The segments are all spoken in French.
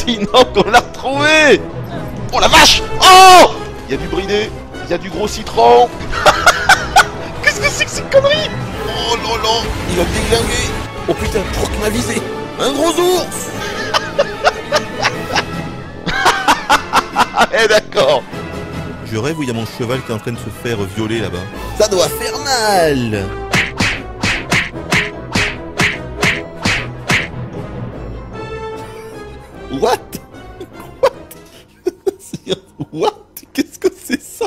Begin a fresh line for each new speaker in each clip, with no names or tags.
Inox, on l'a retrouvé. Oh la vache. Oh, il y a du bridé, il y a du gros citron. Qu'est-ce que c'est que ces conneries? Oh là là, il va me déglinguer. Oh putain, pour qu'il m'a visé. Un gros ours. Eh d'accord. Je rêve où il y a mon cheval qui est en train de se faire violer là-bas. Ça doit faire mal. What? What? What? Qu'est-ce que c'est ça?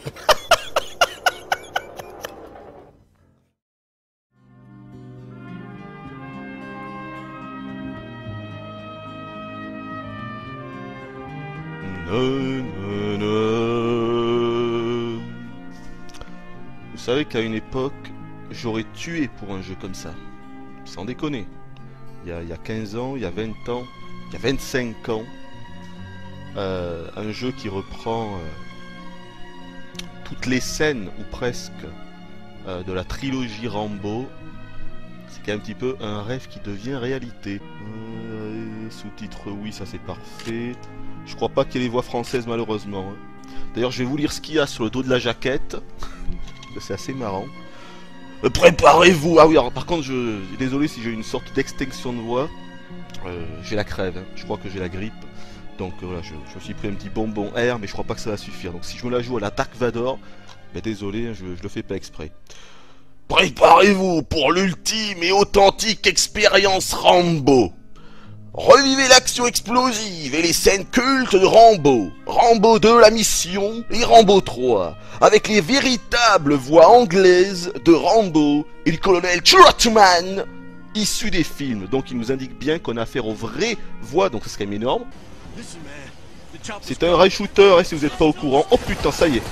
Vous savez qu'à une époque, j'aurais tué pour un jeu comme ça. Sans déconner. Il y a 15 ans, il y a 20 ans, il y a 25 ans. Un jeu qui reprend toutes les scènes, ou presque, de la trilogie Rambo. C'est un petit peu un rêve qui devient réalité. Sous-titres, oui, ça c'est parfait. Je crois pas qu'il y ait les voix françaises malheureusement. D'ailleurs, je vais vous lire ce qu'il y a sur le dos de la jaquette. C'est assez marrant. Préparez-vous. Ah oui, alors par contre, désolé si j'ai une sorte d'extinction de voix. J'ai la crève, hein. Je crois que j'ai la grippe. Donc voilà, je me suis pris un petit bonbon air, mais je crois pas que ça va suffire. Donc si je me la joue à la Dark Vador, ben désolé, je le fais pas exprès. Préparez-vous pour l'ultime et authentique expérience Rambo. Revivez l'action explosive et les scènes cultes de Rambo. Rambo 2, la mission, et Rambo 3, avec les véritables voix anglaises de Rambo et du colonel Trotman, issus des films. Donc il nous indique bien qu'on a affaire aux vraies voix, donc c'est quand même énorme. C'est un rail shooter, et si vous n'êtes pas au courant... Oh putain, ça y est.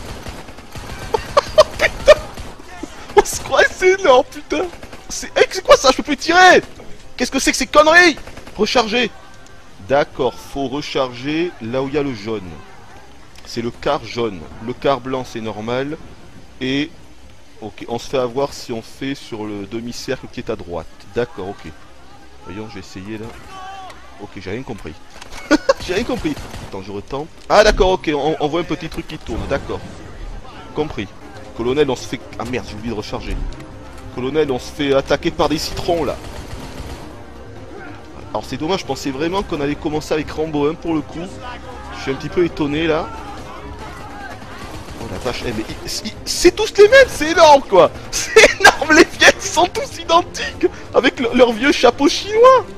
Oh putain. On se croit, c'est énorme, putain. C'est quoi ça? Je peux plus tirer. Qu'est-ce que c'est que ces conneries? Recharger. D'accord, faut recharger là où il y a le jaune. C'est le quart jaune. Le quart blanc, c'est normal. Et... ok, on se fait avoir si on fait sur le demi-cercle qui est à droite. D'accord, ok. Voyons, je vais essayer là. Ok, j'ai rien compris. J'ai rien compris. Attends, je retente. Ah d'accord, ok, on voit un petit truc qui tourne, d'accord. Compris. Colonel, on se fait... ah merde, j'ai oublié de recharger. Colonel, on se fait attaquer par des citrons là. Alors c'est dommage, je pensais vraiment qu'on allait commencer avec Rambo 1 pour le coup. Je suis un petit peu étonné là. Oh la vache, eh, mais c'est tous les mêmes, c'est énorme quoi. C'est énorme, les vieilles, ils sont tous identiques. Avec leur vieux chapeau chinois.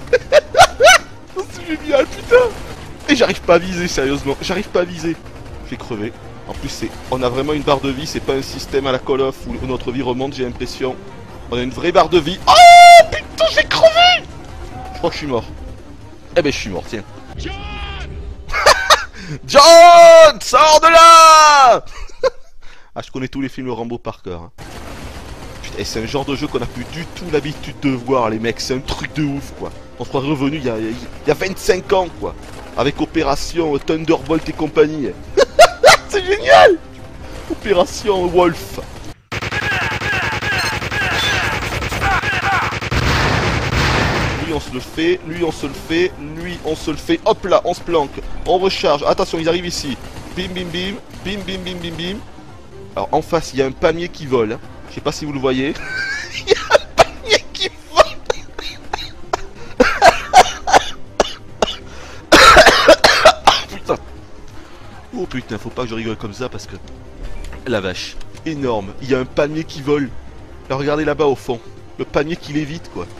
C'est génial, putain. Et j'arrive pas à viser, sérieusement. J'arrive pas à viser. Je vais crever. En plus, on a vraiment une barre de vie. C'est pas un système à la Call of où notre vie remonte, j'ai l'impression. On a une vraie barre de vie. Oh putain, j'ai crevé. Je crois que je suis mort. Eh ben, je suis mort, tiens. John, John, sors de là. Ah, je connais tous les films Rambo par cœur. Hein. Putain, c'est un genre de jeu qu'on a plus du tout l'habitude de voir, les mecs. C'est un truc de ouf, quoi. On se croit revenu il y a 25 ans, quoi. Avec Opération Thunderbolt et compagnie. C'est génial. Opération Wolf. Lui on se le fait, lui on se le fait, lui on se le fait. Hop là, on se planque. On recharge. Attention, ils arrivent ici. Bim bim bim. Bim bim bim bim bim. Alors en face, il y a un palmier qui vole. Hein. Je sais pas si vous le voyez. Il y a un palmier qui vole. Putain. Oh putain, faut pas que je rigole comme ça parce que... la vache, énorme. Il y a un palmier qui vole. Là, regardez là-bas au fond. Le palmier qui l'évite, quoi.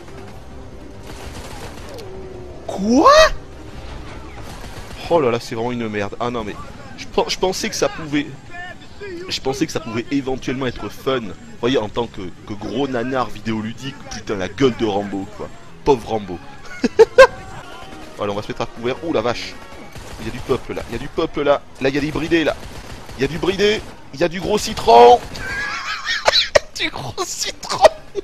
Quoi? Oh là là, c'est vraiment une merde. Ah non mais... Je pensais que ça pouvait... Je pensais que ça pouvait éventuellement être fun. Vous voyez, en tant que gros nanar vidéoludique, putain, la gueule de Rambo, quoi. Pauvre Rambo. Voilà, on va se mettre à couvert. Oh la vache. Il y a du peuple là, il y a du peuple là. Là, il y a des bridés là. Il y a du bridé. Il y a du gros citron. Du gros citron.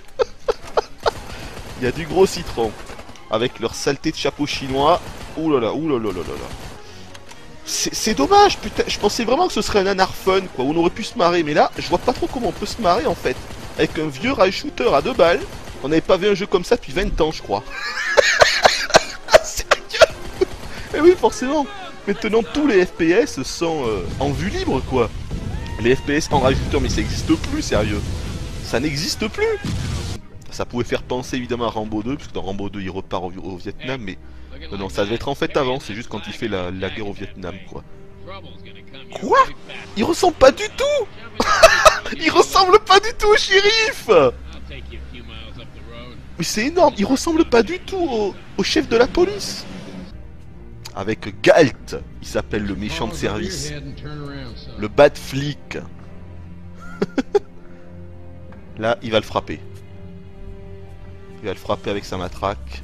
Il y a du gros citron. Avec leur saleté de chapeau chinois. Ouh là là, ouh là là là là là. C'est dommage, putain, je pensais vraiment que ce serait un nanar fun, quoi, où on aurait pu se marrer, mais là, je vois pas trop comment on peut se marrer, en fait. Avec un vieux rail shooter à 2 balles, on n'avait pas vu un jeu comme ça depuis 20 ans, je crois. Sérieux? oui, forcément. Maintenant, tous les FPS sont en vue libre, quoi. Les FPS en rajoutant, mais ça n'existe plus, sérieux. Ça n'existe plus. Ça pouvait faire penser évidemment à Rambo 2, puisque dans Rambo 2 il repart au Vietnam, mais non, ça devait être en fait avant, c'est juste quand il fait la guerre au Vietnam, quoi. Quoi? Il ressemble pas du tout. Il ressemble pas du tout au shérif. Mais c'est énorme, il ressemble pas du tout au chef de la police. Avec Galt, il s'appelle le méchant de service. Le bad flic. Là, il va le frapper. Il va le frapper avec sa matraque.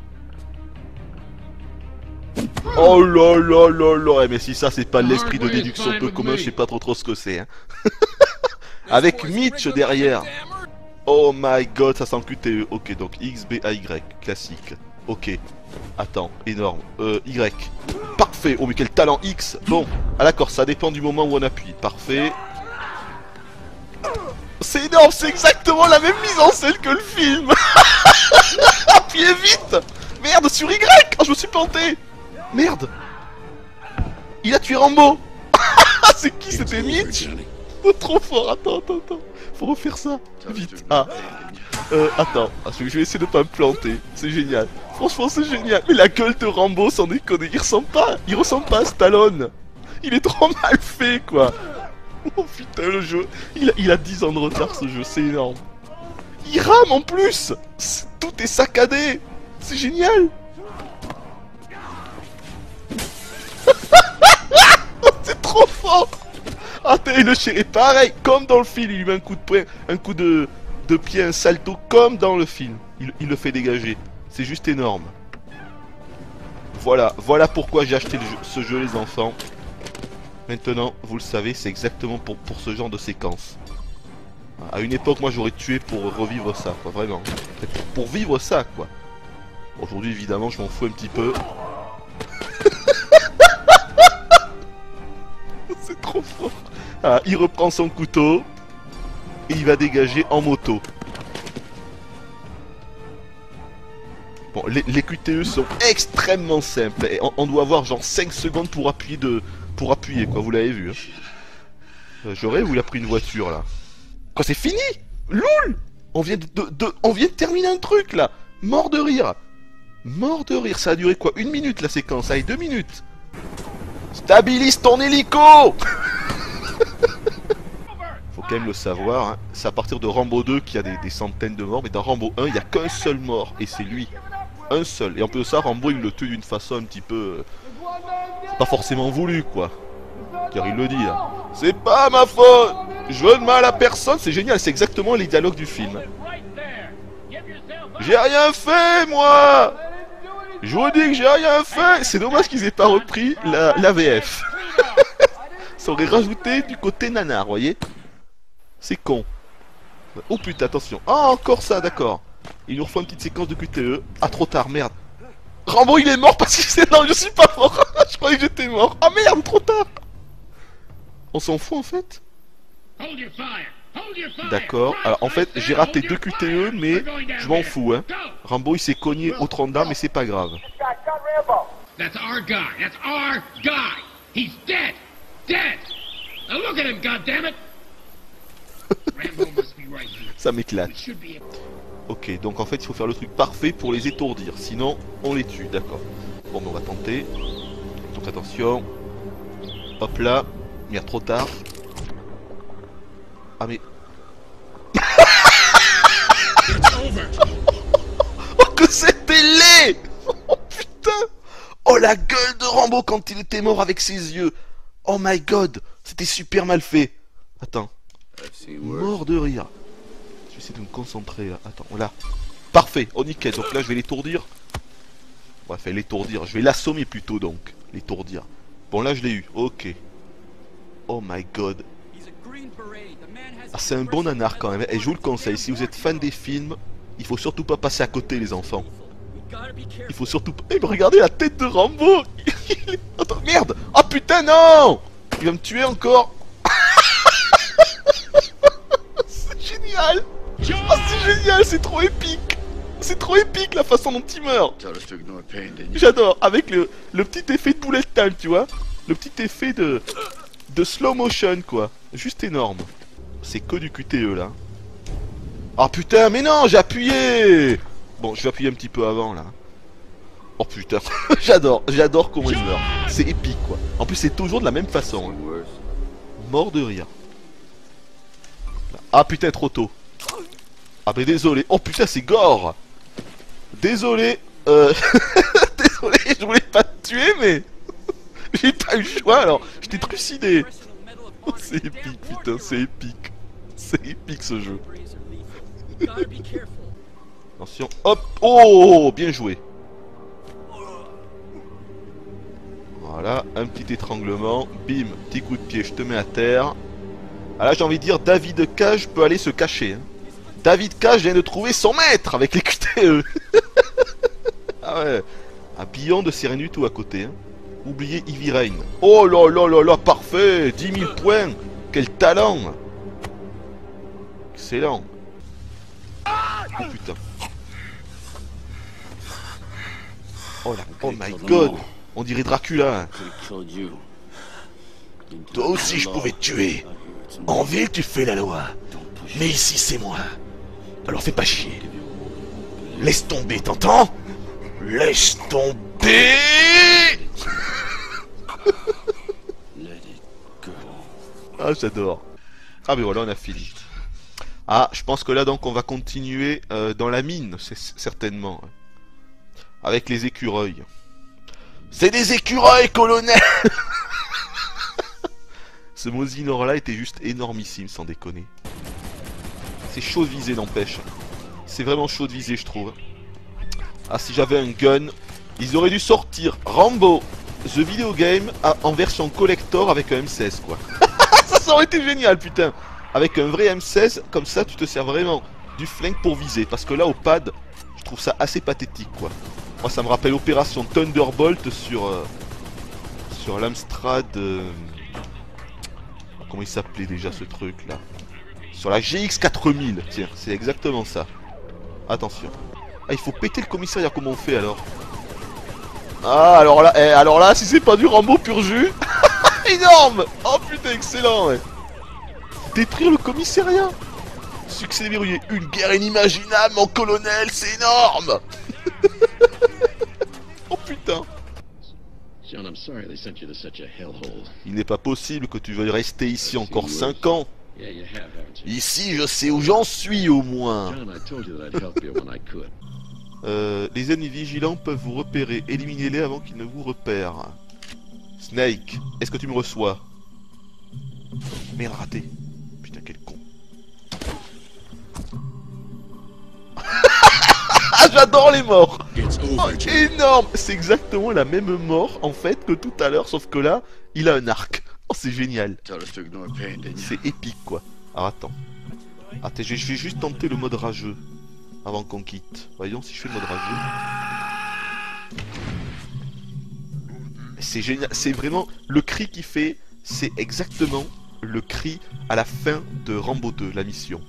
Oh là là là là. Mais si ça c'est pas l'esprit de déduction peu commun, je sais pas trop ce que c'est. Hein. Avec Mitch derrière. Oh my god, ça sent QTE. Ok, donc X, B, A, Y. Classique. Ok. Attends, énorme. Y. Parfait. Oh mais quel talent X. Bon, ah d'accord, ça dépend du moment où on appuie. Parfait. C'est énorme, c'est exactement la même mise en scène que le film. Appuyez vite. Merde, sur Y. Oh, je me suis planté. Merde. Il a tué Rambo. C'est qui? C'était Mitch. Oh, trop fort. Attends. Faut refaire ça. Vite. Ah. Attends. Je vais essayer de pas me planter. C'est génial. Franchement, c'est génial. Mais la gueule de Rambo, sans déconner, il ressemble pas. Il ressemble pas à Stallone. Il est trop mal fait, quoi. Oh putain, le jeu. Il a 10 ans de retard, ce jeu. C'est énorme. Il rame en plus. Tout est saccadé. C'est génial. C'est trop fort. Ah, et le chien est pareil, comme dans le film, il lui met un coup de poing, un coup de pied, un salto, comme dans le film. Il le fait dégager. C'est juste énorme. Voilà pourquoi j'ai acheté ce jeu, les enfants. Maintenant, vous le savez, c'est exactement pour ce genre de séquence. À une époque, moi, j'aurais tué pour revivre ça, quoi, vraiment. Pour vivre ça, quoi. Aujourd'hui, évidemment, je m'en fous un petit peu. C'est trop fort. Ah, il reprend son couteau et il va dégager en moto. Bon, les QTE sont extrêmement simples. Et on doit avoir genre 5 secondes pour appuyer, quoi, vous l'avez vu. Hein. J'aurais ou il a pris une voiture là. Quoi, c'est fini? LOL. On vient de terminer un truc là. Mort de rire. Mort de rire, ça a duré quoi? 1 minute la séquence, allez 2 minutes. Stabilise ton hélico. Faut quand même le savoir, hein. C'est à partir de Rambo 2 qu'il y a des centaines de morts, mais dans Rambo 1 il n'y a qu'un seul mort, et c'est lui. Un seul. Et en plus de ça, Rambo il le tue d'une façon un petit peu... C'est pas forcément voulu, quoi. Car il le dit, hein. C'est pas ma faute. Je veux de mal à personne. C'est génial, c'est exactement les dialogues du film. J'ai rien fait, moi. Je vous dis que j'ai rien fait. C'est dommage qu'ils aient pas repris la VF. Ça aurait rajouté du côté nanar, voyez. C'est con. Oh putain, attention. Ah, encore ça, d'accord. Il nous refait une petite séquence de QTE. Ah, trop tard, merde. Rambo, il est mort parce que c'est... Non, je suis pas mort. Je croyais que j'étais mort. Ah merde, trop tard. On s'en fout, en fait. D'accord. Alors, en fait, j'ai raté 2 QTE, mais je m'en fous, hein. Rambo, il s'est cogné au Tranda, mais c'est pas grave.
That's our guy. That's our guy. He's dead. Dead. Now look at him, goddammit. Rambo must be right here.
Ça m'éclate.
We should be able...
Ok, donc en fait, il faut faire le truc parfait pour les étourdir. Sinon, on les tue, d'accord. Bon, mais on va tenter. Donc attention. Hop là. Merde, trop tard. Ah mais... Oh que c'était laid. Oh putain. Oh la gueule de Rambo quand il était mort avec ses yeux. Oh my god. C'était super mal fait. Attends. Mort de rire. Je vais essayer de me concentrer là. Attends, là. Parfait, oh nickel. Donc là je vais l'étourdir. Bref, l'étourdir. Je vais l'assommer plutôt donc. L'étourdir. Bon là je l'ai eu. Ok. Oh my god. Ah, c'est un bon nanar quand même. Et je vous le conseille, si vous êtes fan des films, il faut surtout pas passer à côté les enfants. Il faut surtout pas... Eh mais regardez la tête de Rambo. Attends, merde. Oh putain non. Il va me tuer encore. C'est génial. Oh c'est génial, c'est trop épique. C'est trop épique la façon dont il meurt.
Tell us to ignore pain, didn't you?
J'adore, avec le petit effet de bullet time, tu vois. Le petit effet de slow motion, quoi. Juste énorme. C'est que du QTE, là. Ah putain, mais non, j'ai appuyé. Bon, je vais appuyer un petit peu avant, là. Oh putain, j'adore comment il meurt. C'est épique, quoi. En plus, c'est toujours de la même façon. Hein. Mort de rire. Ah putain, trop tôt. Ah mais désolé. Oh putain, c'est gore. Désolé. Désolé, je voulais pas te tuer, mais j'ai pas eu le choix, alors je t'ai trucidé. Oh, c'est épique, putain, c'est épique. C'est épique ce jeu. Attention, hop. Oh, bien joué. Voilà, un petit étranglement. Bim, petit coup de pied, je te mets à terre. Ah là, j'ai envie de dire, David Cage peut aller se cacher. Hein. David Cage vient de trouver son maître avec les QTE. Ah ouais, un billon de c'est rien du tout à côté. Hein. Oubliez Heavy Rain. Oh là là là là, parfait. 10 000 points. Quel talent. Excellent. Oh putain. Oh là, oh my god. On dirait Dracula. Hein. Toi aussi je pouvais te tuer. En ville tu fais la loi. Mais ici c'est moi. Alors fais pas chier. Laisse tomber, t'entends? Laisse tomber. Ah j'adore. Ah mais voilà, on a fini. Ah, je pense que là donc on va continuer dans la mine, c'est certainement. Avec les écureuils. C'est des écureuils, colonel. Ce Mosinor là était juste énormissime, sans déconner. C'est chaud de viser, n'empêche. C'est vraiment chaud de viser, je trouve. Ah, si j'avais un gun, ils auraient dû sortir Rambo The Video Game en version collector avec un M16, quoi. Ça aurait été génial, putain. Avec un vrai M16, comme ça, tu te sers vraiment du flingue pour viser. Parce que là, au pad, je trouve ça assez pathétique, quoi. Moi, ça me rappelle Opération Thunderbolt sur l'Amstrad... Comment il s'appelait déjà ce truc là? Sur la GX 4000, tiens, c'est exactement ça. Attention. Ah, il faut péter le commissariat, comment on fait alors? Ah, alors là, si c'est pas du Rambo pur jus. Énorme. Oh putain, excellent, ouais. Détruire le commissariat. Succès verrouillé. Une guerre inimaginable, mon colonel, c'est énorme. Oh putain.
John, I'm sorry they sent you to such a hellhole.
Il n'est pas possible que tu veuilles rester ici encore 5 ans.
Yeah, you have, haven't you?
Ici, je sais où j'en suis au moins.
John, I told you that I'd help you when I could.
Les ennemis vigilants peuvent vous repérer. Éliminez-les avant qu'ils ne vous repèrent. Snake, est-ce que tu me reçois? Merde, raté. Putain, quel con. Ah, j'adore les morts. Oh, énorme. C'est exactement la même mort, en fait, que tout à l'heure, sauf que là, il a un arc. Oh, c'est génial. C'est épique, quoi. Alors, attends. Attends, je vais juste tenter le mode rageux. Avant qu'on quitte. Voyons si je fais le mode rageux. C'est génial. C'est vraiment... Le cri qu'il fait, c'est exactement le cri à la fin de Rambo 2, la mission.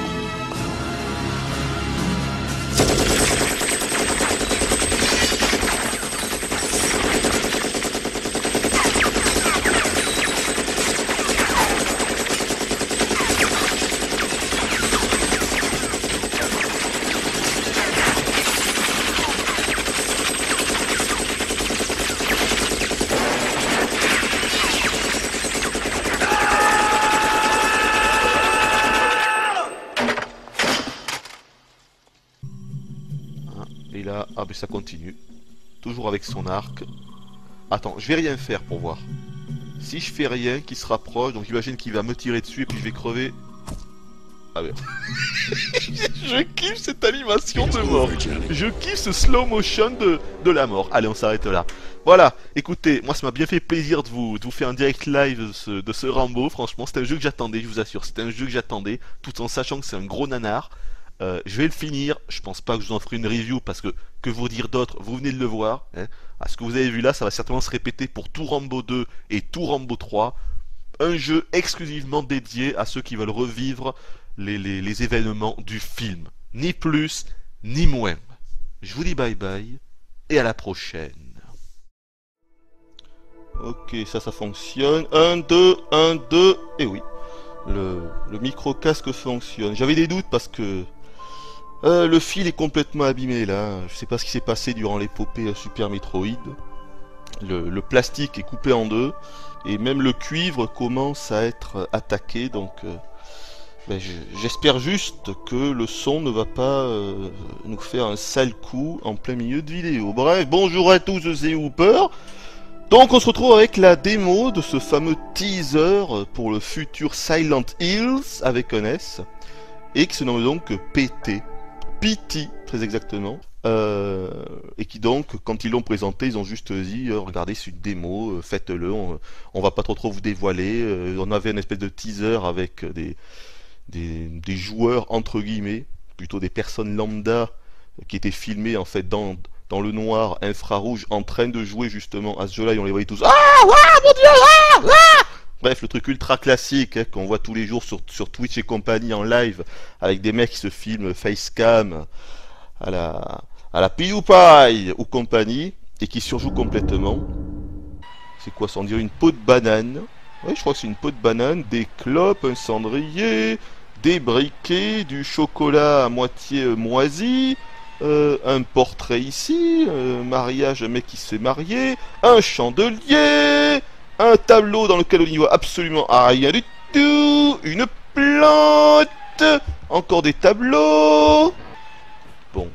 Et là, ah ben ça continue. Toujours avec son arc. Attends, je vais rien faire pour voir. Si je fais rien, qu'il se rapproche, donc j'imagine qu'il va me tirer dessus et puis je vais crever. Ah ben. Je kiffe cette animation de mort. Je kiffe ce slow motion de la mort. Allez, on s'arrête là. Voilà, écoutez, moi ça m'a bien fait plaisir de vous faire un direct live de ce Rambo. Franchement, c'est un jeu que j'attendais, je vous assure. C'est un jeu que j'attendais, tout en sachant que c'est un gros nanar. Je vais le finir, je pense pas que je vous en ferai une review parce que vous dire d'autres, vous venez de le voir. Hein. À ce que vous avez vu là, ça va certainement se répéter pour tout Rambo 2 et tout Rambo 3. Un jeu exclusivement dédié à ceux qui veulent revivre les événements du film. Ni plus, ni moins. Je vous dis bye bye, et à la prochaine. Ok, ça fonctionne. 1, 2, 1, 2, et oui. Le micro-casque fonctionne. J'avais des doutes parce que le fil est complètement abîmé là. Je sais pas ce qui s'est passé durant l'épopée Super Metroid. Le plastique est coupé en deux. Et même le cuivre commence à être attaqué. Donc j'espère juste que le son ne va pas nous faire un sale coup en plein milieu de vidéo. Bref, bonjour à tous, c'est Hooper. Donc on se retrouve avec la démo de ce fameux teaser pour le futur Silent Hills avec un S, et qui se nomme donc PT, très exactement, et qui donc, quand ils l'ont présenté, ils ont juste dit regardez, c'est une démo, faites-le, on va pas trop vous dévoiler. On avait une espèce de teaser avec des joueurs entre guillemets, plutôt des personnes lambda qui étaient filmées en fait dans le noir infrarouge en train de jouer justement à ce jeu-là, et on les voyait tous. Ah, ouais, mon dieu, ah, ah. Bref, le truc ultra classique hein, qu'on voit tous les jours sur Twitch et compagnie en live, avec des mecs qui se filment facecam à la PewDiePie ou compagnie, et qui surjouent complètement. C'est quoi ça? On dirait une peau de banane. Oui, je crois que c'est une peau de banane, des clopes, un cendrier, des briquets, du chocolat à moitié moisi. Un portrait ici, un mariage, un mec qui se fait marier, un chandelier, un tableau dans lequel on n'y voit absolument rien du tout, une plante, encore des tableaux. Bon.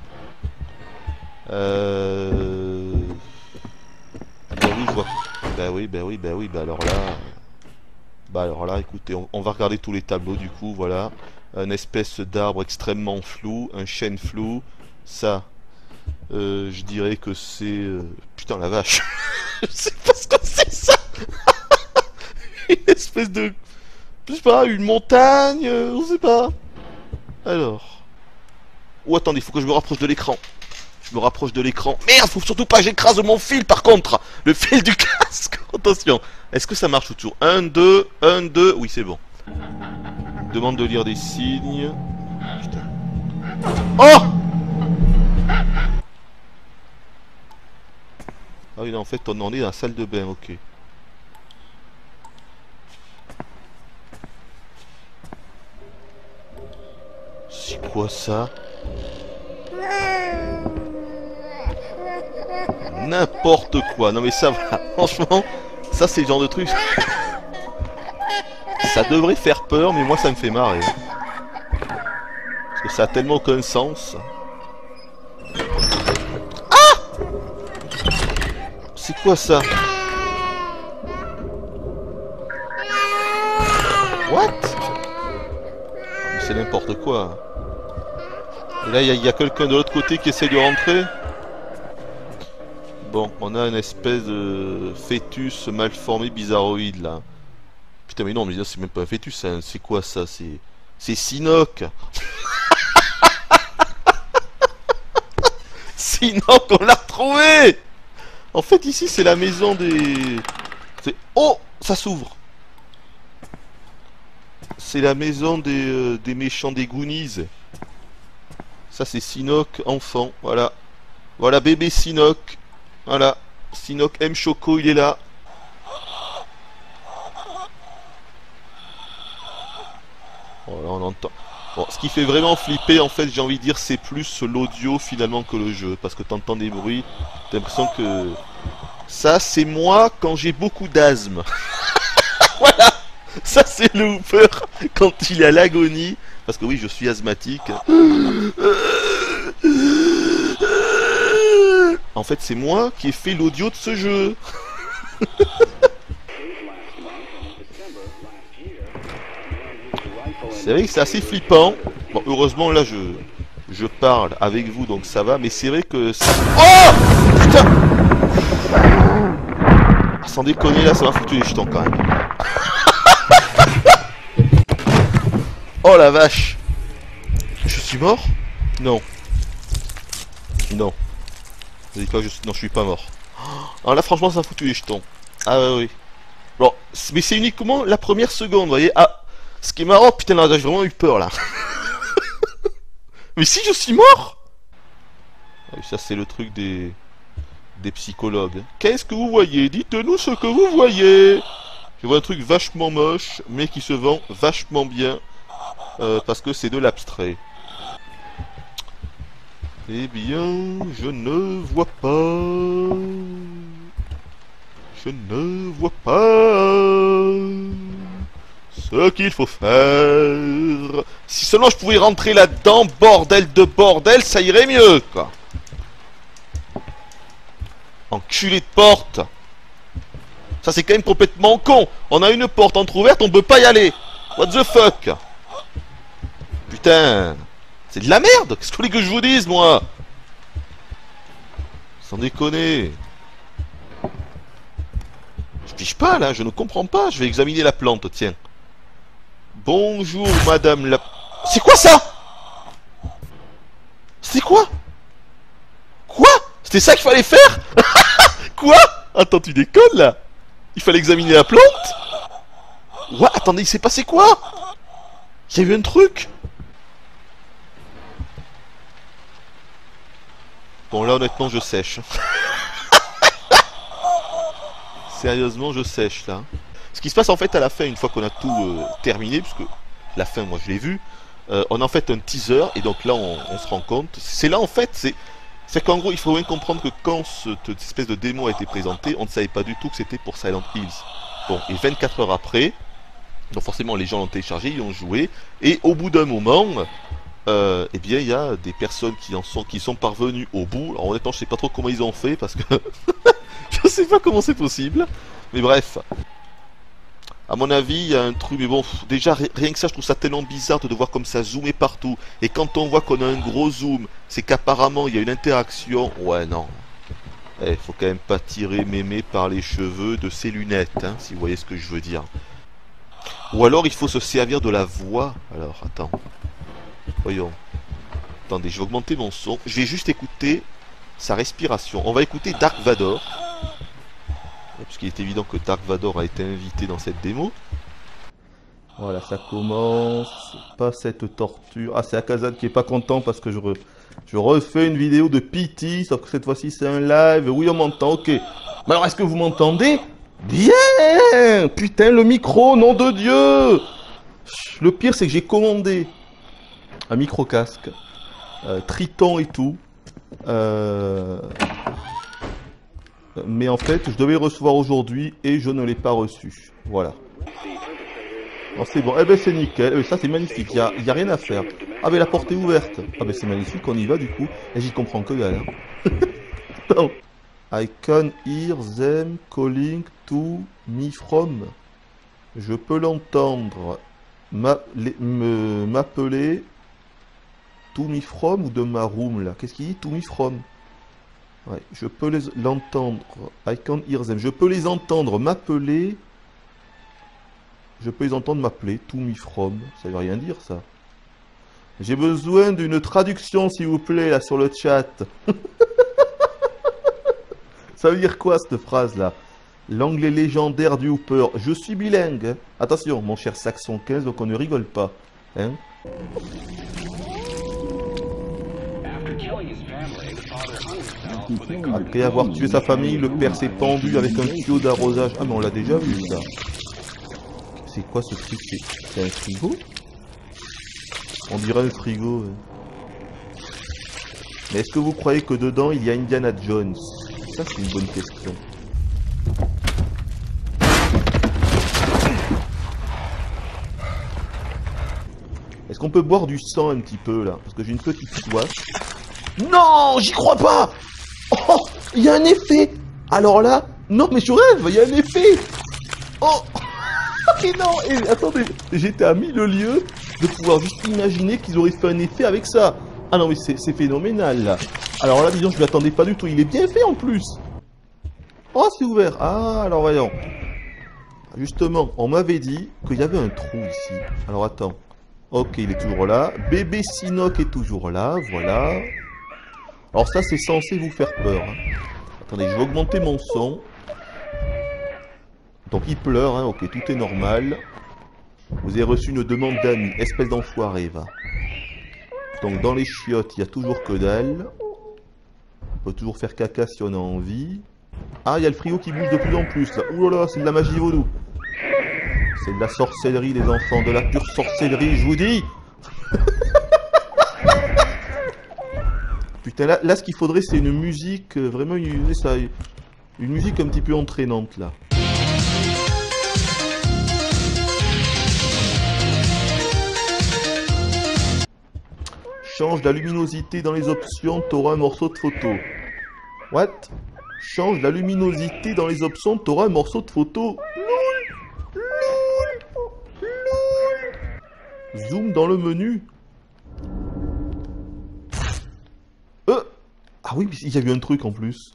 Bah oui, je vois. Bah alors là, écoutez, on va regarder tous les tableaux du coup, voilà. Un espèce d'arbre extrêmement flou, un chêne flou. Ça, je dirais que c'est... Putain la vache. Je sais pas ce que c'est ça. Une espèce de... Je sais pas, une montagne, on sait pas. Alors... Oh attendez, faut que je me rapproche de l'écran. Je me rapproche de l'écran. Merde, faut surtout pas que j'écrase mon fil par contre. Le fil du casque. Attention. Est-ce que ça marche autour? 1, 2, 1, 2. Oui, c'est bon. Demande de lire des signes. Putain. Oh! Ah oui, non, en fait, on en est dans la salle de bain, ok. C'est quoi ça? N'importe quoi. Non mais ça va. Franchement, ça c'est le genre de truc. Ça devrait faire peur, mais moi ça me fait marrer. Parce que ça a tellement aucun sens. C'est quoi ça? What? C'est n'importe quoi. Et là, il y a quelqu'un de l'autre côté qui essaie de rentrer. Bon, on a une espèce de fœtus mal formé bizarroïde là. Putain, mais non, mais c'est même pas un fœtus, c'est quoi ça? C'est Sinoc. Sinoc, on l'a retrouvé! En fait, ici, c'est la maison des... Oh! Ça s'ouvre! C'est la maison des méchants des Goonies. Ça, c'est Sinoc, enfant. Voilà. Voilà, bébé Sinoc. Voilà. Sinoc M. Choco, il est là. Voilà, on entend. Bon, ce qui fait vraiment flipper, en fait, j'ai envie de dire, c'est plus l'audio, finalement, que le jeu. Parce que t'entends des bruits, t'as l'impression que... Ça, c'est moi quand j'ai beaucoup d'asthme. Voilà. Ça, c'est le Hooper quand il est à l'agonie. Parce que oui, je suis asthmatique. En fait, c'est moi qui ai fait l'audio de ce jeu. C'est vrai que c'est assez flippant. Bon, heureusement, là, je parle avec vous, donc ça va. Mais c'est vrai que... Oh! Putain! Ah, sans déconner, là, ça m'a foutu les jetons, quand même. Oh, la vache! Je suis mort? Non. Non. Non, je suis pas mort. Alors là, franchement, ça m'a foutu les jetons. Ah, ouais, oui. Bon, mais c'est uniquement la première seconde, vous voyez. Ah! Ce qui est marrant, putain, là, j'ai vraiment eu peur, là. Mais si je suis mort! Ah, ça c'est le truc des psychologues. Qu'est-ce que vous voyez? Dites-nous ce que vous voyez. Je vois un truc vachement moche, mais qui se vend vachement bien, parce que c'est de l'abstrait. Eh bien, je ne vois pas... Je ne vois pas... ce qu'il faut faire. Si seulement je pouvais rentrer là-dedans, bordel de bordel, ça irait mieux, quoi. Enculé de porte. Ça c'est quand même complètement con. On a une porte entrouverte, on peut pas y aller. What the fuck? Putain. C'est de la merde. Qu'est-ce que vous voulez que je vous dise, moi? Sans déconner. Je pige pas, là. Je ne comprends pas. Je vais examiner la plante, tiens. Bonjour, madame la... C'est quoi ça? C'est quoi? Quoi? C'était ça qu'il fallait faire? Quoi? Attends, tu déconnes, là? Il fallait examiner la plante? Ouais, attendez, il s'est passé quoi? Il y a eu un truc? Bon, là, honnêtement, je sèche. Sérieusement, je sèche, là. Ce qui se passe, en fait, à la fin, une fois qu'on a tout terminé, puisque la fin, moi, je l'ai vu, on a en fait un teaser, et donc là, on se rend compte. C'est là, en fait, c'est qu'en gros, il faut bien comprendre que quand cette espèce de démo a été présentée, on ne savait pas du tout que c'était pour Silent Hills. Bon, et 24 heures après, donc forcément, les gens l'ont téléchargé, ils ont joué, et au bout d'un moment... eh bien, il y a des personnes qui sont parvenues au bout. Alors honnêtement, je sais pas trop comment ils ont fait parce que je sais pas comment c'est possible. Mais bref, à mon avis, il y a un truc. Mais bon, déjà rien que ça, je trouve ça tellement bizarre de voir comme ça zoomer partout. Et quand on voit qu'on a un gros zoom, c'est qu'apparemment il y a une interaction. Ouais, non. Eh, faut quand même pas tirer mémé par les cheveux de ses lunettes, hein, si vous voyez ce que je veux dire. Ou alors il faut se servir de la voix. Alors, attends. Voyons. Attendez, je vais augmenter mon son. Je vais juste écouter sa respiration. On va écouter Dark Vador. Puisqu'il est évident que Dark Vador a été invité dans cette démo. Voilà, ça commence. Pas cette torture. Ah, c'est Akazan qui est pas content parce que je refais une vidéo de PT. Sauf que cette fois-ci, c'est un live. Oui, on m'entend, ok. Mais alors, est-ce que vous m'entendez? Bien! Putain, le micro, nom de Dieu! Le pire, c'est que j'ai commandé un micro casque, Triton et tout, mais en fait je devais le recevoir aujourd'hui et je ne l'ai pas reçu. Voilà. Alors c'est bon, eh ben c'est nickel, ça c'est magnifique, y a rien à faire. Ah ben la porte est ouverte, ah ben c'est magnifique, on y va du coup, et j'y comprends que dalle. Hein. I can hear them calling to me from. Je peux l'entendre m'appeler. To me from ou de ma room là? Qu'est-ce qu'il dit? To me from. Ouais, je peux l'entendre. I can hear them. Je peux les entendre m'appeler. Je peux les entendre m'appeler. To me from. Ça veut rien dire ça. J'ai besoin d'une traduction s'il vous plaît là sur le chat. Ça veut dire quoi cette phrase là? L'anglais légendaire du Hooper. Je suis bilingue. Hein. Attention mon cher Saxon 15, donc on ne rigole pas. Hein? Après avoir tué sa famille, le père s'est pendu avec un tuyau d'arrosage. Ah mais on l'a déjà vu ça. C'est quoi ce truc? C'est un frigo? On dirait un frigo. Mais est-ce que vous croyez que dedans il y a Indiana Jones? Ça c'est une bonne question. Est-ce qu'on peut boire du sang un petit peu là? Parce que j'ai une petite soif. Non, j'y crois pas. Oh, il y a un effet. Alors là, non mais je rêve, il y a un effet. Oh, et non, et attendez, j'étais à 1000 lieues de pouvoir juste imaginer qu'ils auraient fait un effet avec ça. Ah non mais c'est phénoménal là. Alors là, disons, je ne m'attendais pas du tout, il est bien fait en plus. Oh, c'est ouvert. Ah, alors voyons. Justement, on m'avait dit qu'il y avait un trou ici. Alors attends. Ok, il est toujours là. Bébé Sinoc est toujours là, voilà. Alors ça, c'est censé vous faire peur. Hein. Attendez, je vais augmenter mon son. Donc il pleure, hein, ok, tout est normal. Vous avez reçu une demande d'amis, espèce d'enfoiré, va. Donc dans les chiottes, il y a toujours que dalle. On peut toujours faire caca si on a envie. Ah, il y a le frigo qui bouge de plus en plus là. Ouh là là, c'est de la magie vaudou. C'est de la sorcellerie les enfants, de la pure sorcellerie, je vous dis. Putain, là ce qu'il faudrait c'est une musique, vraiment une musique un petit peu entraînante là. Change la luminosité dans les options, t'auras un morceau de photo. What? Change la luminosité dans les options, t'auras un morceau de photo. Zoom dans le menu. Ah oui, mais il y a eu un truc en plus.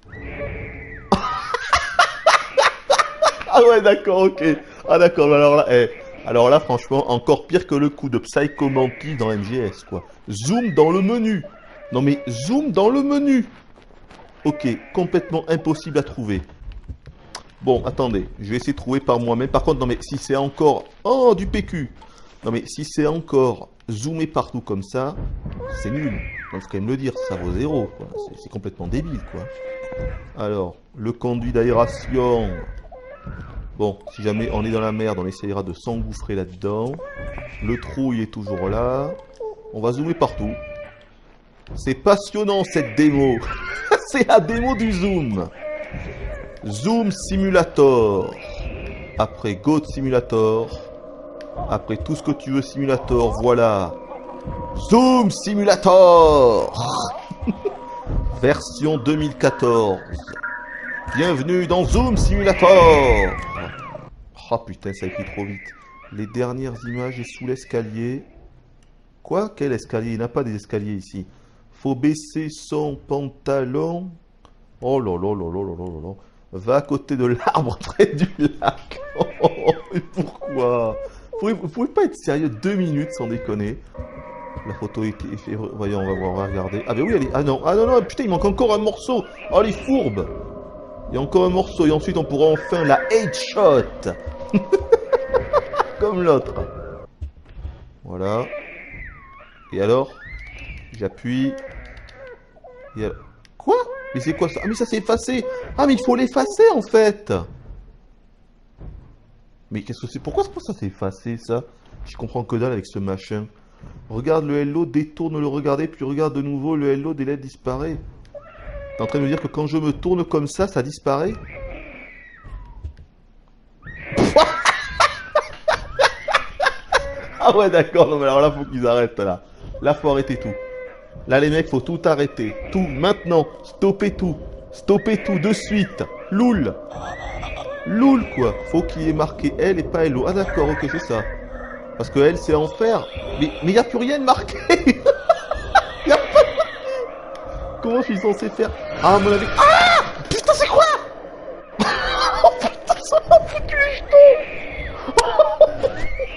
Ah ouais, d'accord, ok. Ah d'accord, alors là, franchement, encore pire que le coup de Psycho Mantis dans MGS, quoi. Zoom dans le menu. Non mais, zoom dans le menu. Ok, complètement impossible à trouver. Bon, attendez, je vais essayer de trouver par moi-même. Par contre, non mais, si c'est encore... Oh, du PQ. Non mais, si c'est encore zoomé partout comme ça, c'est nul. Il faut quand même le dire, ça vaut 0, quoi. C'est complètement débile, quoi. Alors, le conduit d'aération... Bon, si jamais on est dans la merde, on essayera de s'engouffrer là-dedans. Le trou, il est toujours là. On va zoomer partout. C'est passionnant, cette démo. C'est la démo du zoom. Zoom Simulator. Après Goat Simulator. Après tout ce que tu veux Simulator, voilà. Zoom Simulator. Version 2014. Bienvenue dans Zoom Simulator. Ah putain, ça a été trop vite. Les dernières images est sous l'escalier. Quoi? Quel escalier? Il n'y a pas des escaliers ici. Faut baisser son pantalon. Oh là là là là là là là. Va à côté de l'arbre près du lac. Oh, mais pourquoi? Vous pouvez pas être sérieux 2 minutes sans déconner. La photo est fait. Voyons, on va regarder. Ah ben oui, elle est... Ah non, putain, il manque encore un morceau. Oh, les fourbes. Il y a encore un morceau et ensuite on pourra enfin la headshot. Comme l'autre. Voilà. Et alors, j'appuie. Et... Quoi? Mais c'est quoi ça? Ah mais ça s'est effacé. Ah mais il faut l'effacer en fait. Mais qu'est-ce que c'est? Pourquoi ça s'est effacé ça? Je comprends que dalle avec ce machin. Regarde le hello, détourne le regarder, puis regarde de nouveau le hello, des lettres disparaît. T'es en train de me dire que quand je me tourne comme ça disparaît? Ah ouais d'accord, non mais alors là faut qu'ils arrêtent là. Là faut arrêter tout. Là les mecs faut tout arrêter. Tout, maintenant. Stoppez tout. Stoppez tout de suite. Loul. Loul quoi. Faut qu'il y ait marqué elle et pas hello. Ah d'accord, ok c'est ça. Parce que elle c'est enfer. Mais y a plus rien de marqué. Y a pas de marqué. Comment je suis censé faire? Ah mon avis. Ah putain c'est quoi? Oh putain ça m'a foutu les jetons.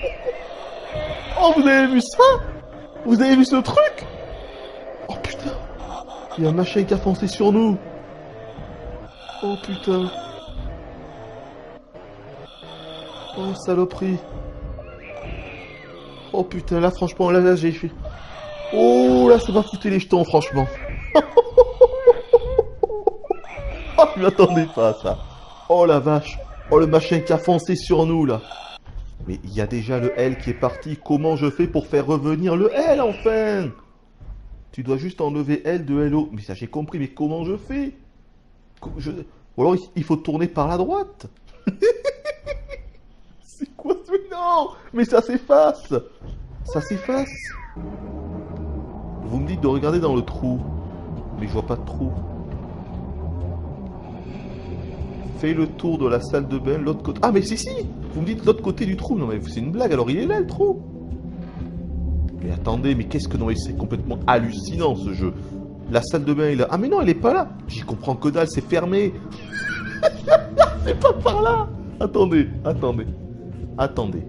Oh vous avez vu ça? Vous avez vu ce truc? Oh putain. Il y a un machin qui a foncé sur nous. Oh putain. Oh saloperie. Oh putain, là franchement, là j'ai fait... Oh là ça m'a foutu les jetons franchement. Oh je m'attendais pas à ça. Oh la vache. Oh le machin qui a foncé sur nous là. Mais il y a déjà le L qui est parti. Comment je fais pour faire revenir le L enfin? Tu dois juste enlever L de LO. Mais ça j'ai compris, mais comment je fais? Ou alors il faut tourner par la droite. C'est quoi ce... Non. Mais ça s'efface. Ça s'efface. Vous me dites de regarder dans le trou. Mais je vois pas de trou. Fais le tour de la salle de bain, l'autre côté... Ah mais si si. Vous me dites l'autre côté du trou. Non mais c'est une blague, alors il est là le trou. Mais attendez, mais qu'est-ce que... Non mais c'est complètement hallucinant ce jeu. La salle de bain est là. Ah mais non, elle est pas là. J'y comprends que dalle, c'est fermé. C'est pas par là. Attendez, attendez. Attendez.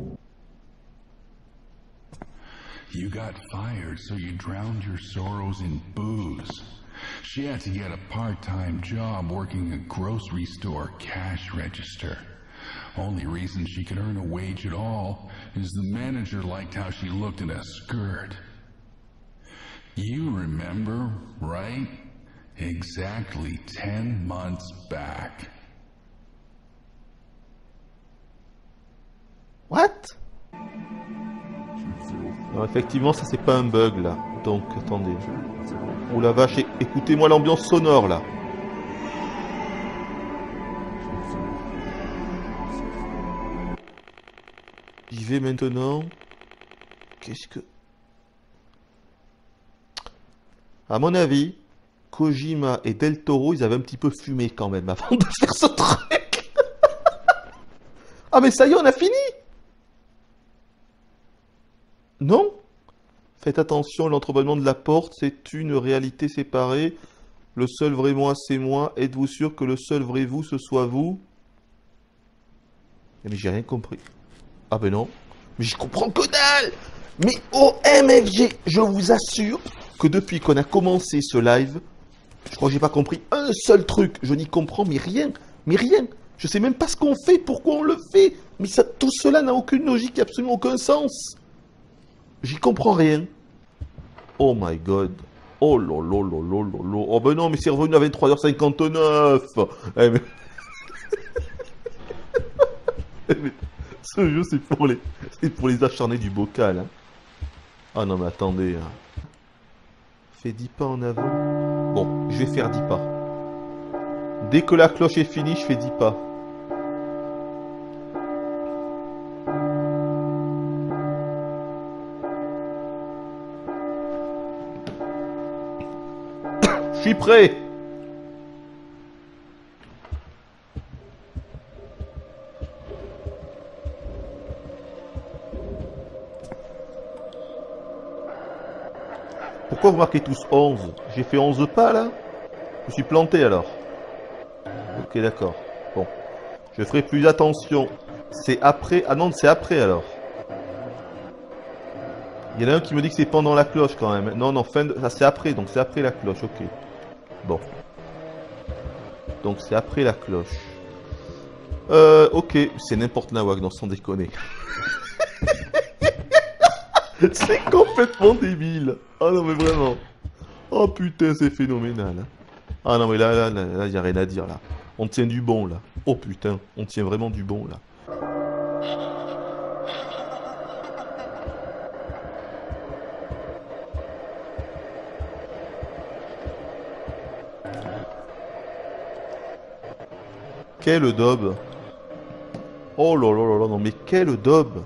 You got fired, so you drowned your sorrows in booze. She had to get a part-time job working a grocery store cash register. Only reason she could earn a wage at all is the manager liked how she looked in a skirt. You remember, right? Exactly 10 months back.
What? Non, effectivement, ça c'est pas un bug là. Donc, attendez. Oh la vache, écoutez-moi l'ambiance sonore là. J'y vais maintenant. Qu'est-ce que... À mon avis, Kojima et Del Toro, ils avaient un petit peu fumé quand même avant de faire ce truc. Ah mais ça y est, on a fini. Non? Faites attention, l'entrebâillement de la porte, c'est une réalité séparée. Le seul vrai moi, c'est moi. Êtes-vous sûr que le seul vrai vous, ce soit vous? Mais j'ai rien compris. Ah ben non. Mais j'y comprends que dalle. Mais OMFG, je vous assure que depuis qu'on a commencé ce live, je crois que j'ai pas compris un seul truc. Je n'y comprends mais rien. Mais rien. Je sais même pas ce qu'on fait, pourquoi on le fait. Mais ça, tout cela n'a aucune logique, absolument aucun sens. J'y comprends rien. Oh my god. Oh lolo. Oh ben non, mais c'est revenu à 23h59. Eh mais... eh mais... Ce jeu, c'est pour les acharnés du bocal. Hein. Ah non, mais attendez. Hein. Fais 10 pas en avant. Bon, je vais faire 10 pas. Dès que la cloche est finie, je fais 10 pas. Je suis prêt. Pourquoi vous marquez tous 11? J'ai fait 11 pas là? Je me suis planté alors. Ok, d'accord. Bon. Je ferai plus attention. C'est après... Ah non, c'est après alors. Il y en a un qui me dit que c'est pendant la cloche quand même. Non, non, fin de... Ça c'est après, donc c'est après la cloche, ok. Bon. Donc c'est après la cloche. Ok. C'est n'importe nawak, non, sans déconner. C'est complètement débile. Ah non mais vraiment. Oh putain c'est phénoménal. Hein. Ah non mais là y a rien à dire là. On tient du bon là. Oh putain, on tient vraiment du bon là. Quel daube. Oh là là là là, non mais quel daube.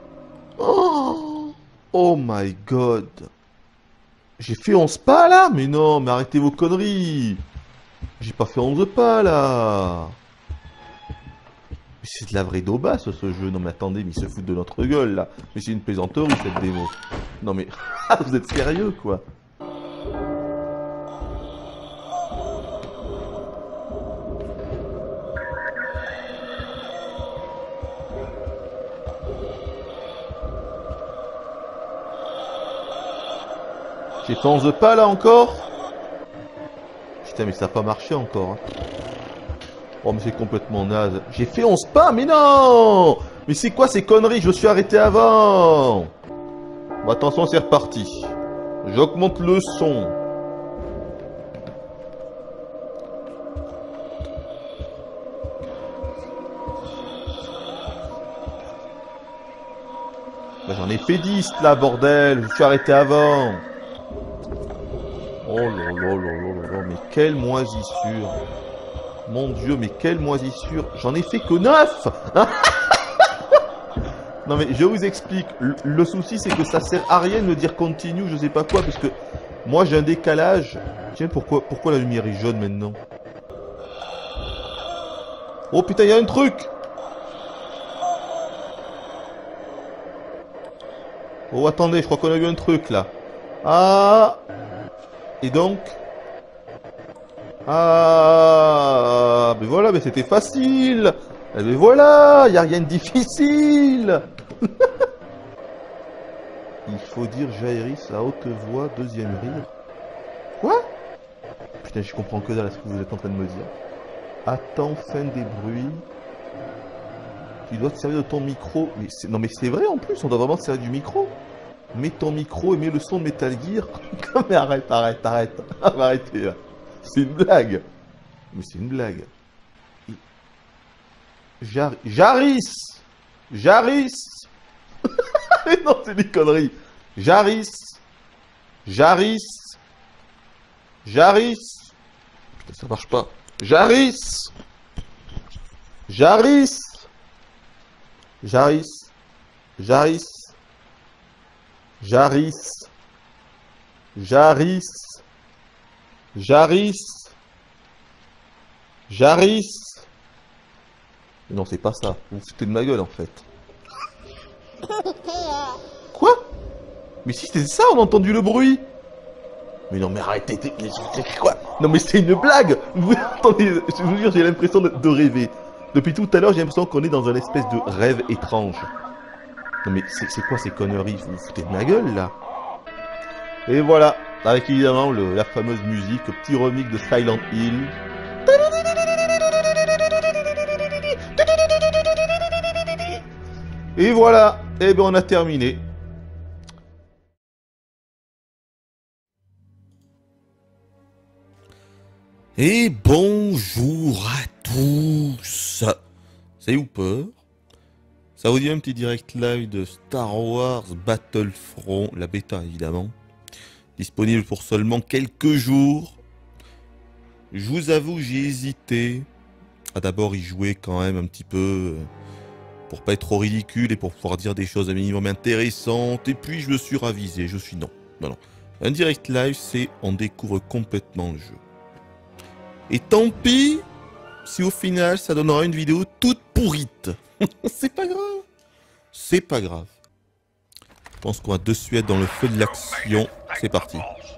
Oh my god. J'ai fait 11 pas là? Mais non, mais arrêtez vos conneries. J'ai pas fait 11 pas là. Mais c'est de la vraie daubasse ce jeu. Non mais attendez, mais ils se foutent de notre gueule là. Mais c'est une plaisanterie cette démo. Non mais vous êtes sérieux quoi? J'ai fait 11 pas là encore? Putain mais ça n'a pas marché encore. Hein. Oh mais c'est complètement naze. J'ai fait 11 pas mais non. Mais c'est quoi ces conneries? Je me suis arrêté avant. Bon attention c'est reparti. J'augmente le son. Bah, j'en ai fait 10 là bordel. Je me suis arrêté avant. Oh là là là là là, mais quelle moisissure. Mon dieu, mais quelle moisissure. J'en ai fait que 9. Non mais je vous explique. Le souci c'est que ça sert à rien de me dire continue, je sais pas quoi, parce que moi j'ai un décalage. Tiens, pourquoi la lumière est jaune maintenant? Oh putain, il y a un truc. Oh attendez, je crois qu'on a eu un truc là. Ah. Et donc... Ah, mais voilà, mais c'était facile. Mais voilà, il n'y a rien de difficile. Il faut dire Jairis à haute voix, deuxième rire. Quoi? Putain, je comprends que dalle à ce que vous êtes en train de me dire. Attends, fin des bruits. Tu dois te servir de ton micro. Mais non mais c'est vrai en plus, on doit vraiment se servir du micro. Mets ton micro et mets le son de Metal Gear. Mais arrête. Arrêtez là. C'est une blague. Mais c'est une blague. Jaris. Jaris. Non, c'est des conneries. Jaris. Jaris. Jaris. Putain, ça marche pas. Jaris. Jaris. Jaris. Jaris. Jaris. Jaris. Jaris. Jaris. Non, c'est pas ça. Vous vous foutez de ma gueule, en fait. Quoi? Mais si, c'était ça, on a entendu le bruit. Mais non, mais arrêtez, c'est quoi? Non, mais c'est une blague. Vous entendez, je vous jure, j'ai l'impression de rêver. Depuis tout à l'heure, j'ai l'impression qu'on est dans un espèce de rêve étrange. Non, mais c'est quoi ces conneries? Vous vous foutez de ma gueule, là? Et voilà, avec évidemment la fameuse musique, le petit remix de Silent Hill. Et voilà, et ben on a terminé. Et bonjour à tous. C'est Hooper. Ça vous dit un petit direct live de Star Wars Battlefront, la bêta évidemment. Disponible pour seulement quelques jours. Je vous avoue, j'ai hésité à d'abord y jouer quand même un petit peu pour pas être trop ridicule et pour pouvoir dire des choses un minimum intéressantes. Et puis je me suis ravisé, je suis non. Un direct live, c'est on découvre complètement le jeu. Et tant pis si au final ça donnera une vidéo toute pourrite. C'est pas grave. C'est pas grave. Je pense qu'on va de suite dans le feu de l'action. C'est parti.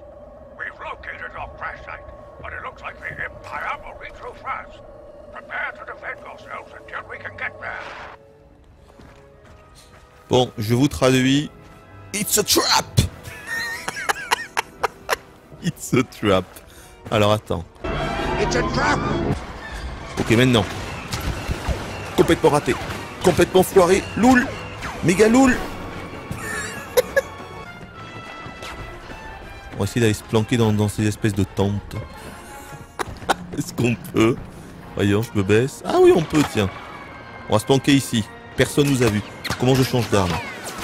Bon, je vous traduis. It's a trap. It's a trap. Alors attends. It's a trap. Ok, maintenant. Complètement raté. Complètement foiré. Loul. Méga loul. On va essayer d'aller se planquer dans ces espèces de tentes. Est-ce qu'on peut? Voyons, je me baisse. Ah oui, on peut, tiens. On va se planquer ici. Personne nous a vu. Comment je change d'arme?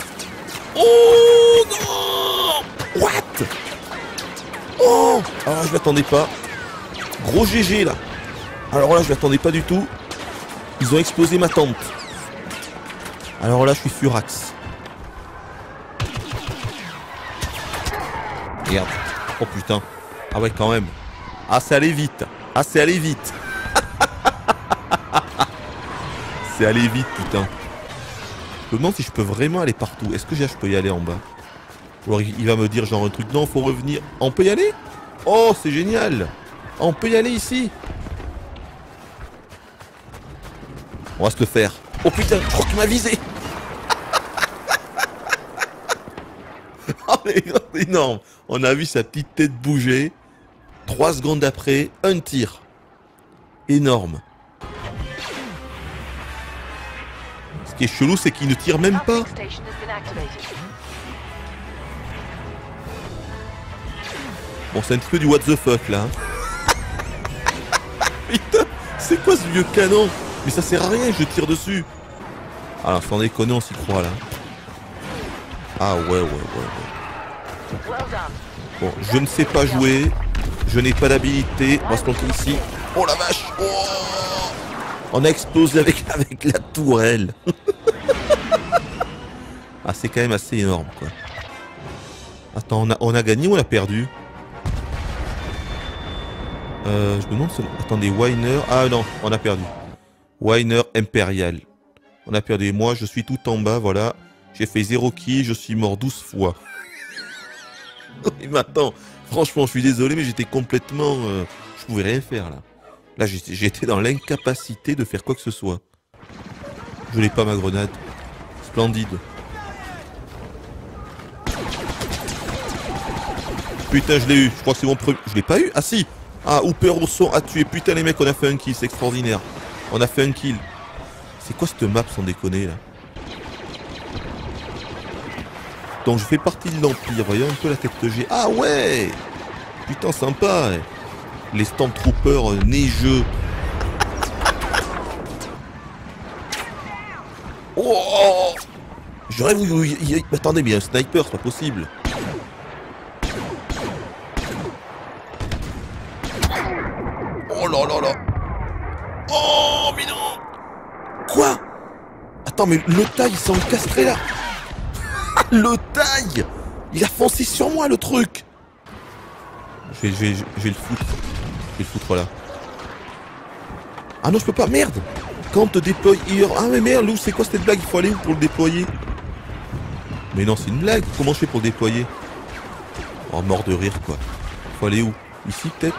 Oh non! What? Oh! Alors là, je m'attendais pas. Gros GG, là. Alors là, je m'attendais pas du tout. Ils ont explosé ma tente. Alors là, je suis furax. Regarde. Oh putain. Ah ouais, quand même. Ah, c'est allé vite. Ah, c'est allé vite. C'est allé vite, putain. Je me demande si je peux vraiment aller partout. Est-ce que je peux y aller en bas? Ou alors il va me dire genre un truc. Non, faut revenir. On peut y aller? Oh, c'est génial. On peut y aller ici. On va se le faire. Oh putain, je crois qu'il m'a visé. Oh, c'est énorme. On a vu sa petite tête bouger. 3 secondes après, un tir. Énorme. Ce qui est chelou, c'est qu'il ne tire même pas. Bon, c'est un petit peu du what the fuck là. Putain, c'est quoi ce vieux canon? Mais ça sert à rien, je tire dessus. Alors, sans déconner, on s'y croit là. Ah ouais. Bon, je ne sais pas jouer. Je n'ai pas d'habilité. On va se planter ici. Oh la vache. Oh, on a explosé avec la tourelle. Ah, c'est quand même assez énorme, quoi. Attends, on a gagné ou on a perdu? Je me demande... Attendez, Weiner... Ah non, on a perdu. Weiner Impérial. On a perdu. Moi, je suis tout en bas, voilà. J'ai fait 0 kills, je suis mort 12 fois. Mais attends, franchement, je suis désolé, mais j'étais complètement... je pouvais rien faire, là. Là, j'étais dans l'incapacité de faire quoi que ce soit. Je n'ai pas ma grenade. Splendide. Putain, je l'ai eu. Je crois que c'est mon premier... Je l'ai pas eu? Ah si. Ah, Hooper au son a tué. Putain, les mecs, on a fait un kill. C'est extraordinaire. On a fait un kill. C'est quoi cette map sans déconner, là? Donc, je fais partie de l'Empire. Voyons un peu la tête que j'ai. Ah ouais. Putain, sympa. Ouais. Les Stormtroopers neigeux. Oh! Je rêve où attendez, mais il y a un sniper, c'est pas possible. Oh là là là. Oh, mais non! Quoi? Attends, mais le taille, il s'est encastré là. Le taille! Il a foncé sur moi, le truc. Je vais le foutre. Je vais le foutre là. Ah non, je peux pas, merde! Quand te déploie here... Ah mais merde, Lou, c'est quoi cette blague? Il faut aller où pour le déployer? Mais non, c'est une blague. Comment je fais pour le déployer? Oh, mort de rire, quoi. Faut aller où? Ici, peut-être?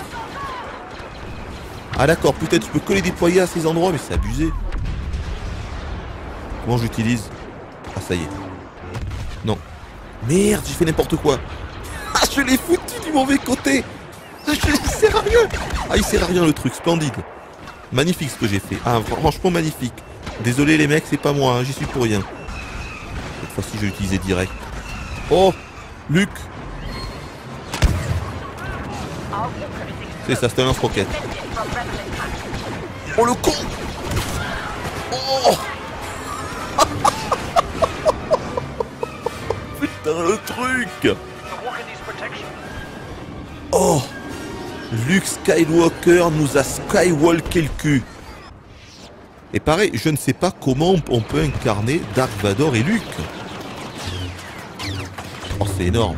Ah d'accord, peut-être je peux que les déployer à ces endroits, mais c'est abusé. Comment j'utilise? Ah, ça y est. Non. Merde, j'ai fait n'importe quoi. Ah, je l'ai foutu du mauvais côté. Il sert à rien. Ah, il sert à rien le truc, splendide. Magnifique ce que j'ai fait. Ah, franchement magnifique. Désolé les mecs, c'est pas moi, hein, j'y suis pour rien. Cette fois-ci, je vais l'utiliser direct. Oh, Luc. C'est ça, c'était un lance-roquette. Oh le con. Oh. Putain, le truc. Oh. Luke Skywalker nous a skywalké le cul. Et pareil, je ne sais pas comment on peut incarner Dark Vador et Luke. Oh, c'est énorme.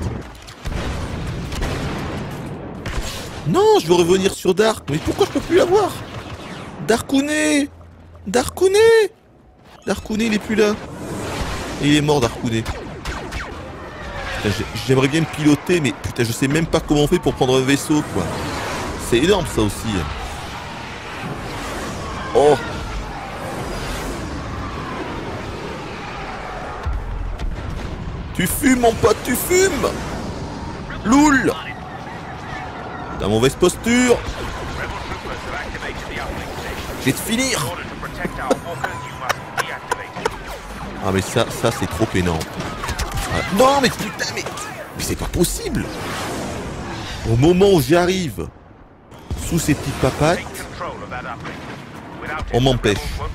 Non, je veux revenir sur Dark. Mais pourquoi je peux plus l'avoir? Darkouné. Darkouné. Darkouné, il est plus là. Et il est mort, Darkouné. J'aimerais bien me piloter, mais putain, je sais même pas comment on fait pour prendre un vaisseau, quoi. C'est énorme, ça aussi. Oh. Tu fumes, mon pote, tu fumes. Loul. T'as mauvaise posture. Je vais te finir. Ah mais ça c'est trop énorme. Ah, non mais putain mais c'est pas possible. Au moment où j'arrive sous ces petites papates, on m'empêche.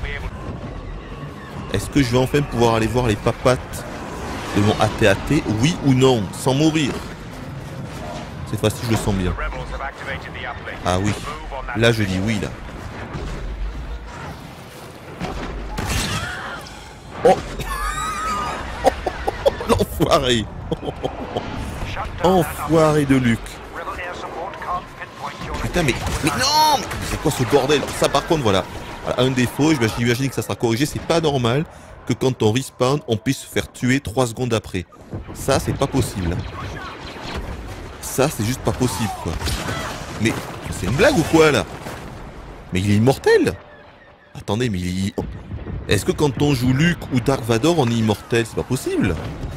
Est-ce que je vais enfin pouvoir aller voir les papates de mon AT-AT, oui ou non, sans mourir? Cette fois-ci je le sens bien. Ah oui, là je dis oui là. Oh. L'enfoiré. Enfoiré de Luc. Putain mais non. C'est quoi ce bordel? Ça par contre voilà, un défaut, j'imagine que ça sera corrigé. C'est pas normal que quand on respawn on puisse se faire tuer 3 secondes après. Ça c'est pas possible. Ça c'est juste pas possible quoi. Mais c'est une blague ou quoi là? Mais il est immortel. Attendez mais il... Est-ce que quand on joue Luke ou Dark Vador on est immortel? C'est pas possible.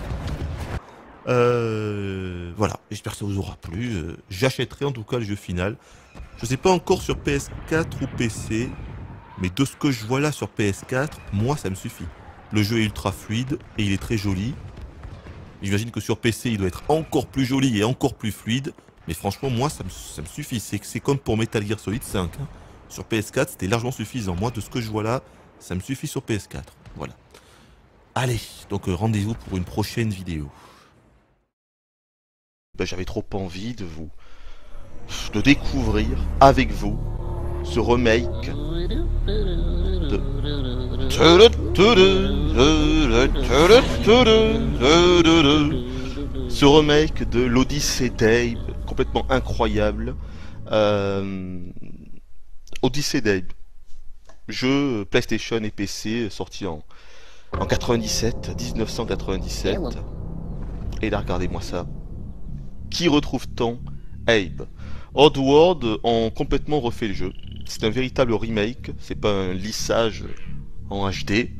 Voilà, j'espère que ça vous aura plu. J'achèterai en tout cas le jeu final. Je sais pas encore sur PS4 ou PC, mais de ce que je vois là sur PS4, moi ça me suffit. Le jeu est ultra fluide et il est très joli. J'imagine que sur PC il doit être encore plus joli et encore plus fluide, mais franchement moi ça me suffit. C'est comme pour Metal Gear Solid 5. Hein. Sur PS4 c'était largement suffisant. Moi de ce que je vois là, ça me suffit sur PS4. Voilà. Allez, donc rendez-vous pour une prochaine vidéo. Ben, j'avais trop envie de découvrir avec vous ce remake de l'Odyssée d'Abe, complètement incroyable. Odyssée d'Abe, jeu PlayStation et PC sorti en 1997. Et là regardez-moi ça. Qui retrouve-t-on? Abe. Oddworld ont complètement refait le jeu. C'est un véritable remake, c'est pas un lissage en HD.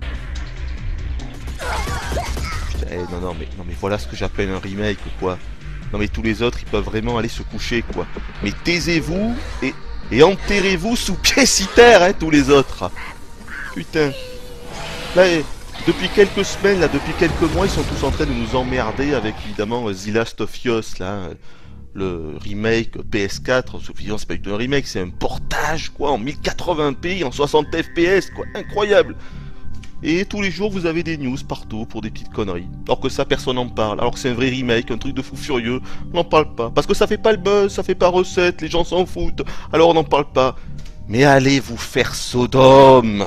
Putain, non mais voilà ce que j'appelle un remake quoi. Non mais tous les autres ils peuvent vraiment aller se coucher quoi. Mais taisez-vous et enterrez-vous sous pied-citer hein, tous les autres. Putain. Là, depuis quelques semaines, là, depuis quelques mois, ils sont tous en train de nous emmerder avec évidemment The Last of Us là. le remake PS4, Sophie, c'est pas du tout un remake, c'est un portage quoi, en 1080p, en 60 fps quoi, incroyable. Et tous les jours vous avez des news partout pour des petites conneries. Alors que ça personne n'en parle, alors que c'est un vrai remake, un truc de fou furieux, on n'en parle pas. Parce que ça fait pas le buzz, ça fait pas recette, les gens s'en foutent, alors on n'en parle pas. Mais allez vous faire Sodome.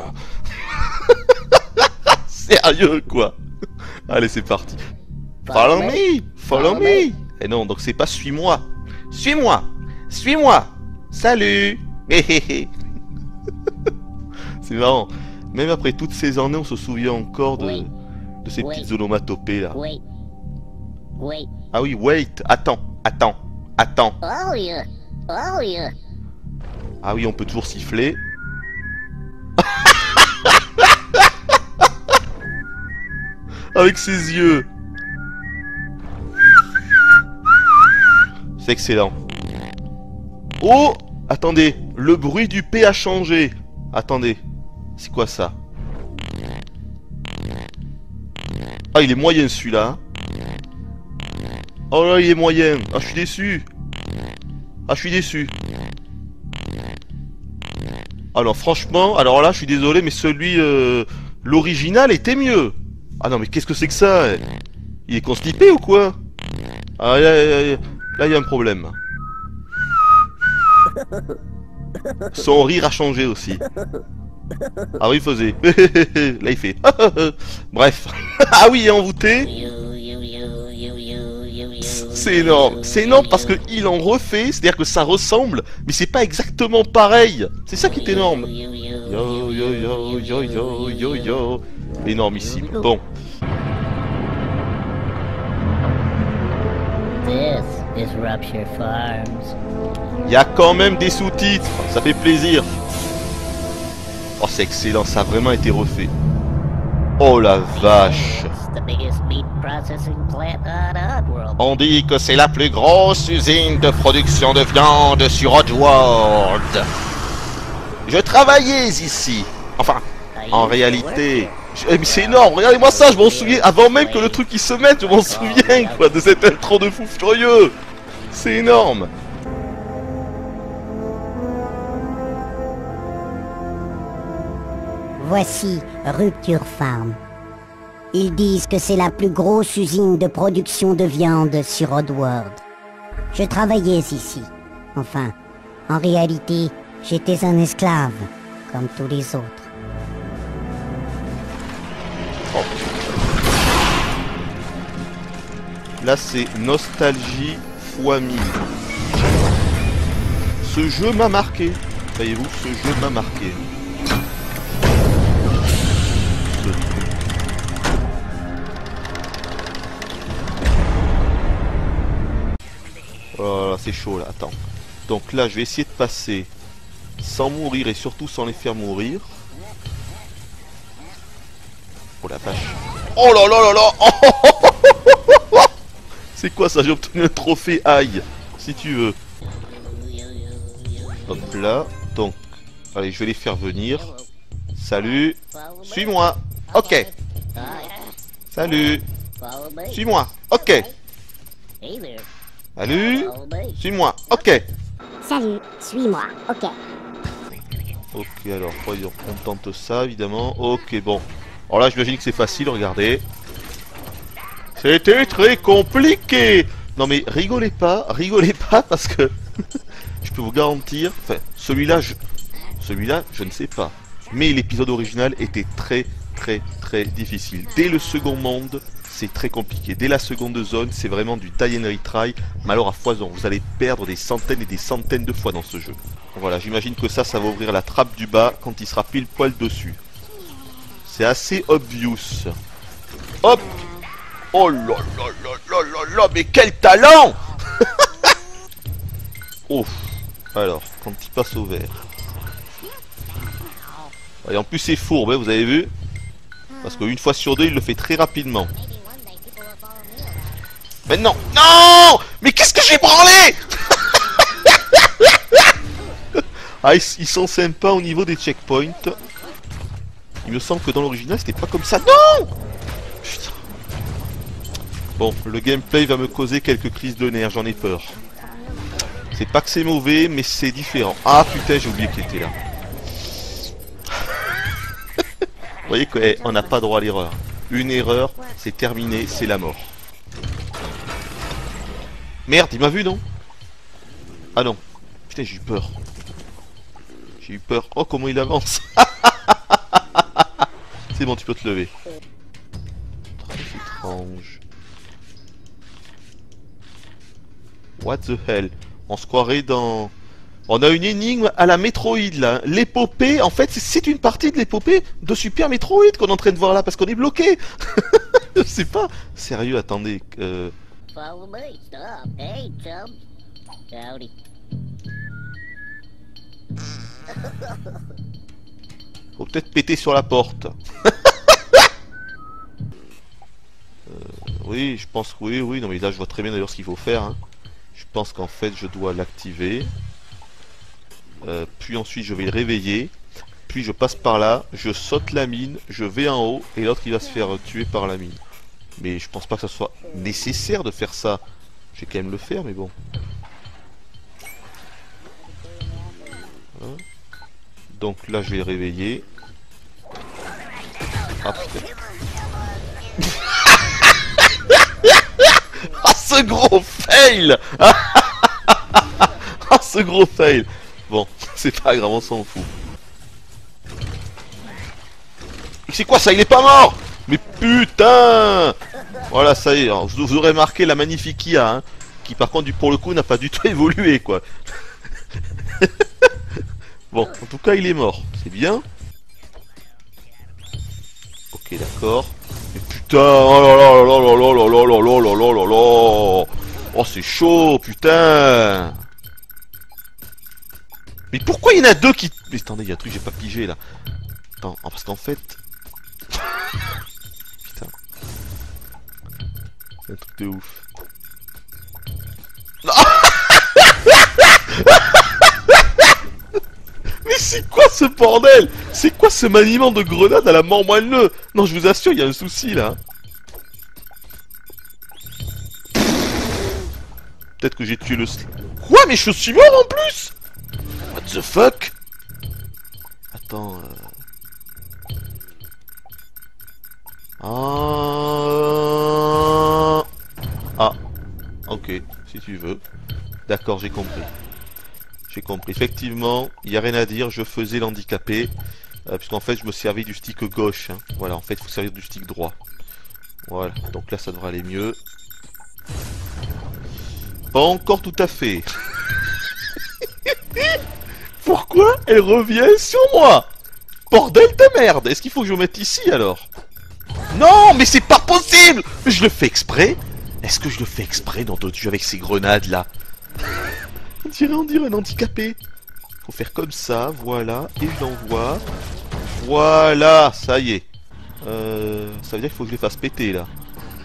Sérieux quoi. Allez c'est parti. Follow me, follow me. Et non, donc c'est pas suis-moi. Suis-moi, suis-moi. Salut. C'est marrant. Même après toutes ces années, on se souvient encore de ces petites onomatopées là. Ah oui, wait, attends, attends, attends.
Oh yeah, oh yeah.
Ah oui, on peut toujours siffler. Avec ses yeux. C'est excellent. Oh, attendez, le bruit du P a changé. Attendez, c'est quoi ça? Ah, il est moyen celui-là. Oh là, il est moyen. Ah, je suis déçu. Ah, je suis déçu. Alors franchement, alors là, je suis désolé, mais celui, l'original était mieux. Ah non, mais qu'est-ce que c'est que ça? Il est constipé ou quoi? Ah, là, il y a un problème. Son rire a changé aussi. Ah oui, il faisait. Là, il fait. Bref. Ah oui, il est envoûté. C'est énorme. C'est énorme parce qu'il en refait. C'est-à-dire que ça ressemble, mais c'est pas exactement pareil. C'est ça qui est énorme. Yo, yo, yo, yo, yo, yo, yo. Énormissime. Bon.
This is Rupture Farms.
Il y a quand même des sous-titres. Ça fait plaisir. Oh, c'est excellent. Ça a vraiment été refait. Oh la vache.
It's the biggest meat processing plant on Oddworld.
On dit que c'est la plus grosse usine de production de viande sur Oddworld. Je travaillais ici. Enfin, en réalité... mais c'est énorme, regardez-moi ça, je m'en souviens. Avant même que le truc il se mette, je m'en souviens quoi, de cette intro de fou furieux. C'est énorme.
Voici Rupture Farm. Ils disent que c'est la plus grosse usine de production de viande sur Oddworld. Je travaillais ici. Enfin, en réalité, j'étais un esclave, comme tous les autres.
Là c'est nostalgie fois 1000. Ce jeu m'a marqué. Voyez-vous, ce jeu m'a marqué. Oh là là, c'est chaud là, attends. Donc là je vais essayer de passer sans mourir et surtout sans les faire mourir. Oh la vache. Oh là là là là. C'est quoi ça? J'ai obtenu un trophée aïe, si tu veux. Hop là. Donc, allez, je vais les faire venir. Salut. Suis-moi. Ok. Salut. Suis-moi. Ok.
Hey there.
Salut.
Follow me.
Suis-moi. Ok.
Salut, suis-moi, ok.
Ok, alors, voyons, on tente ça, évidemment. Ok, bon. Alors là, j'imagine que c'est facile, regardez. C'était très compliqué. Non mais rigolez pas, parce que je peux vous garantir, enfin, celui-là, je ne sais pas. Mais l'épisode original était très difficile. Dès le second monde, c'est très compliqué. Dès la seconde zone, c'est vraiment du die and retry, mais alors à foison. Vous allez perdre des centaines et des centaines de fois dans ce jeu. Voilà, j'imagine que ça va ouvrir la trappe du bas quand il sera pile poil dessus. C'est assez obvious. Hop! Oh là là là là là là, mais quel talent! Ouf. Alors, quand il passe au vert. Et en plus c'est fourbe, hein, vous avez vu? Parce qu'une fois sur deux, il le fait très rapidement. Mais non! Non! Mais qu'est-ce que j'ai branlé? Ah, ils sont sympas au niveau des checkpoints. Il me semble que dans l'original, c'était pas comme ça. Non! Putain. Bon, le gameplay va me causer quelques crises de nerfs, j'en ai peur. C'est pas que c'est mauvais, mais c'est différent. Ah putain, j'ai oublié qu'il était là. Vous voyez qu'on n'a pas droit à l'erreur. Une erreur, c'est terminé, c'est la mort. Merde, il m'a vu, non? Ah non. Putain, j'ai eu peur. J'ai eu peur. Oh, comment il avance. C'est bon, tu peux te lever. Très étrange. What the hell? On se croirait dans... On a une énigme à la Metroid là. L'épopée, en fait, c'est une partie de l'épopée de Super Metroid qu'on est en train de voir là parce qu'on est bloqué. Je sais pas. Sérieux, attendez.
Follow me. Stop. Hey, chum. Howdy.
Faut peut-être péter sur la porte. Oui, je pense que oui. Non mais là, je vois très bien d'ailleurs ce qu'il faut faire. Hein. Je pense qu'en fait, je dois l'activer. Puis ensuite je vais le réveiller, puis je passe par là, je saute la mine, je vais en haut, et l'autre il va se faire tuer par la mine. Mais je pense pas que ça soit nécessaire de faire ça. Je vais quand même le faire, mais bon. Voilà. Donc là je vais le réveiller. Ah putain. Ah ce gros fail. Ah ce gros fail. Bon, c'est pas grave, on s'en fout. C'est quoi ça? Il est pas mort? Mais putain! Voilà, ça y est, alors, vous aurez marqué la magnifique IA, hein, qui par contre, pour le coup, n'a pas du tout évolué, quoi. Bon, en tout cas, il est mort. C'est bien. Ok, d'accord. Mais putain! Oh là là là là là là là là là là là là là! Oh, c'est chaud, putain! Mais pourquoi il y en a deux qui... Mais attendez, il y a un truc que j'ai pas pigé là. Attends, parce qu'en fait... Putain. C'est un truc de ouf. Non. Mais c'est quoi ce bordel? C'est quoi ce maniement de grenade à la mort moelleux? Non, je vous assure, il y a un souci là. Peut-être que j'ai tué le... Quoi? Mais je suis mort en plus? What the fuck? Attends... Ah... Ok, si tu veux. D'accord, j'ai compris. J'ai compris. Effectivement, il n'y a rien à dire, je faisais l'handicapé. Puisqu'en fait, je me servais du stick gauche. Hein. Voilà, en fait, il faut servir du stick droit. Voilà, donc là, ça devrait aller mieux. Pas encore tout à fait. Pourquoi elle revient sur moi? Bordel de merde! Est-ce qu'il faut que je me mette ici alors? Non, mais c'est pas possible! Je le fais exprès? Est-ce que je le fais exprès dans d'autres jeux avec ces grenades là? On dirait un handicapé. Faut faire comme ça, voilà, et je l'envoie. Voilà, ça y est. Ça veut dire qu'il faut que je les fasse péter là.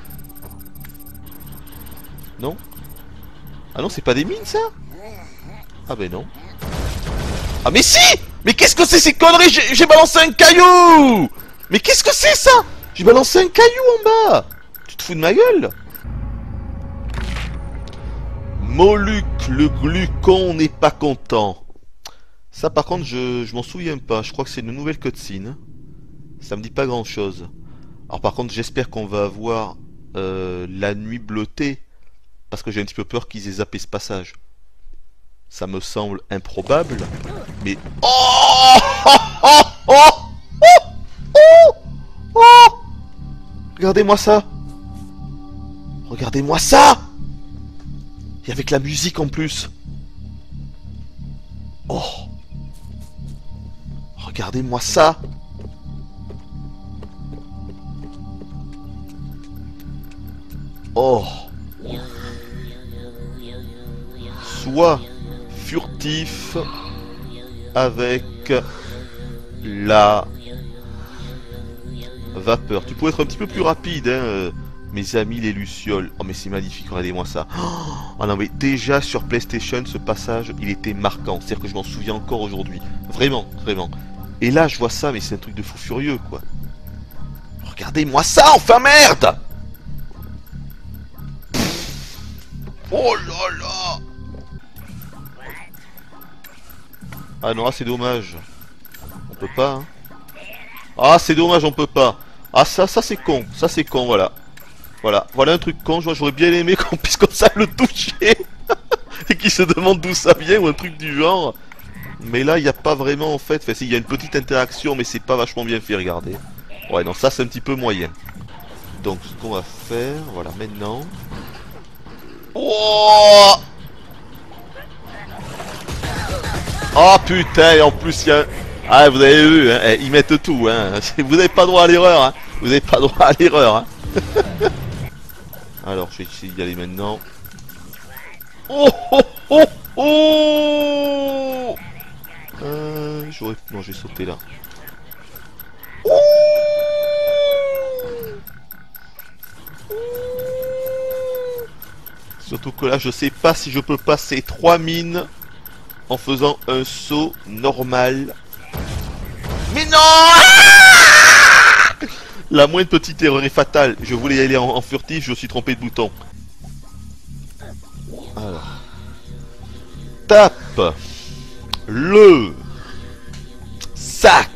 Non? Ah non, c'est pas des mines ça? Ah ben non. Ah mais si! Mais qu'est-ce que c'est ces conneries? J'ai balancé un caillou! Mais qu'est-ce que c'est ça? J'ai balancé un caillou en bas! Tu te fous de ma gueule? Moluc le glucon n'est pas content. Ça par contre je m'en souviens pas. Je crois que c'est une nouvelle cutscene. Ça me dit pas grand chose. Alors par contre j'espère qu'on va avoir la nuit bleutée. Parce que j'ai un petit peu peur qu'ils aient zappé ce passage. Ça me semble improbable. Mais... Oh, oh, oh, oh, oh, oh. Regardez-moi ça. Regardez-moi ça. Et avec la musique en plus. Oh. Regardez-moi ça. Oh. Soit furtif avec la vapeur. Tu pourrais être un petit peu plus rapide, hein, mes amis les lucioles. Oh mais c'est magnifique, regardez-moi ça. Oh non mais déjà sur PlayStation, ce passage, il était marquant. C'est-à-dire que je m'en souviens encore aujourd'hui. Vraiment, vraiment. Et là, je vois ça, mais c'est un truc de fou furieux, quoi. Regardez-moi ça, enfin merde! Oh là là! Ah non, ah, c'est dommage. On peut pas, hein. Ah, c'est dommage, on peut pas. Ah, ça c'est con. Ça, c'est con, voilà. Voilà un truc con. J'aurais bien aimé qu'on puisse comme ça le toucher. Et qu'il se demande d'où ça vient ou un truc du genre. Mais là, il n'y a pas vraiment, en fait. Enfin, si, il y a une petite interaction, mais c'est pas vachement bien fait, regardez. Ouais, non, ça, c'est un petit peu moyen. Donc, ce qu'on va faire, voilà, maintenant... Oh, oh putain, et en plus, il y a... Ah, vous avez vu, hein, ils mettent tout, hein. Vous n'avez pas droit à l'erreur, hein. Vous n'avez pas droit à l'erreur, hein. Alors, je vais essayer d'y aller maintenant. Oh, oh, oh, oh. J'aurais... Non, j'ai sauté là. Oh. Surtout que là, je sais pas si je peux passer 3 mines en faisant un saut normal. Mais non! La moindre petite erreur est fatale. Je voulais y aller en furtif, je me suis trompé de bouton. Alors. Tape le sac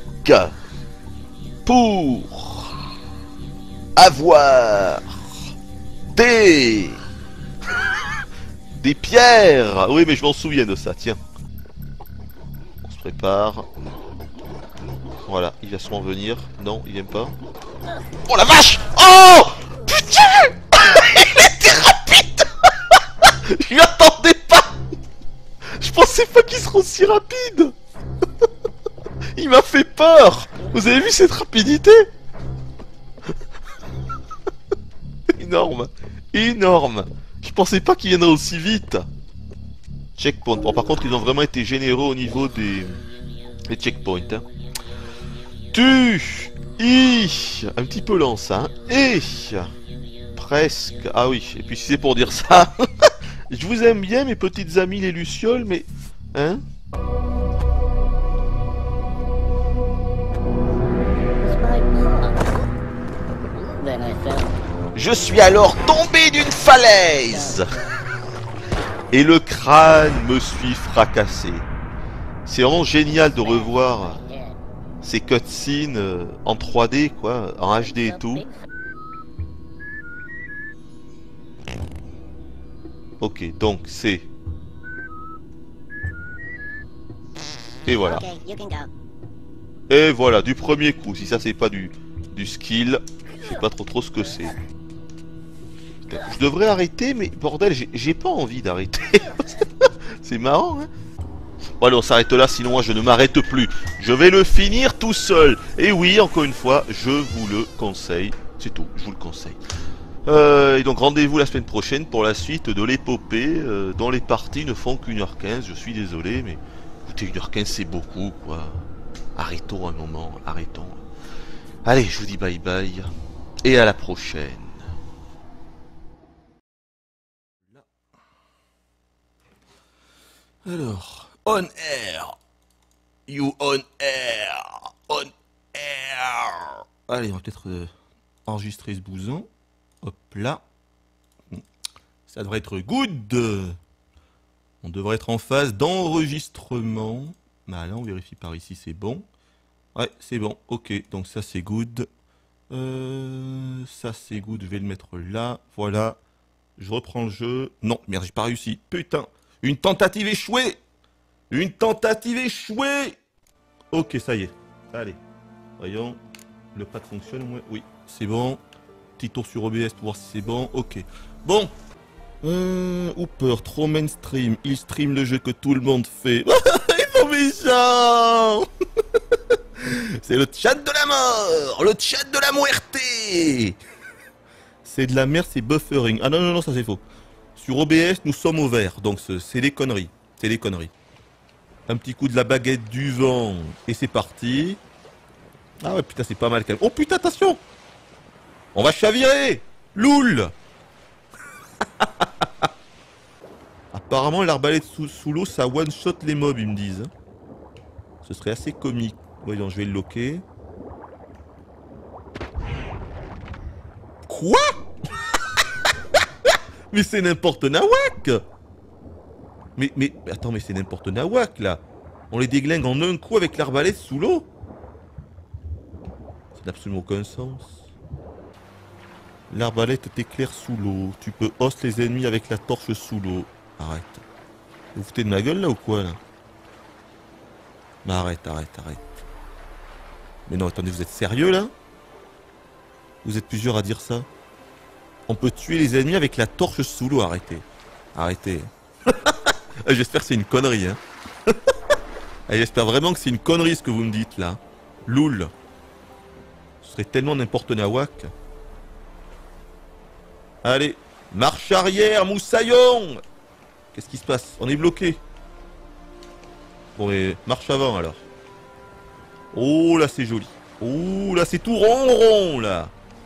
pour avoir des pierres. Oui, mais je m'en souviens de ça, tiens. On se prépare. Voilà, il va sûrement venir. Non, il vient pas. Oh la vache! Oh! Putain! Il était rapide! Je m'y attendais pas! Je pensais pas qu'il serait aussi rapide! Il m'a fait peur! Vous avez vu cette rapidité? Énorme! Énorme! Je pensais pas qu'il viendrait aussi vite! Checkpoint. Bon, par contre, ils ont vraiment été généreux au niveau des checkpoints. Hein. Un petit peu lent ça. Hein. Presque. Ah oui, et puis si c'est pour dire ça. Je vous aime bien, mes petites amies les lucioles, mais... Hein? Je suis alors tombé d'une falaise. Et le crâne me suis fracassé. C'est vraiment génial de revoir ces cutscenes en 3D, quoi, en HD et tout. Ok, donc c'est... Et voilà. Et voilà, du premier coup. Si ça c'est pas du skill, je sais pas trop ce que c'est. Je devrais arrêter, mais bordel, j'ai pas envie d'arrêter. C'est marrant, hein. Bon allez, on s'arrête là, sinon moi je ne m'arrête plus. Je vais le finir tout seul. Et oui, encore une fois, je vous le conseille. C'est tout, je vous le conseille. Et donc rendez-vous la semaine prochaine pour la suite de l'épopée, dont les parties ne font qu'1h15. Je suis désolé, mais écoutez, 1h15 c'est beaucoup, quoi. Arrêtons un moment, arrêtons. Allez, je vous dis bye bye, et à la prochaine. Alors, on air. You on air. On air. Allez, on va peut-être enregistrer ce bouson. Hop là. Ça devrait être good. On devrait être en phase d'enregistrement. Bah là, on vérifie par ici, c'est bon. Ouais, c'est bon. Ok, donc ça c'est good. Ça c'est good. Je vais le mettre là. Voilà. Je reprends le jeu. Non, merde, j'ai pas réussi. Putain. Une tentative échouée! Une tentative échouée! Ok, ça y est. Allez. Voyons. Le pad fonctionne au moins. Oui, c'est bon. Petit tour sur OBS pour voir si c'est bon. Ok. Bon. Hooper, trop mainstream. Il stream le jeu que tout le monde fait. Ils sont méchants! C'est le chat de la mort! Le chat de la muerte! C'est de la merde, c'est buffering. Ah non, non, non, ça c'est faux. Sur OBS, nous sommes au vert, donc c'est des conneries. C'est des conneries. Un petit coup de la baguette du vent, et c'est parti. Ah ouais, putain, c'est pas mal quand même. Oh putain, attention! On va chavirer! Loul! Apparemment, l'arbalète sous l'eau, ça one-shot les mobs, ils me disent. Ce serait assez comique. Voyons, je vais le loquer. Quoi? Mais c'est n'importe nawak! Mais attends, mais c'est n'importe nawak là! On les déglingue en un coup avec l'arbalète sous l'eau. Ça n'a absolument aucun sens. L'arbalète t'éclaire sous l'eau. Tu peux host les ennemis avec la torche sous l'eau. Arrête. Vous foutez de ma gueule là ou quoi là? Mais arrête. Mais non, attendez, vous êtes sérieux là? Vous êtes plusieurs à dire ça? On peut tuer les ennemis avec la torche sous l'eau, arrêtez. J'espère que c'est une connerie, hein. J'espère vraiment que c'est une connerie ce que vous me dites là. Loul. Ce serait tellement n'importe nawak. Allez, marche arrière, moussaillon. Qu'est-ce qui se passe? On est bloqué. Bon mais marche avant alors. Oh là c'est joli. Oh là c'est tout rond là.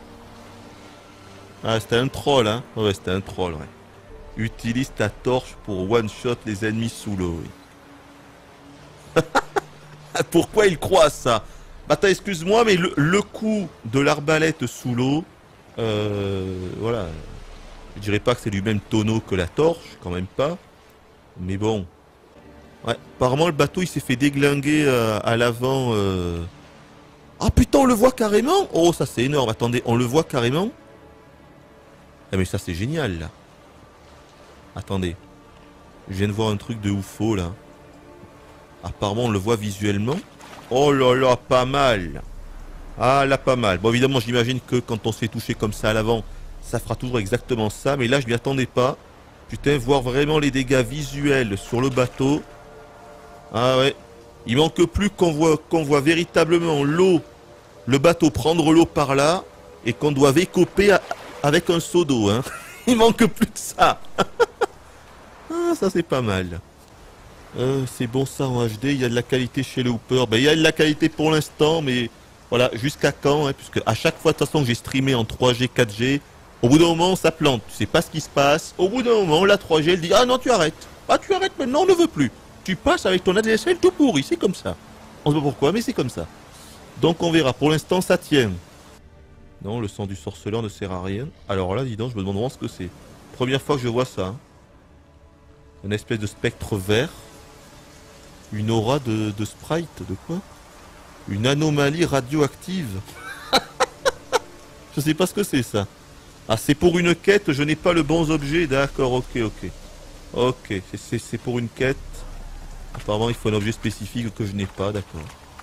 Ah c'était un troll hein. Ouais c'était un troll ouais. Utilise ta torche pour one-shot les ennemis sous l'eau. Oui. Pourquoi il croit à ça? Bah attends excuse-moi mais le coup de l'arbalète sous l'eau, voilà. Je dirais pas que c'est du même tonneau que la torche, quand même pas. Mais bon. Ouais, apparemment le bateau il s'est fait déglinguer à l'avant. Ah putain on le voit carrément. Oh ça c'est énorme, attendez, on le voit carrément. Ah mais ça c'est génial là. Attendez. Je viens de voir un truc de oufo là. Apparemment on le voit visuellement. Oh là là, pas mal. Ah là pas mal. Bon évidemment j'imagine que quand on se fait toucher comme ça à l'avant, ça fera toujours exactement ça. Mais là je m'y attendais pas. Putain, voir vraiment les dégâts visuels sur le bateau. Ah ouais. Il manque plus qu'on voit véritablement l'eau, le bateau prendre l'eau par là, et qu'on doit écoper avec un seau d'eau. Hein. Il manque plus de ça. Ah, ça c'est pas mal. C'est bon ça en HD, il y a de la qualité chez le Hooper. Ben, il y a de la qualité pour l'instant, mais voilà, jusqu'à quand hein, puisque à chaque fois de toute façon que j'ai streamé en 3G, 4G, au bout d'un moment ça plante, tu sais pas ce qui se passe. Au bout d'un moment, la 3G elle dit ah non tu arrêtes. Ah tu arrêtes maintenant, on ne veut plus. Tu passes avec ton ADSL tout pourri, c'est comme ça. On sait pas pourquoi, mais c'est comme ça. Donc on verra, pour l'instant ça tient. Non, le sang du sorceleur ne sert à rien. Alors là, dis donc, je me demande vraiment ce que c'est. Première fois que je vois ça. Hein. Une espèce de spectre vert. Une aura de sprite, de quoi? Une anomalie radioactive. Je sais pas ce que c'est ça. Ah, c'est pour une quête, je n'ai pas le bon objet. D'accord, ok. Ok, c'est pour une quête. Apparemment, il faut un objet spécifique que je n'ai pas, d'accord.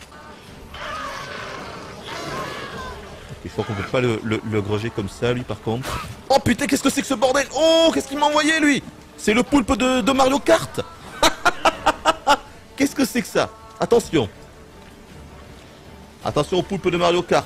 Ok, je crois qu'on peut pas le gruger comme ça, lui, par contre. Oh putain, qu'est-ce que c'est que ce bordel? Oh, qu'est-ce qu'il m'a envoyé, lui? C'est le poulpe de Mario Kart. Qu'est-ce que c'est que ça? Attention. Attention au poulpe de Mario Kart.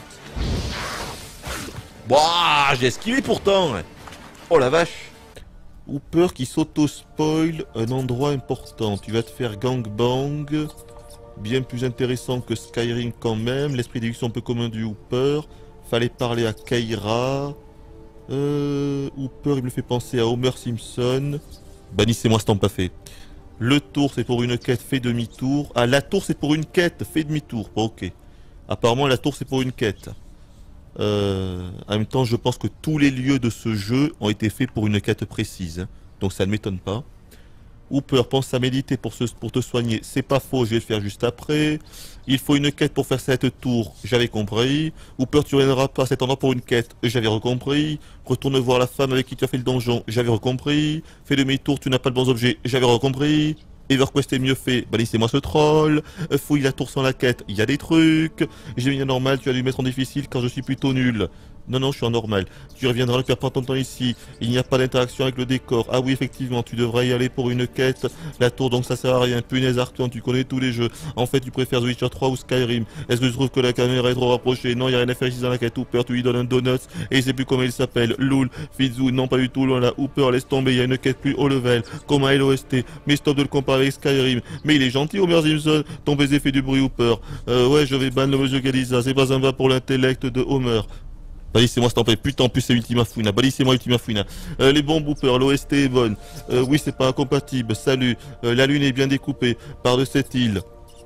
Wouah, j'ai esquivé pourtant. Oh la vache. Hooper qui s'auto-spoil un endroit important. Tu vas te faire gangbang. Bien plus intéressant que Skyrim quand même. L'esprit d'éducation un peu commun du Hooper. Fallait parler à Keira. Hooper il me fait penser à Homer Simpson. Bannissez-moi ce temps pas fait. Le tour c'est pour une quête, fait demi-tour. Ah la tour c'est pour une quête, fait demi-tour. Bon, ok. Apparemment la tour c'est pour une quête. En même temps, je pense que tous les lieux de ce jeu ont été faits pour une quête précise. Hein. Donc ça ne m'étonne pas. Hooper, pense à méditer pour te soigner. C'est pas faux, je vais le faire juste après. Il faut une quête pour faire cette tour. J'avais compris. Hooper, tu reviendras pas à cet endroit pour une quête. J'avais recompris. Retourne voir la femme avec qui tu as fait le donjon. J'avais recompris. Fais demi-tour, tu n'as pas de bons objets. J'avais recompris. EverQuest est mieux fait, bannissez-moi ce troll. Fouille la tour sans la quête, il y a des trucs. J'ai mis en normal, tu vas lui mettre en difficile car je suis plutôt nul. Non, je suis en normal. Tu reviendras, tu vas prendre ton temps ici. Il n'y a pas d'interaction avec le décor. Ah oui, effectivement, tu devrais y aller pour une quête. La tour, donc ça sert à rien. Punaise Arcton, tu connais tous les jeux. En fait, tu préfères The Witcher 3 ou Skyrim. Est-ce que tu trouves que la caméra est trop rapprochée? Non, il n'y a rien à faire ici dans la quête. Hooper, tu lui donnes un donut. Et il sait plus comment il s'appelle. Loul, Fizou, non, pas du tout. Loin là. Hooper, laisse tomber, il y a une quête plus haut level. Comme un LOST. Mais stop de le comparer avec Skyrim. Mais il est gentil, Homer Simpson. Ton baiser fait du bruit, Hooper. Ouais, je vais ban le monsieur Galisa. C'est pas sympa pour l'intellect de Homer. Bannissez-moi cet empêche, putain en plus c'est Ultima Fouina, bannissez-moi Ultima Fouina. Les bons boopers, l'OST est bonne. Oui c'est pas incompatible, salut. La lune est bien découpée, par de cette île.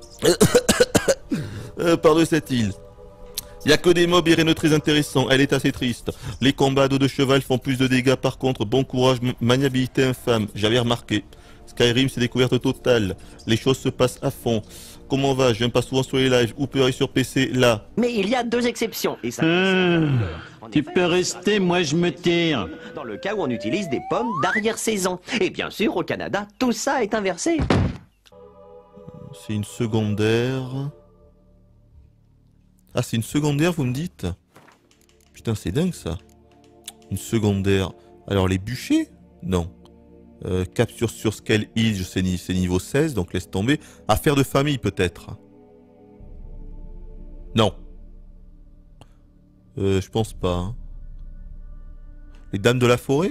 Par de cette île. Il n'y a que des mobs iréneux très intéressants, elle est assez triste. Les combats à dos de cheval font plus de dégâts par contre, bon courage, maniabilité infâme, j'avais remarqué. Skyrim, c'est découverte totale. Les choses se passent à fond. Comment va? Je viens pas souvent sur les lives. Ou peut aller sur PC, là.
Mais il y a 2 exceptions, et ça...
Tu peux rester, moi je me tire.
Dans le cas où on utilise des pommes d'arrière-saison. Et bien sûr, au Canada, tout ça est inversé.
C'est une secondaire. Ah, c'est une secondaire, vous me dites? Putain, c'est dingue, ça. Une secondaire. Alors, les bûchers? Non. Capture sur Scale Hill, je sais, c'est niveau 16, donc laisse tomber. Affaire de famille, peut-être. Non. Je pense pas. Hein. Les dames de la forêt?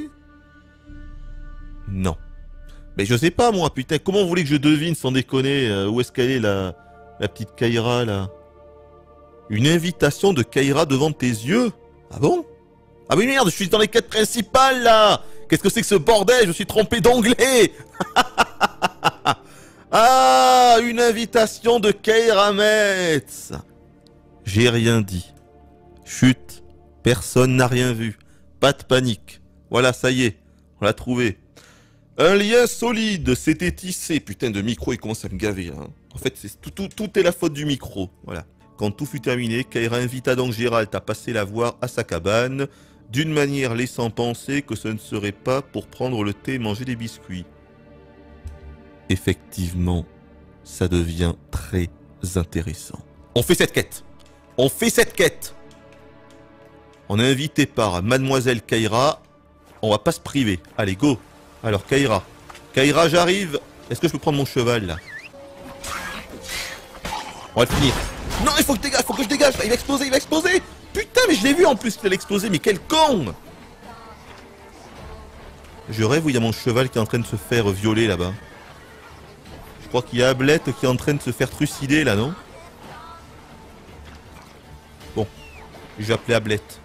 Non. Mais je sais pas, moi, putain. Comment vous voulez que je devine, sans déconner, où est-ce qu'elle est, la petite Kaira, là? Une invitation de Kaira devant tes yeux? Ah bon? Ah mais merde, je suis dans les quêtes principales, là! Qu'est-ce que c'est que ce bordel? Je me suis trompé d'onglet. Ah, une invitation de Keira Metz. J'ai rien dit. Chut, personne n'a rien vu. Pas de panique. Voilà, ça y est, on l'a trouvé. Un lien solide s'était tissé. Putain de micro, il commence à me gaver. Hein. En fait, tout est la faute du micro. Voilà. Quand tout fut terminé, Keira invita donc Gérald à passer la voir à sa cabane, d'une manière laissant penser que ce ne serait pas pour prendre le thé et manger des biscuits. Effectivement, ça devient très intéressant. On fait cette quête. On fait cette quête. On est invité par Mademoiselle Keira. On va pas se priver. Allez, go. Alors, Keira. Keira, j'arrive. Est-ce que je peux prendre mon cheval, là? On va le finir. Non, il faut que je dégage. Il va exploser, il va exploser. Putain, mais je l'ai vu en plus qu'il allait exploser, mais quel con! Je rêve où il y a mon cheval qui est en train de se faire violer là-bas. Je crois qu'il y a Ablette qui est en train de se faire trucider là, non? Bon, je vais appeler Ablette.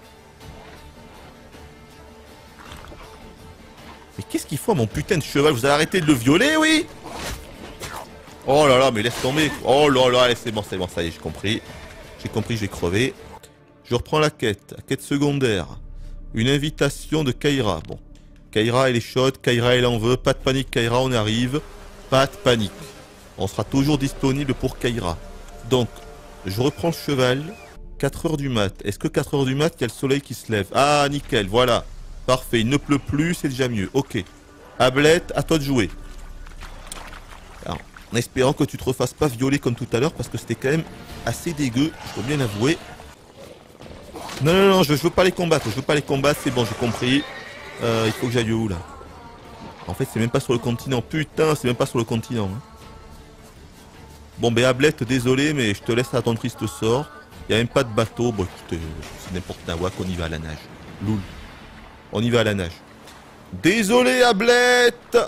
Mais qu'est-ce qu'il faut à mon putain de cheval? Vous allez arrêter de le violer, oui? Oh là là, mais laisse tomber. Oh là là, c'est bon, ça y est, j'ai compris. J'ai compris, je vais crever. Je reprends la quête secondaire. Une invitation de Keira. Bon, Keira elle est chaude, Keira elle en veut. Pas de panique Keira, on arrive. Pas de panique. On sera toujours disponible pour Keira. Donc, je reprends le cheval. 4h du mat. Est-ce que 4h du mat, il y a le soleil qui se lève? Ah, nickel, voilà. Parfait, il ne pleut plus, c'est déjà mieux. Ok. Ablette, à toi de jouer. Alors, en espérant que tu te refasses pas violer comme tout à l'heure, parce que c'était quand même assez dégueu, je dois bien l'avouer. Non, non, non, je veux pas les combattre, c'est bon, j'ai compris. Il faut que j'aille où, là? En fait, c'est même pas sur le continent, putain, c'est même pas sur le continent. Hein. Bon, ben, Ablette, désolé, mais je te laisse à ton triste sort. Il n'y a même pas de bateau, bon, écoute, c'est n'importe quoi, qu'on y va à la nage. Loul. On y va à la nage. Désolé, Ablette.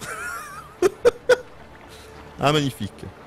Ah, magnifique.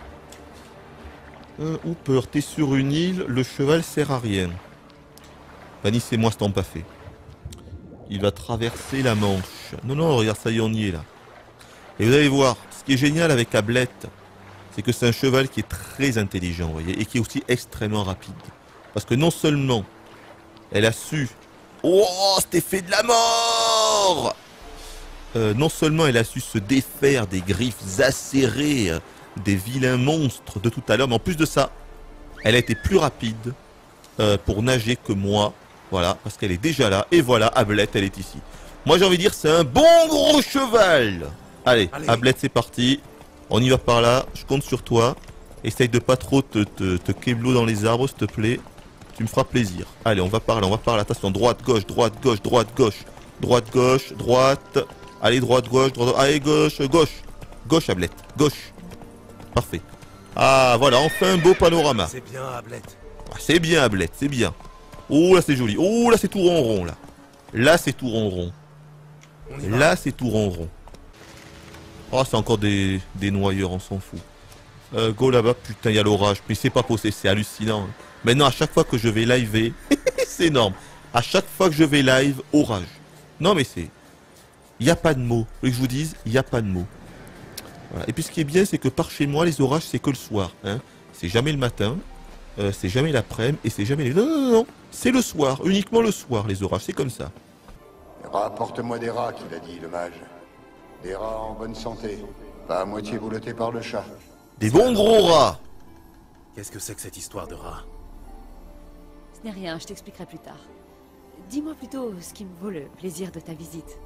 Hooper, t'es sur une île, le cheval sert à rien. Bannissez-moi ce temps pas fait. Il va traverser la Manche. Non, non, regarde, ça y est, on y est là. Et vous allez voir, ce qui est génial avec Ablette, c'est que c'est un cheval qui est très intelligent, vous voyez, et qui est aussi extrêmement rapide. Parce que non seulement elle a su... Oh, cet effet de la mort! Non seulement elle a su se défaire des griffes acérées des vilains monstres de tout à l'heure, mais en plus de ça, elle a été plus rapide pour nager que moi. Voilà, parce qu'elle est déjà là. Et voilà, Ablette, elle est ici. Moi, j'ai envie de dire, c'est un bon gros cheval. Allez. Ablette, c'est parti. On y va par là. Je compte sur toi. Essaye de pas trop te keblo dans les arbres, s'il te plaît. Tu me feras plaisir. Allez, on va par là, Attention, droite, gauche, droite, gauche, droite, gauche. Droite, gauche, droite. Allez, droite, gauche, droite. Allez, gauche, gauche. Gauche, Ablette. Gauche. Parfait. Ah, voilà, enfin un beau panorama.
C'est bien, Ablette.
Ah, c'est bien, Ablette, c'est bien. Oh, là, c'est joli. Oh, là, c'est tout ronron, là. Là, c'est tout ronron. Là, c'est tout ronron. Oh, c'est encore des noyeurs, on s'en fout. Go là-bas, putain, il y a l'orage. Mais c'est pas possible, c'est hallucinant. Maintenant, à chaque fois que je vais liver, c'est énorme. À chaque fois que je vais live, orage. Non, mais c'est... Il n'y a pas de mots. Vous voulez que je vous dise, il n'y a pas de mots. Voilà. Et puis, ce qui est bien, c'est que par chez moi, les orages, c'est que le soir. Hein. C'est jamais le matin. C'est jamais l'après-midi. Et c'est jamais les... Non, non, non, non. C'est le soir. Uniquement le soir, les orages. C'est comme ça.
Rapporte-moi des rats, qu'il a dit, le mage. Des rats en bonne santé.
Pas à moitié boulotté par le chat.
Des bons gros rats.
Qu'est-ce que c'est que cette histoire de rat?
Ce n'est rien, je t'expliquerai plus tard. Dis-moi plutôt ce qui me vaut le plaisir de ta visite.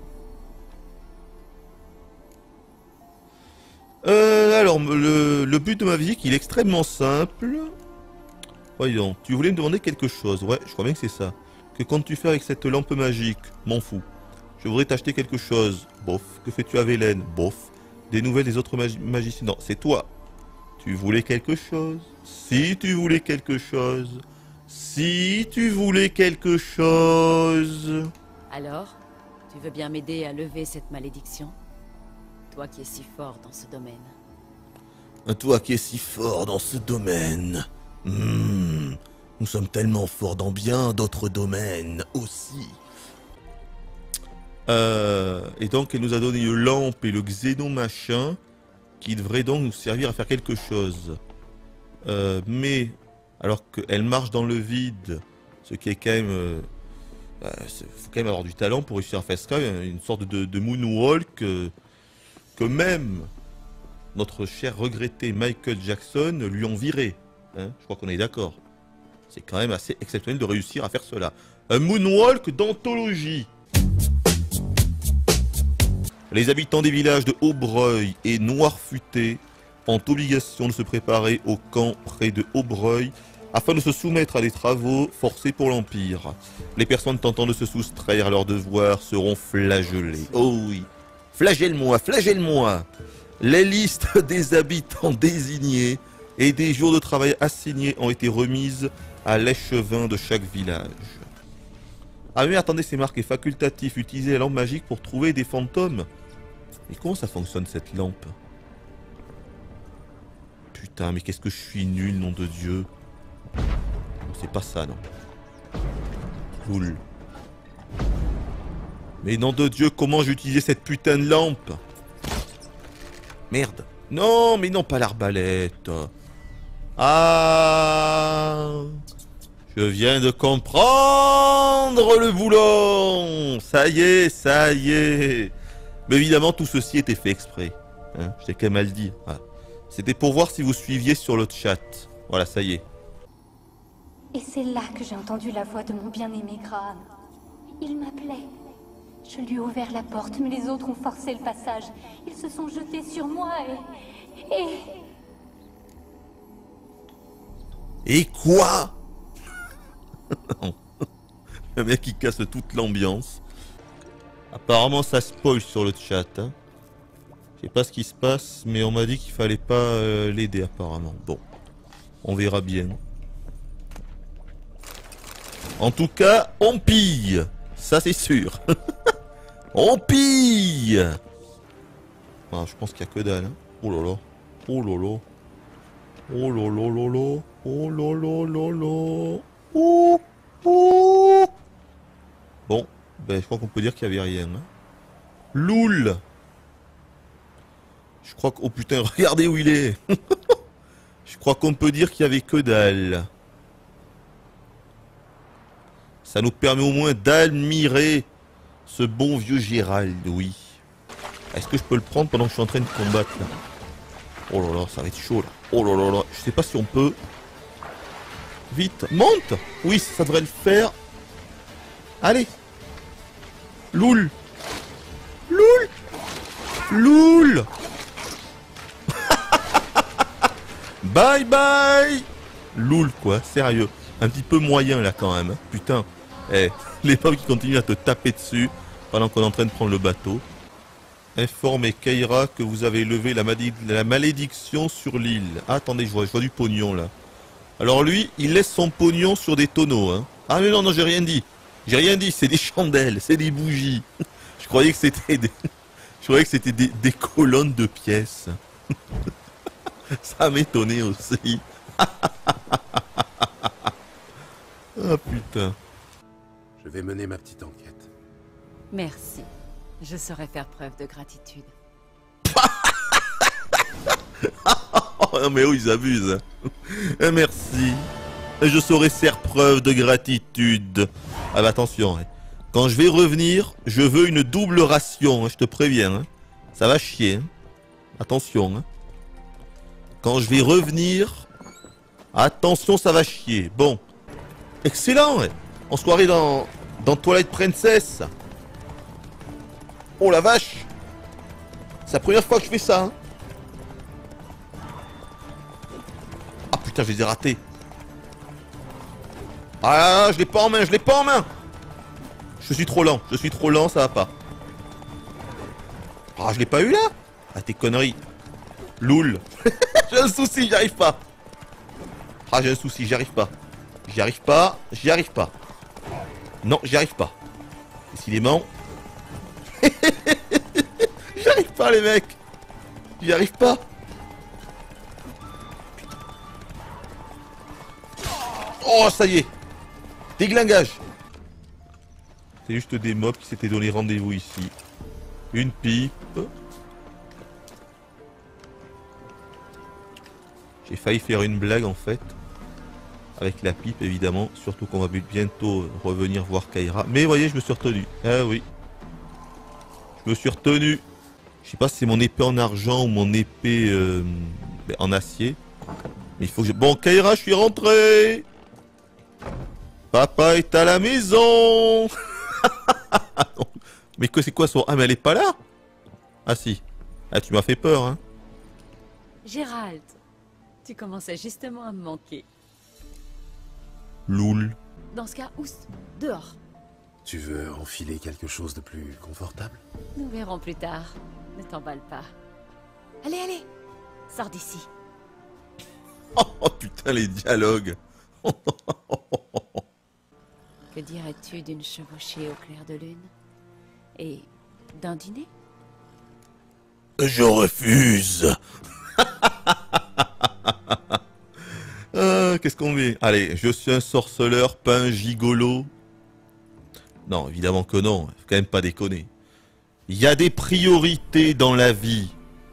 Alors, le but de ma visite, il est extrêmement simple. Voyons, tu voulais me demander quelque chose. Ouais, je crois bien que c'est ça. Que comptes-tu faire avec cette lampe magique? M'en fous. Je voudrais t'acheter quelque chose. Bof. Que fais-tu à Vélène? Bof. Des nouvelles des autres magiciens? Non, c'est toi. Tu voulais quelque chose? Si tu voulais quelque chose. Si tu voulais quelque chose.
Alors, tu veux bien m'aider à lever cette malédiction? Toi qui es si fort dans ce domaine.
Toi qui es si fort dans ce domaine. Nous sommes tellement forts dans bien d'autres domaines aussi. Et donc elle nous a donné une lampe et le xénon machin qui devrait donc nous servir à faire quelque chose. Mais alors qu'elle marche dans le vide, ce qui est quand même... faut quand même avoir du talent pour réussir à faire ça, une sorte de moonwalk que même notre cher regretté Michael Jackson lui ont viré. Hein, je crois qu'on est d'accord. C'est quand même assez exceptionnel de réussir à faire cela. Un moonwalk d'anthologie. Les habitants des villages de Aubreuil et Noirfuté ont obligation de se préparer au camp près de Aubreuil afin de se soumettre à des travaux forcés pour l'Empire. Les personnes tentant de se soustraire à leurs devoirs seront flagellées. Oh oui, flagelle-moi, flagelle-moi. Les listes des habitants désignés et des jours de travail assignés ont été remises à l'échevin de chaque village. Ah mais attendez, c'est marqué facultatif, utiliser la lampe magique pour trouver des fantômes. Et comment ça fonctionne cette lampe? Putain, mais qu'est-ce que je suis nul, nom de Dieu. C'est pas ça, non. Cool. Mais nom de Dieu, comment j'ai utilisé cette putain de lampe? Merde. Non, mais non, pas l'arbalète. Ah, je viens de comprendre le boulon. Ça y est, ça y est. Mais évidemment, tout ceci était fait exprès. Hein, je t'ai qu'à mal dire. Voilà. C'était pour voir si vous suiviez sur le chat. Voilà, ça y est.
Et c'est là que j'ai entendu la voix de mon bien-aimé Graham. Il m'appelait. Je lui ai ouvert la porte, mais les autres ont forcé le passage. Ils se sont jetés sur moi
Et quoi? Le mec qui casse toute l'ambiance. Apparemment ça spoil sur le chat. Hein. Je sais pas ce qui se passe, mais on m'a dit qu'il fallait pas l'aider apparemment. Bon, on verra bien. En tout cas, on pille. Ça c'est sûr. On pille. Ah, je pense qu'il y a que dalle. Hein. Oh là là. Oh là là. Oh là là là là. Oh là là là là. Oh, oh. Bon, ben je crois qu'on peut dire qu'il n'y avait rien. Hein. Loul. Je crois que... Oh putain, regardez où il est. Je crois qu'on peut dire qu'il n'y avait que dalle. Ça nous permet au moins d'admirer ce bon vieux Gérald, oui. Est-ce que je peux le prendre pendant que je suis en train de combattre là? Oh là là, ça va être chaud là. Oh là là là, je sais pas si on peut... Vite, monte! Oui, ça devrait le faire. Allez! Loul! Loul! Loul! Bye bye! Loul quoi, sérieux. Un petit peu moyen là quand même. Putain. Eh, les femmes qui continuent à te taper dessus pendant qu'on est en train de prendre le bateau. Informez Keira que vous avez levé la malédiction sur l'île. Ah, attendez, je vois du pognon là. Alors lui, il laisse son pognon sur des tonneaux. Hein. Ah mais non, non, j'ai rien dit. J'ai rien dit, c'est des chandelles, c'est des bougies. Je croyais que c'était des colonnes de pièces. Ça m'étonnait aussi. Ah putain.
Je vais mener ma petite enquête.
Merci. Je saurai faire preuve de gratitude.
Oh, mais oh, ils abusent. Merci. Je saurai faire preuve de gratitude. Ah bah attention. Hein. Quand je vais revenir, je veux une double ration. Hein, je te préviens. Hein. Ça va chier. Hein. Attention, hein. Quand je vais revenir... Attention, ça va chier. Bon. Excellent, ouais. En soirée dans Twilight Princess. Oh la vache. C'est la première fois que je fais ça, hein. Ah putain, je les ai ratés. Ah là là, je l'ai pas en main, je l'ai pas en main. Je suis trop lent, ça va pas. Ah, je l'ai pas eu là. Ah, tes conneries. Loul. J'ai un souci, j'y arrive pas. Ah, j'ai un souci, j'y arrive pas. J'y arrive pas, j'y arrive pas. Non, j'y arrive pas. Décidément. J'y arrive pas, les mecs. J'y arrive pas. Oh, ça y est. Déglingage. C'est juste des mobs qui s'étaient donné rendez-vous ici. Une pipe. J'ai failli faire une blague en fait. Avec la pipe évidemment. Surtout qu'on va bientôt revenir voir Kaira. Mais vous voyez, je me suis retenu. Ah oui. Je me suis retenu. Je sais pas si c'est mon épée en argent ou mon épée en acier. Mais il faut que je... Bon, Kaira, je suis rentré. Papa est à la maison. Mais que c'est quoi son... Ah mais elle est pas là. Ah si. Ah tu m'as fait peur hein.
Gérald, tu commençais justement à me manquer.
Loul.
Dans ce cas, oust, dehors.
Tu veux enfiler quelque chose de plus confortable?
Nous verrons plus tard. Ne t'emballe pas. Allez, allez. Sors d'ici.
Oh putain les dialogues.
Que dirais-tu d'une chevauchée au clair de lune? Et d'un dîner?
Je refuse. Qu'est-ce qu'on met? Allez, je suis un sorceleur, pas un gigolo. Non, évidemment que non. Faut quand même pas déconner. Il y a des priorités dans la vie.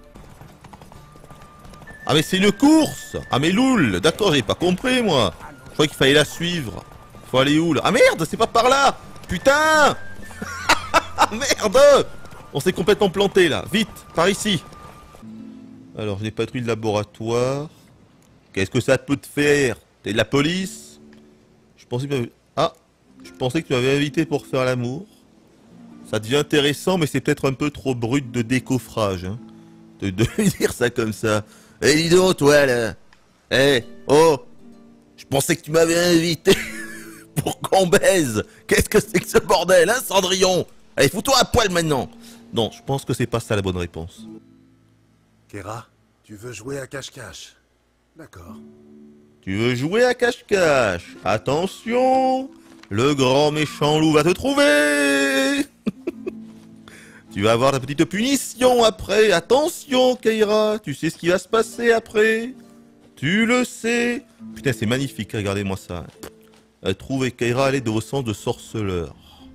Ah mais c'est une course. Ah mais loul. D'accord, j'avais pas compris moi. Je croyais qu'il fallait la suivre. Faut aller où là? Ah merde, c'est pas par là. Putain. Merde. On s'est complètement planté là. Vite, par ici. Alors, j'ai patrouille de laboratoire. Qu'est-ce que ça peut te faire? T'es de la police? Je pensais que... Ah, je pensais que tu m'avais invité pour faire l'amour. Ça devient intéressant, mais c'est peut-être un peu trop brut de décoffrage. Hein, de dire ça comme ça. Eh, dis donc, toi, là. Eh, oh. Je pensais que tu m'avais invité pour qu'on baise. Qu'est-ce que c'est que ce bordel, hein, Cendrillon? Allez, fous-toi à poil maintenant. Non, je pense que c'est pas ça la bonne réponse.
Kéra, tu veux jouer à cache-cache? D'accord.
Tu veux jouer à cache-cache? Attention, le grand méchant loup va te trouver. Tu vas avoir ta petite punition après. Attention, Kaira, tu sais ce qui va se passer après. Tu le sais. Putain, c'est magnifique, regardez-moi ça. Trouver Kaira à l'aide de vos sens de sorceleur.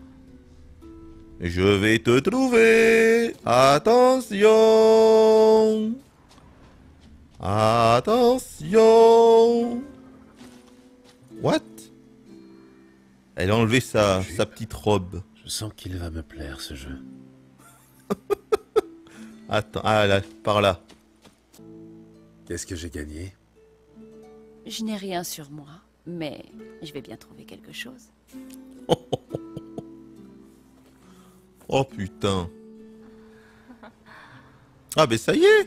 Je vais te trouver. Attention. Attention. What? Elle a enlevé sa petite robe.
Je sens qu'il va me plaire ce jeu.
Attends, ah là, par là.
Qu'est-ce que j'ai gagné?
Je n'ai rien sur moi, mais je vais bien trouver quelque chose.
Oh putain. Ah ben ça y est.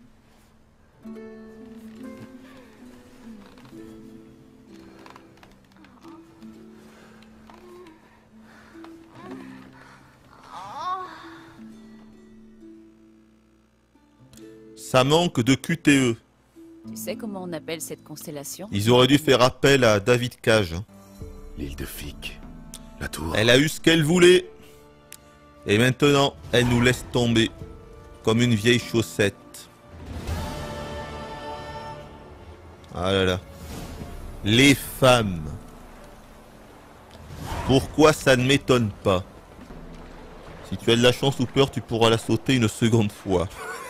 Ça manque de QTE.
Tu sais comment on appelle cette constellation?
Ils auraient dû faire appel à David Cage.
L'île de Fique. La tour.
Elle a eu ce qu'elle voulait. Et maintenant, elle nous laisse tomber. Comme une vieille chaussette. Ah là là. Les femmes. Pourquoi ça ne m'étonne pas? Si tu as de la chance ou peur, tu pourras la sauter une seconde fois.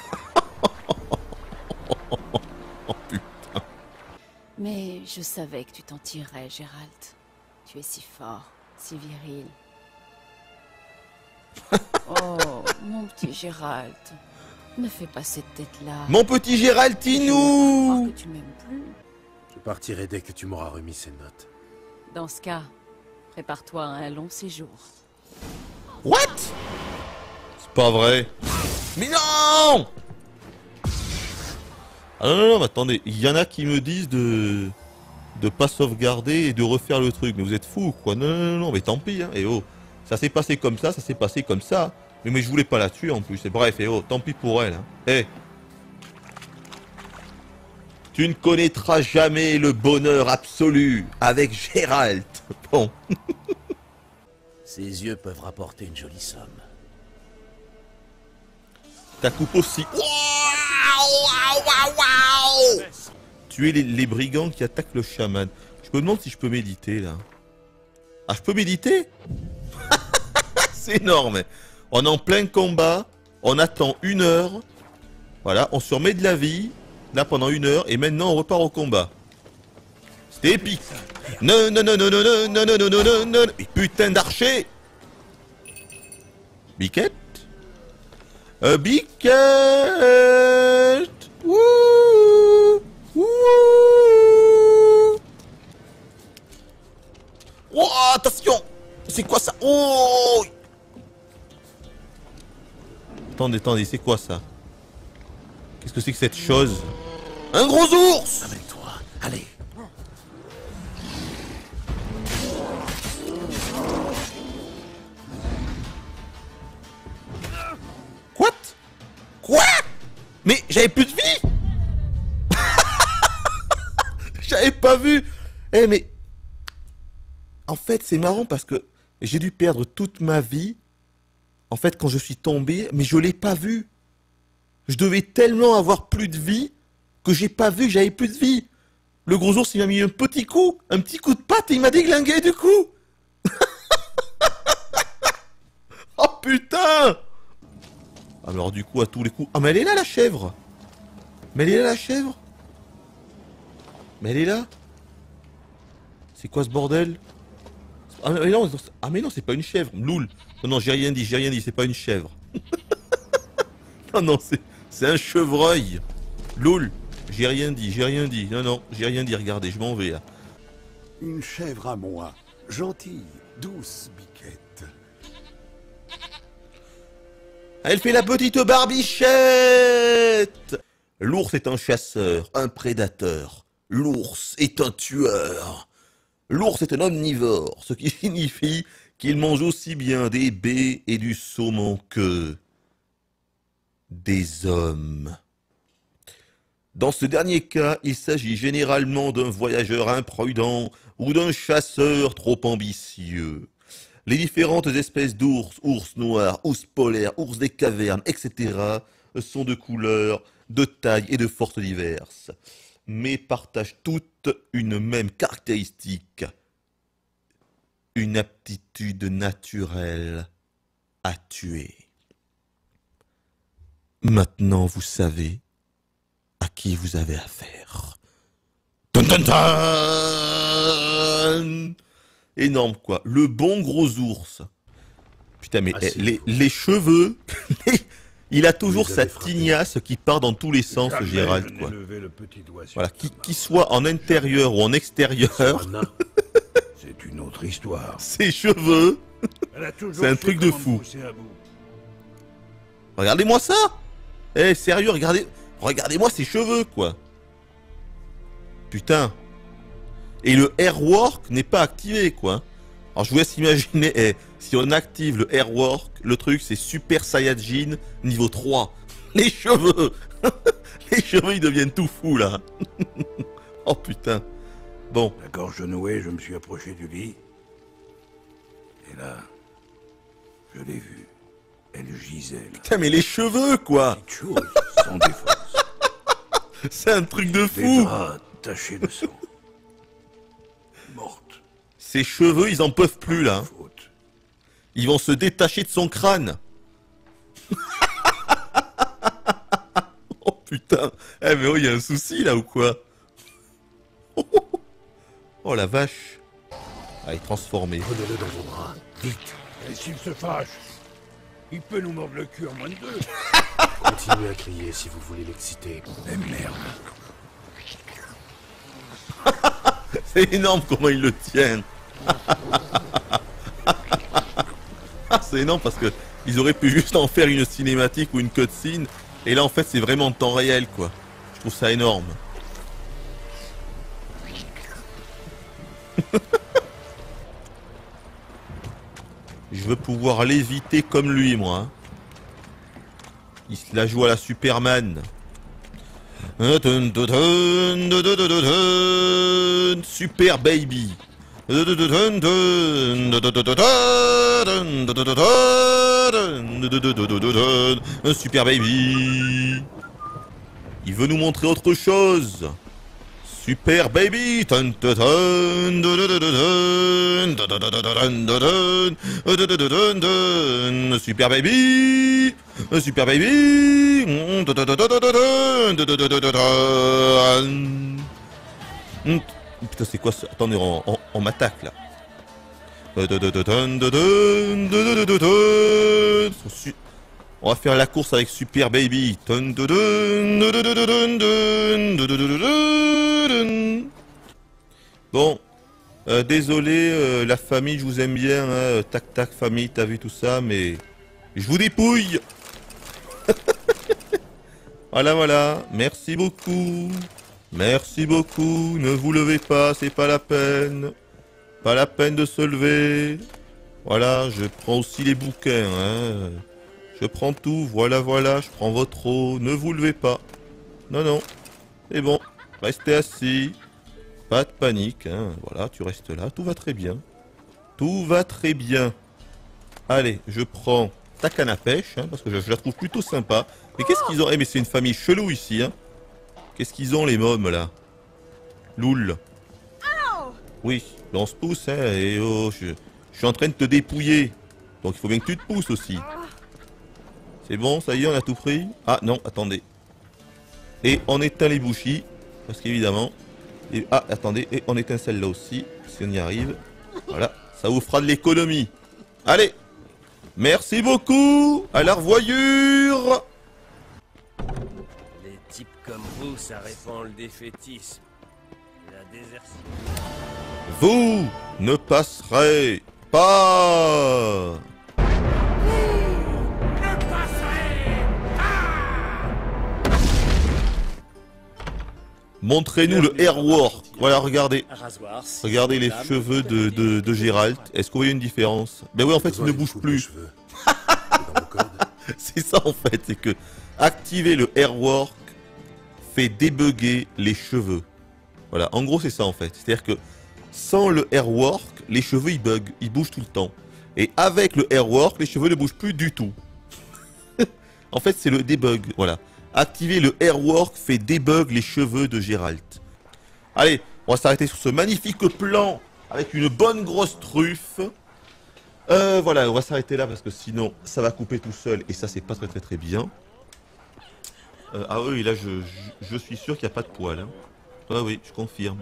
Oh putain.
Mais je savais que tu t'en tirerais, Gérald. Tu es si fort, si viril. Oh, mon petit Gérald. Me fais pas cette tête-là.
Mon petit Géraldinou!
Que tu m'aimes plus.
Je partirai dès que tu m'auras remis ces notes.
Dans ce cas, prépare-toi à un long séjour.
What? C'est pas vrai. Mais non! Ah non, non, non, mais attendez, il y en a qui me disent de pas sauvegarder et de refaire le truc. Mais vous êtes fous, quoi. Non, non, non, non, mais tant pis, hein. Et oh, ça s'est passé comme ça s'est passé comme ça. Mais je voulais pas la tuer en plus. Et bref, et oh, tant pis pour elle. Hein. Eh. Tu ne connaîtras jamais le bonheur absolu avec Gérald. Bon.
Ses yeux peuvent rapporter une jolie somme.
Ta coupe aussi. Waouh. Tuer les brigands qui attaquent le chaman. Je me demande si je peux méditer là. Ah, je peux méditer? C'est énorme. On est en plein combat. On attend 1 heure. Voilà, on se remet de la vie. Là pendant 1 heure. Et maintenant on repart au combat. C'était épique. Non, non, non, non, non, non, non, non, non, non, non, non. Mais putain d'archer. Biquette. Biquette. Wouh. Wouh. Oh, attention. C'est quoi ça? Oh. Attendez, attendez, c'est quoi ça? Qu'est-ce que c'est que cette chose? Un gros ours!
Amène-toi, allez.
Quoi? Quoi? Mais j'avais plus de vie! J'avais pas vu! Eh mais... En fait, c'est marrant parce que j'ai dû perdre toute ma vie. En fait, quand je suis tombé, mais je l'ai pas vu. Je devais tellement avoir plus de vie que j'ai pas vu que j'avais plus de vie. Le gros ours, il m'a mis un petit coup de patte et il m'a déglingué du coup. Oh putain! Alors du coup, à tous les coups... Ah mais elle est là la chèvre! Mais elle est là la chèvre? Mais elle est là? C'est quoi ce bordel? Ah mais non, c'est pas une chèvre, loul. Non, non, j'ai rien dit, c'est pas une chèvre. Non, non, c'est un chevreuil. Loul, j'ai rien dit, non, non, j'ai rien dit, regardez, je m'en vais là.
Une chèvre à moi, gentille, douce Biquette.
Elle fait la petite barbichette. L'ours est un chasseur, un prédateur. L'ours est un tueur. L'ours est un omnivore, ce qui signifie qu'il mange aussi bien des baies et du saumon que des hommes. Dans ce dernier cas, il s'agit généralement d'un voyageur imprudent ou d'un chasseur trop ambitieux. Les différentes espèces d'ours, ours noirs, ours polaires, ours des cavernes, etc. sont de couleurs, de taille et de forces diverses, mais partagent toutes une même caractéristique, une aptitude naturelle à tuer. Maintenant, vous savez à qui vous avez affaire. Dun, dun, dun. Énorme quoi, le bon gros ours. Putain mais les cheveux, il a toujours sa tignasse qui part dans tous les sens, Gérald quoi. Voilà, qu'il soit en intérieur ou en extérieur.
C'est une autre histoire.
Ses cheveux, c'est un truc de fou. Regardez-moi ça. Eh sérieux, regardez-moi ses cheveux quoi. Putain. Et le airwork n'est pas activé quoi. Alors je vous laisse imaginer, si on active le airwork, le truc c'est Super Saiyajin niveau 3. Les cheveux. Les cheveux ils deviennent tout fous là. Oh putain. Bon.
La gorge nouée, je me suis approché du lit. Et là, je l'ai vue. Elle gisait là.
Putain mais les cheveux quoi.
Petite chose, sans défense.
C'est un truc de fou.
Des draps tachés de sang. Morte.
Ses cheveux, ils en peuvent plus là. Ils vont se détacher de son crâne. Oh putain. Eh mais oh, il y a un souci là ou quoi? Oh la vache. Ah, il est transformé.
Prenez-le dans vos bras, vite.
Et s'il se fâche, il peut nous mordre le cul en moins de 2.
Continuez à crier si vous voulez l'exciter.
Mais merde.
C'est énorme comment il le tient. C'est énorme parce que ils auraient pu juste en faire une cinématique ou une cutscene. Et là en fait c'est vraiment en temps réel quoi. Je trouve ça énorme. Je veux pouvoir l'éviter comme lui moi. Hein. Il se la joue à la Superman. Super Baby. Super Baby. Il veut nous montrer autre chose. Super Baby. Super Baby. Super Baby. Putain, c'est quoi ça? Attendez, on m'attaque là. On va faire la course avec Super Baby. Bon, désolé, la famille, je vous aime bien. Hein, tac tac, famille, t'as vu tout ça, mais je vous dépouille. Voilà, voilà. Merci beaucoup. Merci beaucoup. Ne vous levez pas, c'est pas la peine. Pas la peine de se lever. Voilà, je prends aussi les bouquins. Hein. Je prends tout. Voilà, voilà. Je prends votre eau. Ne vous levez pas. Non, non. C'est bon. Restez assis. Pas de panique. Hein. Voilà, tu restes là. Tout va très bien. Tout va très bien. Allez, je prends ta canne à pêche. Hein, parce que je la trouve plutôt sympa. Et qu'est-ce qu'ils ont? Eh, mais c'est une famille chelou ici. Hein. Qu'est-ce qu'ils ont les mômes là? Loul. Oui, on se pousse, hein, et oh, je suis en train de te dépouiller. Donc il faut bien que tu te pousses aussi. C'est bon, ça y est, on a tout pris? Ah non, attendez. Et on éteint les bougies, parce qu'évidemment... Ah, attendez, et on éteint celle-là aussi, si on y arrive. Voilà, ça vous fera de l'économie. Allez, merci beaucoup, à la revoyure.
Les types comme vous, ça répand le défaitisme. La désertion.
Vous ne passerez pas. Montrez-nous le airwork. Voilà, regardez. Regardez les cheveux de Geralt. Est-ce que vous voyez une différence? Ben oui, en fait, il ne bouge plus. C'est ça, en fait. C'est que activer le airwork fait débugger les cheveux. Voilà, en gros, c'est ça, en fait. C'est-à-dire que sans le airwork, les cheveux, ils bug. Ils bougent tout le temps. Et avec le airwork, les cheveux ne bougent plus du tout. En fait, c'est le debug. Voilà. Activer le airwork fait debug les cheveux de Geralt. Allez, on va s'arrêter sur ce magnifique plan avec une bonne grosse truffe. Voilà, on va s'arrêter là parce que sinon ça va couper tout seul et ça c'est pas très bien. Ah oui, là je suis sûr qu'il n'y a pas de poils. Hein. Ah oui, je confirme.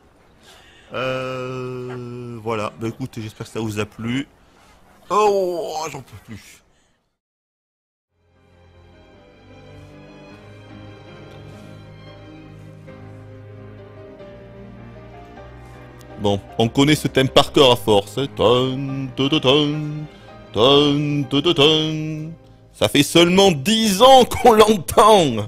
Voilà, bah écoutez, j'espère que ça vous a plu. Oh, j'en peux plus. Bon, on connaît ce thème par cœur à force. Ça fait seulement 10 ans qu'on l'entend.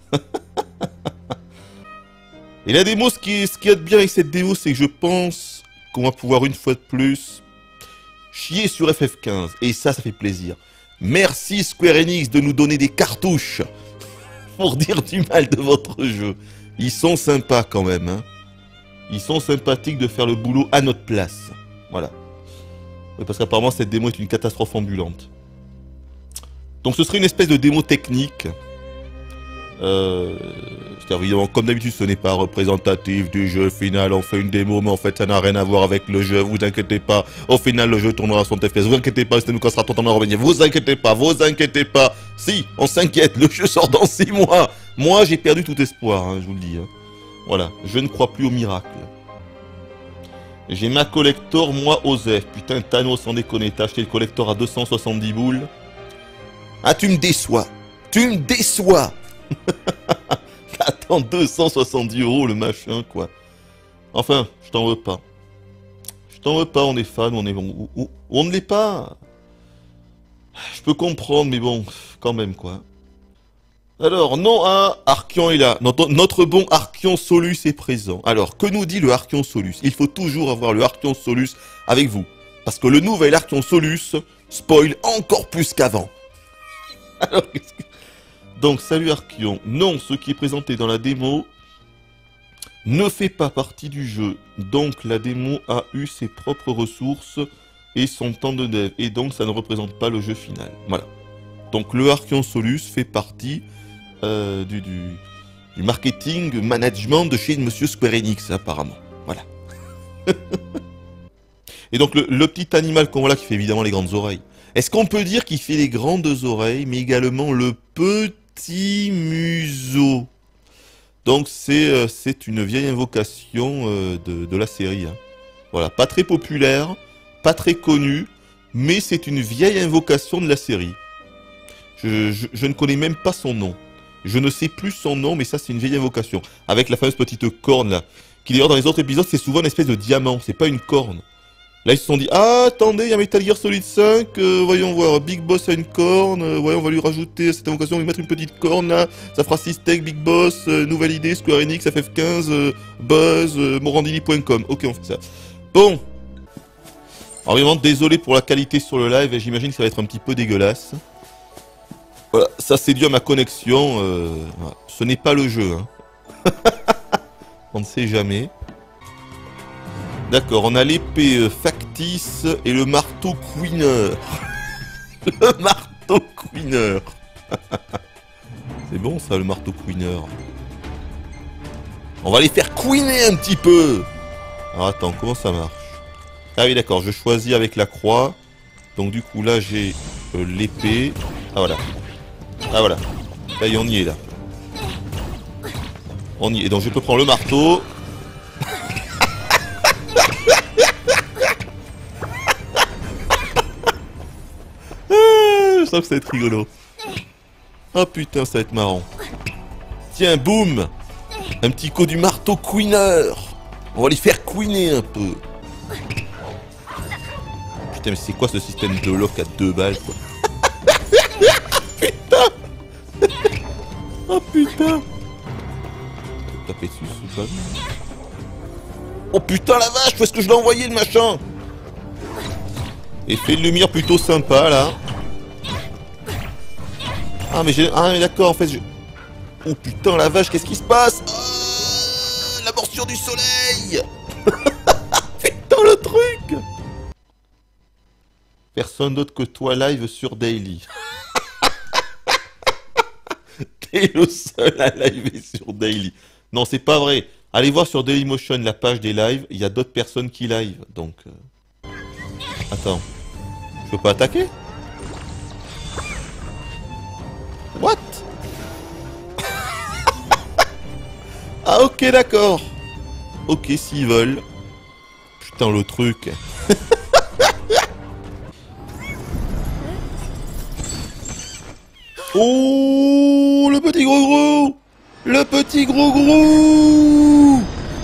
Et la démo, ce qui est de bien avec cette démo, c'est que je pense qu'on va pouvoir une fois de plus chier sur FF15. Et ça fait plaisir. Merci Square Enix de nous donner des cartouches pour dire du mal de votre jeu. Ils sont sympas quand même, hein. Ils sont sympathiques de faire le boulot à notre place. Voilà. Oui, parce qu'apparemment, cette démo est une catastrophe ambulante. Donc, ce serait une espèce de démo technique. C'est-à-dire, évidemment, comme d'habitude, ce n'est pas représentatif du jeu final. On fait une démo, mais en fait, ça n'a rien à voir avec le jeu. Vous inquiétez pas. Au final, le jeu tournera à 60 FPS. Vous inquiétez pas, c'est nous cassera totalement revenir. Vous inquiétez pas, vous inquiétez pas. Si, on s'inquiète. Le jeu sort dans 6 mois. Moi, j'ai perdu tout espoir, hein, je vous le dis. Hein. Voilà, je ne crois plus au miracle. J'ai ma collector, moi, Osef. Putain, Thanos, sans déconner, t'as acheté le collector à 270 boules. Ah, tu me déçois. Tu me déçois. Attends, 270 € le machin, quoi. Enfin, je t'en veux pas. Je t'en veux pas, on est fan, on est bon. On ne l'est pas. Je peux comprendre, mais bon, quand même, quoi. Alors, non, Archeon est là. Notre bon Archeon Solus est présent. Alors, que nous dit le Archeon Solus? Il faut toujours avoir le Archeon Solus avec vous. Parce que le nouvel Archeon Solus spoil encore plus qu'avant. Alors, qu'est-ce que... Donc, salut Archeon. Non, ce qui est présenté dans la démo ne fait pas partie du jeu. Donc, la démo a eu ses propres ressources et son temps de dev. Et donc, ça ne représente pas le jeu final. Voilà. Donc, le Archeon Solus fait partie du marketing management de chez Monsieur Square Enix, apparemment. Voilà. Et donc, le petit animal qu'on voit là qui fait évidemment les grandes oreilles. Est-ce qu'on peut dire qu'il fait les grandes oreilles, mais également le petit museau? Donc, c'est une vieille invocation de la série. Hein. Voilà, pas très populaire, pas très connue, mais c'est une vieille invocation de la série. Je ne connais même pas son nom. Je ne sais plus son nom, mais ça c'est une vieille invocation. Avec la fameuse petite corne là. Qui d'ailleurs dans les autres épisodes c'est souvent une espèce de diamant, c'est pas une corne. Là ils se sont dit, ah attendez, il y a Metal Gear Solid 5, voyons voir, Big Boss a une corne, ouais on va lui rajouter à cette invocation, on va lui mettre une petite corne là, ça fera 6 steaks, Big Boss, nouvelle idée, Square Enix, FF15, Buzz, morandini.com, ok on fait ça. Bon. Alors vraiment désolé pour la qualité sur le live, j'imagine que ça va être un petit peu dégueulasse. Voilà, ça c'est dû à ma connexion, voilà. Ce n'est pas le jeu. Hein. On ne sait jamais. D'accord, on a l'épée factice et le marteau queener. Le marteau queener. C'est bon ça le marteau queener. On va les faire queener un petit peu. Alors attends, comment ça marche? Ah oui d'accord, je choisis avec la croix. Donc du coup là j'ai l'épée. Ah voilà. Ah voilà. Là on y est là. On y est. Donc je peux prendre le marteau. Je sens que ça va être rigolo. Oh putain, ça va être marrant. Tiens, boum. Un petit coup du marteau queener. On va les faire queener un peu. Putain, mais c'est quoi ce système de lock à 2 balles, quoi? Putain. Oh putain. Taper dessus, c'est pas... Oh putain la vache, où est-ce que je l'ai envoyé le machin? Effet de lumière plutôt sympa là. Ah mais j'ai... Ah mais d'accord en fait je... Oh putain la vache, qu'est-ce qui se passe? Oh, la morsure du soleil. Putain le truc. Personne d'autre que toi live sur Daily. T'es le seul à live sur Daily. Non c'est pas vrai. Allez voir sur Dailymotion la page des lives, il y a d'autres personnes qui live, donc... Attends. Je peux pas attaquer? What? Ah ok d'accord. Ok s'ils veulent. Putain le truc. Oh le petit gros. Le petit gros.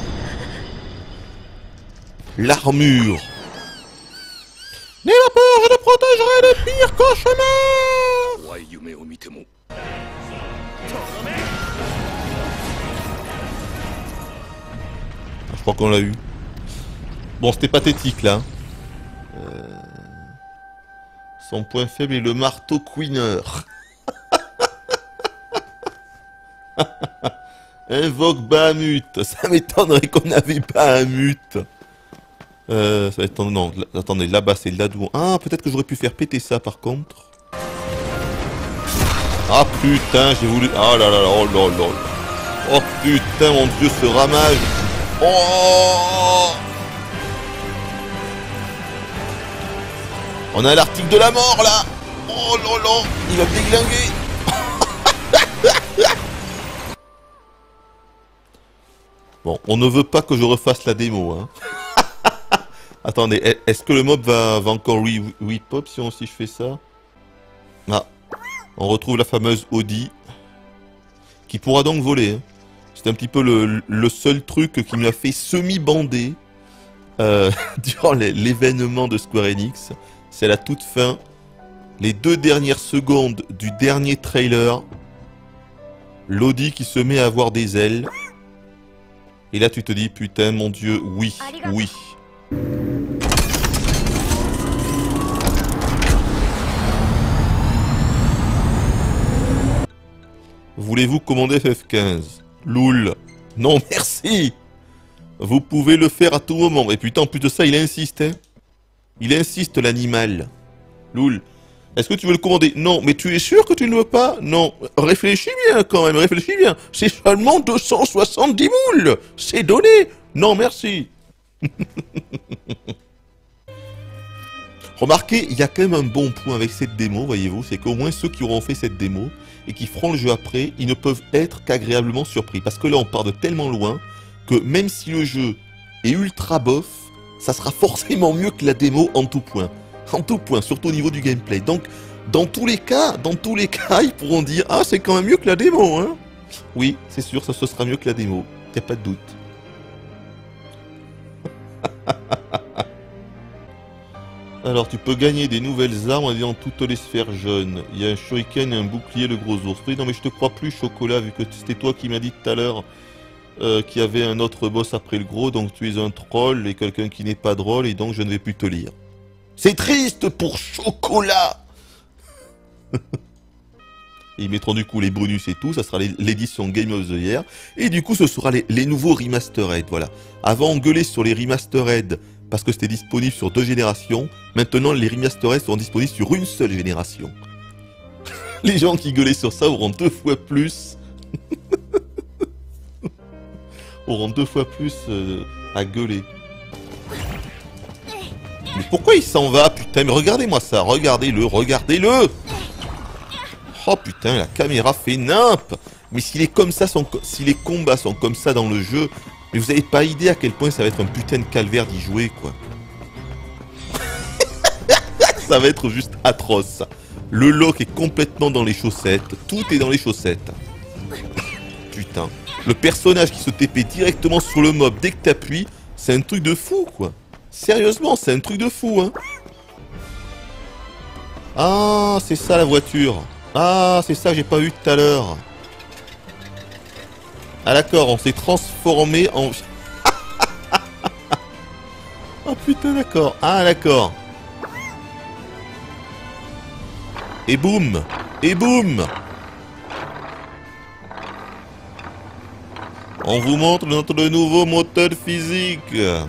L'armure. N'aie pas peur, je te protégerai des pires cauchemars. Je crois qu'on l'a eu. Bon, c'était pathétique là. Son point faible est le marteau queener. Invoque Bahamut. Ça m'étonnerait qu'on n'avait pas un mute. Ça va être... Non, attendez, là-bas c'est là-d'où... Ah, peut-être que j'aurais pu faire péter ça par contre. Ah putain, j'ai voulu... Ah là là là, oh là là. Oh putain, mon dieu, ce ramage. Oh. On a l'article de la mort là. Oh là là, il va me déglinguer. Bon, on ne veut pas que je refasse la démo, hein. Attendez, est-ce que le mob va encore re-pop si je fais ça? Ah, On retrouve la fameuse Audi. Qui pourra donc voler. Hein. C'est un petit peu le seul truc qui me l'a fait semi-bander. Durant l'événement de Square Enix. C'est à la toute fin. Les 2 dernières secondes du dernier trailer. L'Audi qui se met à avoir des ailes. Et là tu te dis putain mon dieu, oui, oui. Voulez-vous commander FF15? Loul. Non merci. Vous pouvez le faire à tout moment. Et putain en plus de ça il insiste hein. Il insiste l'animal. Loul. Est-ce que tu veux le commander? Non, mais tu es sûr que tu ne veux pas? Non. Réfléchis bien quand même, réfléchis bien. C'est seulement 270 moules. C'est donné. Non, merci. Remarquez, il y a quand même un bon point avec cette démo, voyez-vous. C'est qu'au moins ceux qui auront fait cette démo et qui feront le jeu après, ils ne peuvent être qu'agréablement surpris. Parce que là, on part de tellement loin que même si le jeu est ultra bof, ça sera forcément mieux que la démo en tout point. En tout point, surtout au niveau du gameplay. Donc, dans tous les cas, ils pourront dire « Ah, c'est quand même mieux que la démo, hein !» Oui, c'est sûr, ça ce sera mieux que la démo. Y a pas de doute. Alors, tu peux gagner des nouvelles armes en ayant toutes les sphères jaunes. Il y a un shuriken et un bouclier, le gros ours. Oui, non, mais je te crois plus, Chocolat, vu que c'était toi qui m'as dit tout à l'heure qu'il y avait un autre boss après le gros. Donc, tu es un troll et quelqu'un qui n'est pas drôle, et donc je ne vais plus te lire. C'est triste pour Chocolat. Ils mettront du coup les bonus et tout, ça sera l'édition Game of the Year. Et du coup, ce sera les nouveaux Remastered, voilà. Avant, on gueulait sur les Remastered parce que c'était disponible sur 2 générations. Maintenant, les Remastered seront disponibles sur une seule génération. Les gens qui gueulaient sur ça auront 2 fois plus... auront 2 fois plus à gueuler. Mais pourquoi il s'en va, putain? Mais regardez-moi ça, regardez-le, regardez-le! Oh putain, la caméra fait nimp! Mais si les combats sont comme ça dans le jeu, mais vous avez pas idée à quel point ça va être un putain de calvaire d'y jouer, quoi. Ça va être juste atroce. Le lock est complètement dans les chaussettes, tout est dans les chaussettes. Putain. Le personnage qui se TP directement sur le mob dès que t'appuies, c'est un truc de fou, quoi. Sérieusement, c'est un truc de fou, hein. Ah, c'est ça la voiture. Ah, c'est ça que j'ai pas vu tout à l'heure. Ah d'accord, on s'est transformé en... Oh putain, d'accord. Ah d'accord. Et boum. Et boum. On vous montre notre nouveau moteur physique.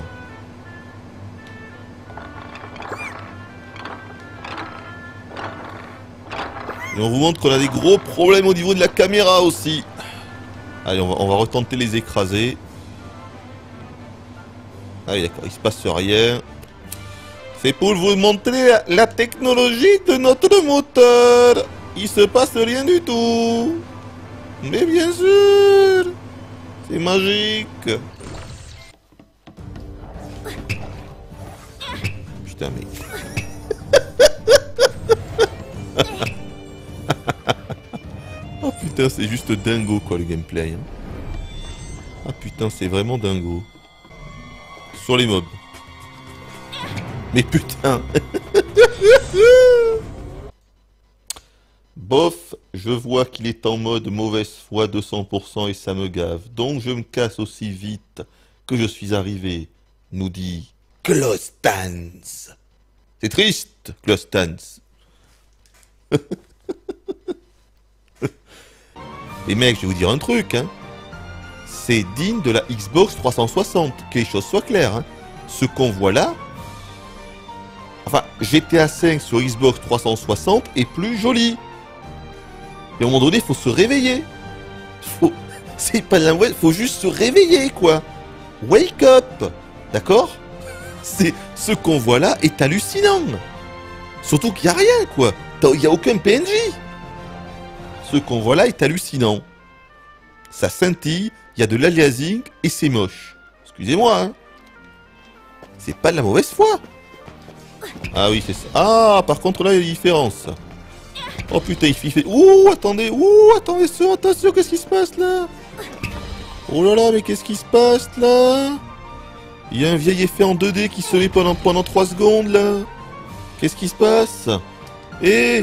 Et on vous montre qu'on a des gros problèmes au niveau de la caméra aussi. Allez, on va retenter les écraser. Allez, d'accord, il se passe rien. C'est pour vous montrer la technologie de notre moteur. Il se passe rien du tout. Mais bien sûr. C'est magique. Putain, mais... Oh putain, c'est juste dingo quoi le gameplay. Hein. Ah putain, c'est vraiment dingo. Sur les mobs. Mais putain. Bof, je vois qu'il est en mode mauvaise foi 200% et ça me gave. Donc je me casse aussi vite que je suis arrivé, nous dit Clostans. C'est triste, Clostans. Les mecs, je vais vous dire un truc, hein. C'est digne de la Xbox 360, que les choses soient claires. Hein. Ce qu'on voit là, enfin, GTA 5 sur Xbox 360 est plus joli. Et à un moment donné, il faut se réveiller. C'est pas la web, faut juste se réveiller, quoi. Wake up, d'accord? C'est ce qu'on voit là est hallucinant. Surtout qu'il n'y a rien, quoi. Il n'y a aucun PNJ. Ce qu'on voit là est hallucinant. Ça scintille, il y a de l'aliasing et c'est moche. Excusez-moi, hein. C'est pas de la mauvaise foi. Ah oui, c'est ça. Ah, par contre là, il y a des différences. Oh putain, il fait... Ouh, attendez, attention, qu'est-ce qui se passe là? Oh là là, mais qu'est-ce qui se passe là? Il y a un vieil effet en 2D qui se met pendant 3 secondes là. Qu'est-ce qui se passe? Eh,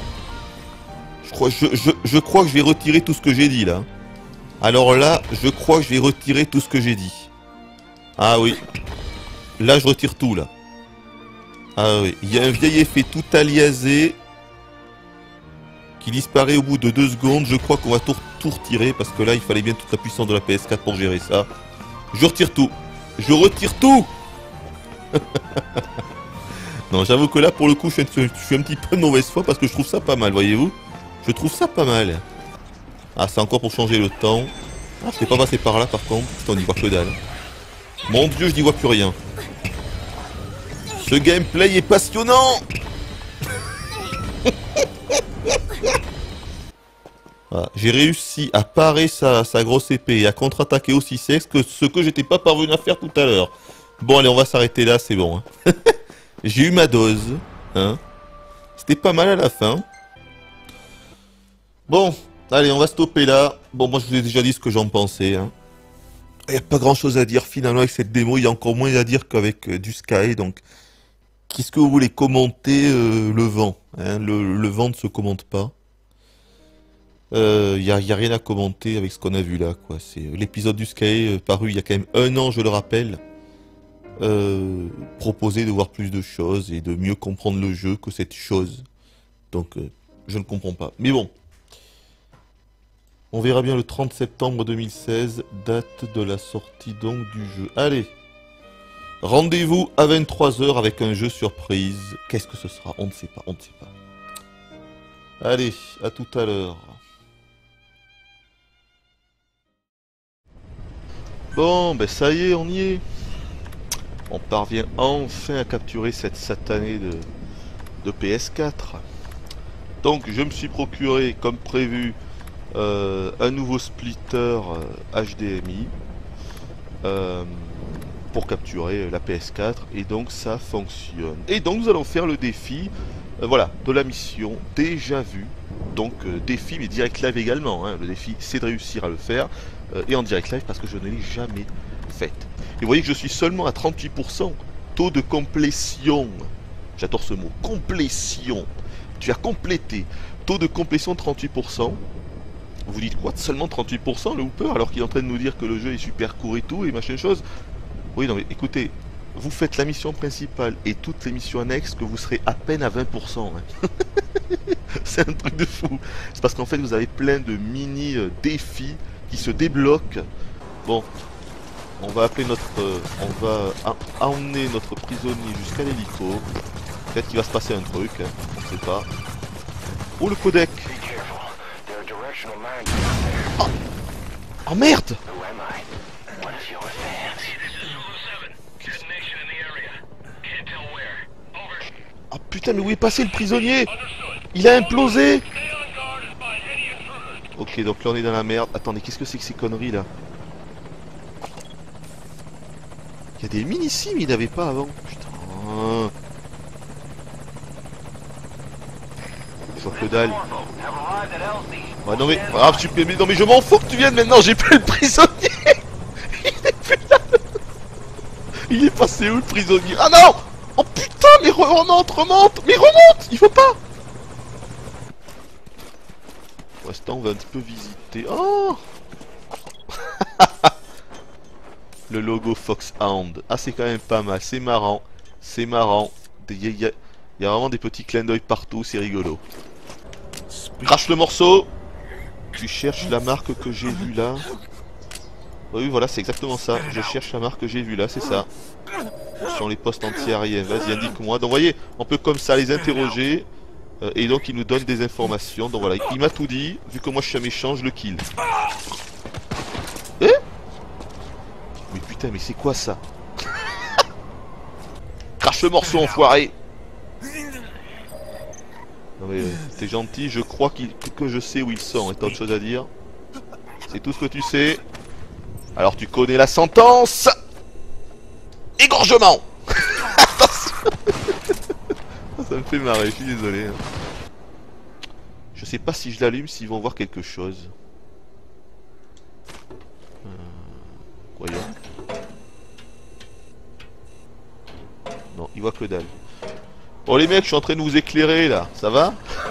je crois que je vais retirer tout ce que j'ai dit là. Alors là, je crois que je vais retirer tout ce que j'ai dit. Ah oui. Là, je retire tout là. Ah oui, il y a un vieil effet tout aliasé qui disparaît au bout de 2 secondes. Je crois qu'on va tout retirer parce que là, il fallait bien toute la puissance de la PS4 pour gérer ça. Je retire tout. Je retire tout. Non, j'avoue que là, pour le coup, je suis un petit peu de mauvaise foi parce que je trouve ça pas mal, voyez-vous. Je trouve ça pas mal. Ah, c'est encore pour changer le temps. Ah, je t'ai pas passé par là, par contre. Putain, on y voit que dalle. Mon Dieu, je n'y vois plus rien. Ce gameplay est passionnant. Voilà, j'ai réussi à parer sa grosse épée et à contre-attaquer aussi sec que ce que j'étais pas parvenu à faire tout à l'heure. Bon, allez, on va s'arrêter là, c'est bon. Hein. J'ai eu ma dose. Hein. C'était pas mal à la fin. Bon, allez, on va stopper là. Bon, moi, je vous ai déjà dit ce que j'en pensais. Hein. Il n'y a pas grand-chose à dire, finalement, avec cette démo. Il y a encore moins à dire qu'avec du Sky. Donc, qu'est-ce que vous voulez commenter le vent, hein. Le vent ne se commente pas. Y a rien à commenter avec ce qu'on a vu là, quoi. C'est l'épisode du Sky paru il y a quand même 1 an, je le rappelle. Proposé de voir plus de choses et de mieux comprendre le jeu que cette chose. Donc, je ne comprends pas. Mais bon. On verra bien le 30 septembre 2016, date de la sortie donc du jeu. Allez. Rendez-vous à 23 h avec un jeu surprise. Qu'est-ce que ce sera? On ne sait pas, on ne sait pas. Allez, à tout à l'heure. Bon, ben ça y est, on y est. On parvient enfin à capturer cette satanée de PS4. Donc, je me suis procuré, comme prévu, un nouveau splitter HDMI pour capturer la PS4. Et donc, ça fonctionne. Et donc, nous allons faire le défi, voilà, de la mission déjà vue. Donc, défi, mais direct live également. Hein. Le défi, c'est de réussir à le faire. Et en direct live parce que je ne l'ai jamais faite. Et vous voyez que je suis seulement à 38%. Taux de complétion. J'adore ce mot. Complétion. Tu as complété. Taux de complétion 38%. Vous dites quoi? Seulement 38% le Hooper alors qu'il est en train de nous dire que le jeu est super court et tout et machin chose. Oui, non mais écoutez, vous faites la mission principale et toutes les missions annexes que vous serez à peine à 20%. Hein. C'est un truc de fou. C'est parce qu'en fait vous avez plein de mini défis qui se débloquent. Bon, on va appeler notre... on va emmener notre prisonnier jusqu'à l'hélico. Peut-être qu'il va se passer un truc, hein. On ne sait pas. Oh le codec. Oh, oh merde. Oh putain, mais où est passé le prisonnier? Il a implosé. Ok, donc là on est dans la merde. Attendez, qu'est-ce que c'est que ces conneries là? Il y a des mines ici, mais il n'y avait pas avant. Putain. Je vois que dalle. Ouais, non mais... Ah, super, mais non mais je m'en fous que tu viennes maintenant, j'ai plus le prisonnier. Il est plus là. Il est passé où le prisonnier? Ah non. Oh putain, mais remonte. Mais remonte. Il faut pas. Pour l'instant, on va un petit peu visiter. Oh. Le logo Foxhound. Ah, c'est quand même pas mal. C'est marrant. C'est marrant. Il y a vraiment des petits clins d'œil partout. C'est rigolo. Crache le morceau. Tu cherches la marque que j'ai vue là. Oui, voilà, c'est exactement ça. Je cherche la marque que j'ai vue là, c'est ça. Ce sont les postes anti-aériens. Vas-y, indique-moi. Donc, vous voyez, on peut comme ça les interroger. Et donc, il nous donne des informations. Donc, voilà, il m'a tout dit. Vu que moi, je suis un méchant, je le kill. Eh? Mais putain, mais c'est quoi ça? Crache le morceau, enfoiré. Non mais t'es gentil, je crois que je sais où ils sont. Et t'as autre chose à dire? C'est tout ce que tu sais. Alors tu connais la sentence. Égorgement. Ça me fait marrer, je suis désolé. Je sais pas si je l'allume, s'ils vont voir quelque chose. Voyons. Non, ils voient que dalle. Oh les mecs, je suis en train de vous éclairer là, ça va?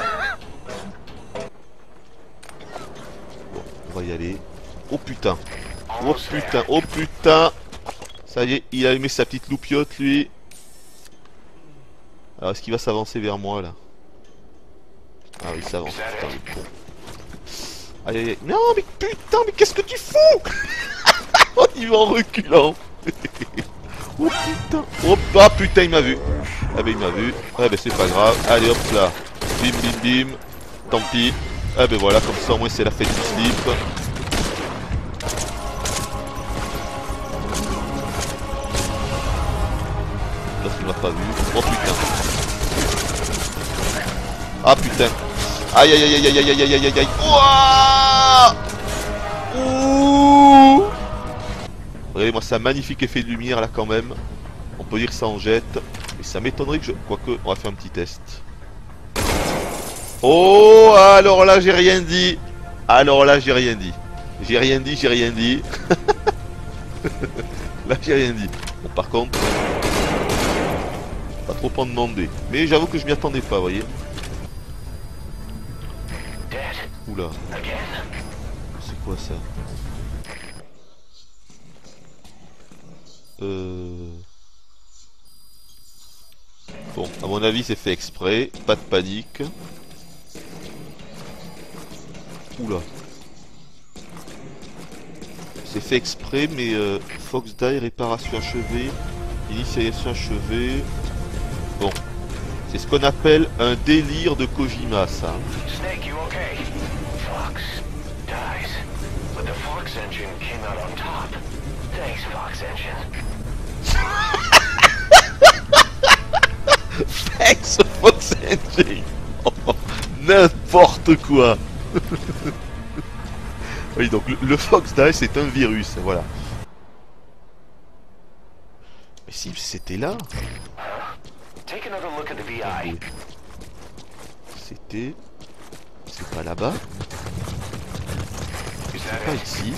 Bon, on va y aller. Oh putain. Oh putain, oh putain. Ça y est, il a allumé sa petite loupiote lui. Alors est-ce qu'il va s'avancer vers moi là? Ah oui, il s'avance, putain le con. Aïe aïe aïe. Non mais putain, mais qu'est-ce que tu fous? Oh, il va en reculant. Oh putain. Oh bah putain, il m'a vu. Ah bah il m'a vu. Ah bah c'est pas grave. Allez hop là. Bim bim bim. Tant pis. Ah bah voilà, comme ça au moins c'est la fête du slip. L'autre il m'a pas vu. Oh putain. Ah putain. Aïe aïe aïe aïe aïe aïe aïe aïe aïe aïe. Ouah. Ouh. Regardez-moi ça, magnifique effet de lumière là quand même. On peut dire que ça en jette. Et ça m'étonnerait que je... Quoique, on va faire un petit test. Oh, alors là j'ai rien dit. Alors là j'ai rien dit. J'ai rien dit, j'ai rien dit. Là j'ai rien dit. Bon par contre... Pas trop en demander. Mais j'avoue que je m'y attendais pas, vous voyez. Oula. C'est quoi ça? Bon, à mon avis c'est fait exprès, pas de panique. Oula. C'est fait exprès mais Fox Die, réparation achevée, initialisation achevée. Bon, c'est ce qu'on appelle un délire de Kojima ça.
Snake, you okay? Fox dies, but the Fox engine came out on top. Thanks, Fox engine.
Thanks, Fox engine. Oh, n'importe quoi. Oui, donc le Fox Die c'est un virus, voilà. Mais si c'était là. C'était... C'est pas là-bas. C'est pas ici.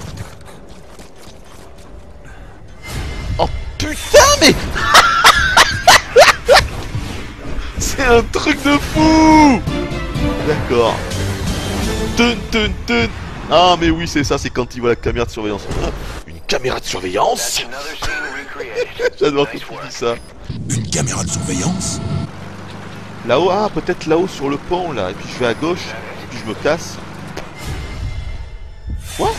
Oh putain mais... C'est un truc de fou. D'accord. Tun. Ah mais oui c'est ça, c'est quand il voit la caméra de surveillance. Une caméra de surveillance. J'adore quand tu dis ça.
Une caméra de surveillance?
Là-haut, ah peut-être là-haut sur le pont là, et puis je vais à gauche, et puis je me casse. Quoi?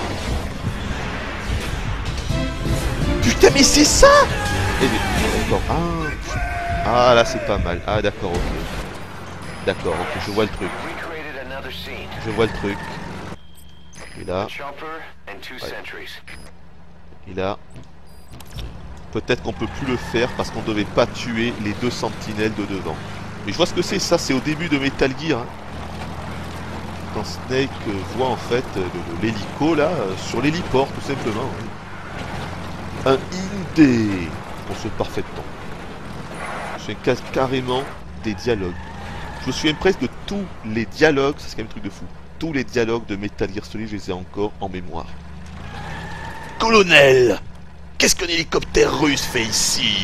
Putain mais c'est ça. D'accord, ah là c'est pas mal, ah d'accord, ok. D'accord, ok, je vois le truc. Je vois le truc. Et là. Ouais. Et là. Peut-être qu'on peut plus le faire parce qu'on devait pas tuer les deux sentinelles de devant. Mais je vois ce que c'est, ça c'est au début de Metal Gear. Hein. Quand Snake voit en fait l'hélico là, sur l'héliport tout simplement. Un indé. On se parfaitement. Je casse carrément des dialogues. Je me souviens presque de tous les dialogues, c'est quand même un truc de fou. Tous les dialogues de Metal Gear Solid, je les ai encore en mémoire. Colonel! Qu'est-ce qu'un hélicoptère russe fait ici?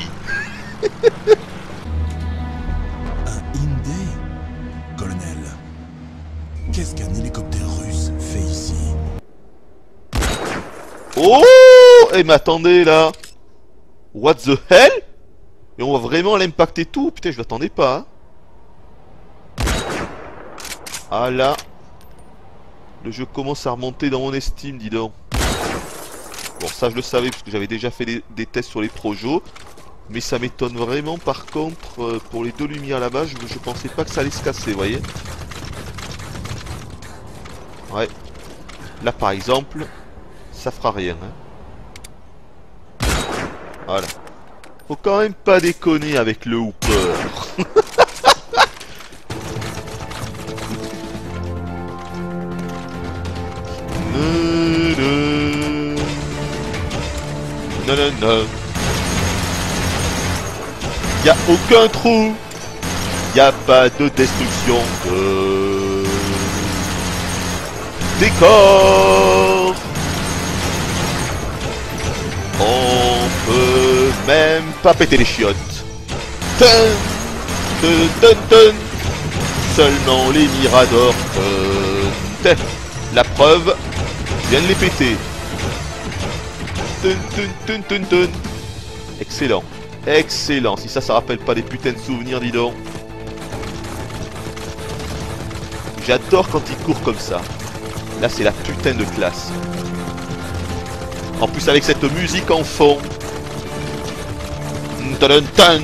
Un Indé? Colonel, qu'est-ce qu'un hélicoptère russe fait ici?
Oh! Eh mais attendez là! What the hell? Et on va vraiment l'impacter tout? Putain, je l'attendais pas. Hein. Ah là. Le jeu commence à remonter dans mon estime, dis donc. Bon, ça je le savais parce que j'avais déjà fait des tests sur les Projo. Mais ça m'étonne vraiment par contre, pour les deux lumières là-bas, je pensais pas que ça allait se casser, vous voyez. Ouais. Là par exemple, ça fera rien. Hein. Voilà. Faut quand même pas déconner avec le hooper. Non. Y a aucun trou. Y a pas de destruction. décor. On peut même pas péter les chiottes. Tun, tun, tun, tun. Seulement les miradors. Tun. La preuve, je viens de les péter. Tun, tun, tun, tun, tun. Excellent. Excellent. Si ça rappelle pas des putains de souvenirs, dis donc. J'adore quand il court comme ça. Là, c'est la putain de classe. En plus, avec cette musique en fond. Tan tan.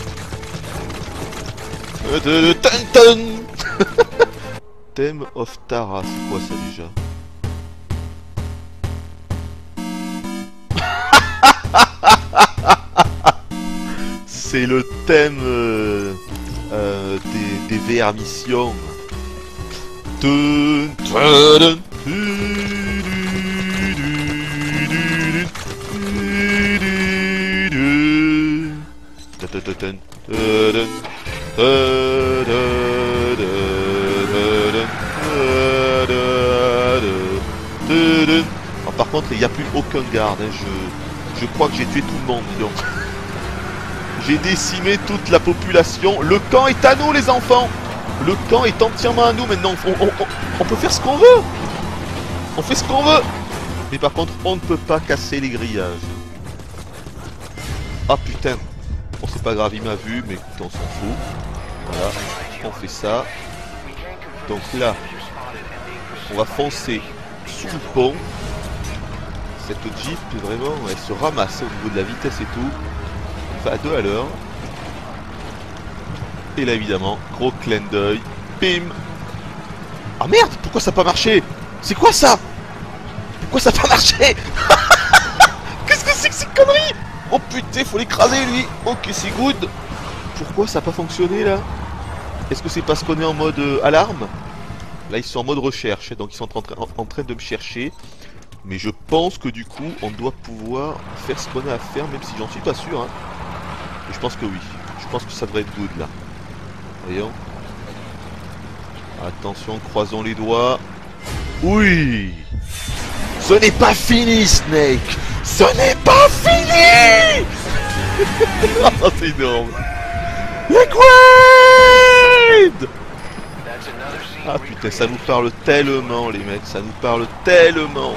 Tan tan. Theme of Tara, c'est quoi ça déjà? C'est le thème des VR missions. Alors, par contre, il n'y a plus aucun garde. Hein. Je crois que j'ai tué tout le monde. Donc. J'ai décimé toute la population. Le camp est à nous, les enfants. Le camp est entièrement à nous maintenant. On peut faire ce qu'on veut. On fait ce qu'on veut. Mais par contre, on ne peut pas casser les grillages. Ah putain. Bon, c'est pas grave, il m'a vu, mais écoutez, on s'en fout. Voilà, on fait ça. Donc là, on va foncer sous le pont. Cette Jeep, vraiment, elle se ramasse au niveau de la vitesse et tout. Enfin, à 2 à l'heure. Et là, évidemment, gros clin d'œil. Bim. Ah merde, pourquoi ça n'a pas marché? C'est quoi ça? Pourquoi ça n'a pas marché? Qu'est-ce que c'est que ces conneries? Oh putain, faut l'écraser lui. Ok, c'est good. Pourquoi ça n'a pas fonctionné là? Est-ce que c'est parce qu'on est en mode alarme? Là, ils sont en mode recherche, donc ils sont en train de me chercher. Mais je pense que du coup, on doit pouvoir faire ce qu'on a à faire, même si j'en suis pas sûr. Hein. Et je pense que oui. Je pense que ça devrait être good là. Voyons. Attention, croisons les doigts. Oui! Ce n'est pas fini, Snake! Ce n'est pas fini! Oh, c'est énorme! Liquid! Ah putain, ça nous parle tellement, les mecs, ça nous parle tellement!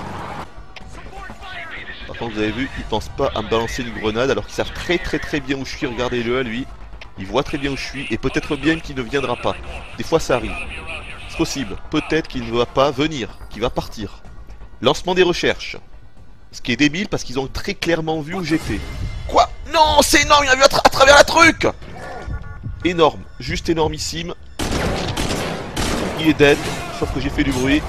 Par contre, vous avez vu, ils pensent pas à me balancer une grenade alors qu'ils savent très bien où je suis. Regardez-le à lui. Il voit très bien où je suis et peut-être bien qu'il ne viendra pas. Des fois, ça arrive. C'est possible. Peut-être qu'il ne va pas venir, qu'il va partir. Lancement des recherches. Ce qui est débile parce qu'ils ont très clairement vu où j'étais. Quoi? Non, c'est énorme, il a vu à travers la truc. Énorme, juste énormissime. Il est dead, sauf que j'ai fait du bruit.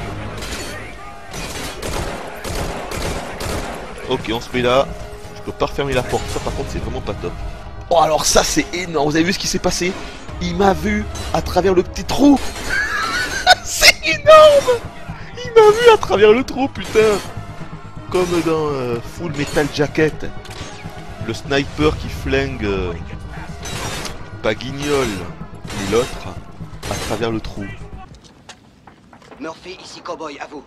Ok, on se met là. Je peux pas refermer la porte, ça par contre c'est vraiment pas top. Oh alors ça c'est énorme, vous avez vu ce qui s'est passé? Il m'a vu à travers le petit trou. C'est énorme. Il m'a vu à travers le trou, putain. Comme dans Full Metal Jacket. Le sniper qui flingue pas Guignol, mais l'autre à travers le trou.
Murphy, ici Cowboy, à vous.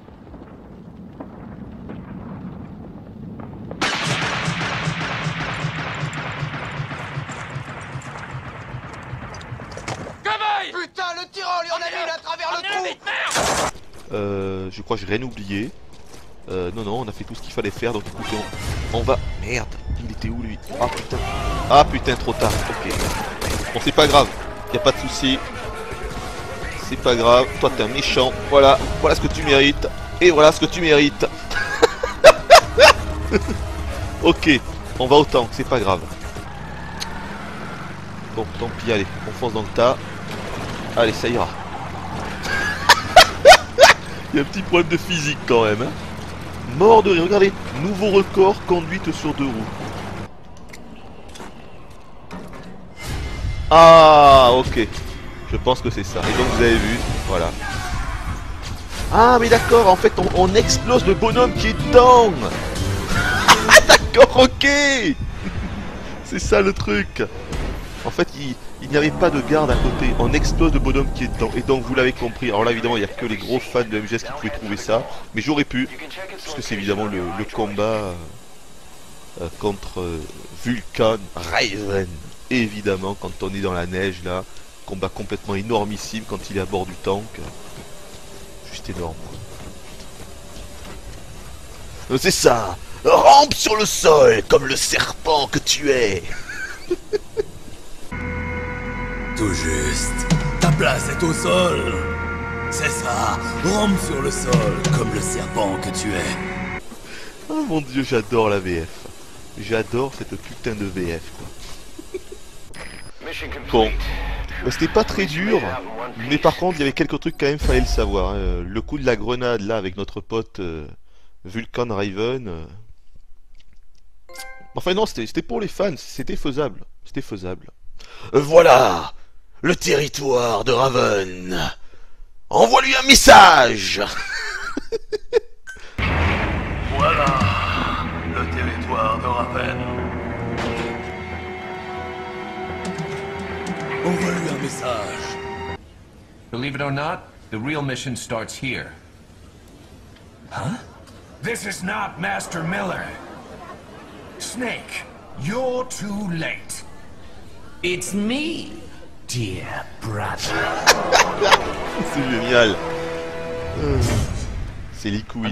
Putain, le tyrol, on a mis à travers le trou.
Je crois que j'ai rien oublié. Non, on a fait tout ce qu'il fallait faire, donc écoutez, on va... Merde, il était où lui? Ah putain. Ah putain, trop tard, ok. Bon, c'est pas grave, y a pas de souci. C'est pas grave, toi t'es un méchant. Voilà ce que tu mérites. Et voilà ce que tu mérites. Ok, on va au tank, c'est pas grave. Bon, tant pis, allez, on fonce dans le tas. Allez, ça ira. Il y a un petit problème de physique quand même. Hein. Mort de rire, regardez, nouveau record, conduite sur 2 roues. Ah, ok. Je pense que c'est ça. Et donc vous avez vu, voilà. Ah, mais d'accord, en fait, on explose le bonhomme qui est dedans. D'accord, ok. C'est ça le truc. En fait, il n'y avait pas de garde à côté. On explose le bonhomme qui est dedans. Et donc vous l'avez compris. Alors là évidemment il n'y a que les gros fans de MGS qui pouvaient trouver ça. Mais j'aurais pu. Parce que c'est évidemment le combat contre Vulcan Raven. Évidemment quand on est dans la neige là. Combat complètement énormissime quand il est à bord du tank. Juste énorme. C'est ça. Rampe sur le sol comme le serpent que tu es.
Tout juste. Ta place est au sol. C'est ça. Rampe sur le sol comme le serpent que tu es.
Oh mon dieu, j'adore la VF. J'adore cette putain de VF quoi. Bon. C'était pas très dur. Mais par contre, il y avait quelques trucs quand même, fallait le savoir. Hein. Le coup de la grenade là avec notre pote Vulcan Raven. Enfin non, c'était pour les fans, c'était faisable. C'était faisable. Voilà le territoire de Raven. Envoie-lui un message.
Voilà le territoire de Raven. Envoie-lui un message.
Believe it or not, the real mission starts here.
Huh?
This is not Master Miller. Snake, you're too late.
It's me, dear brother.
C'est génial. C'est liquide.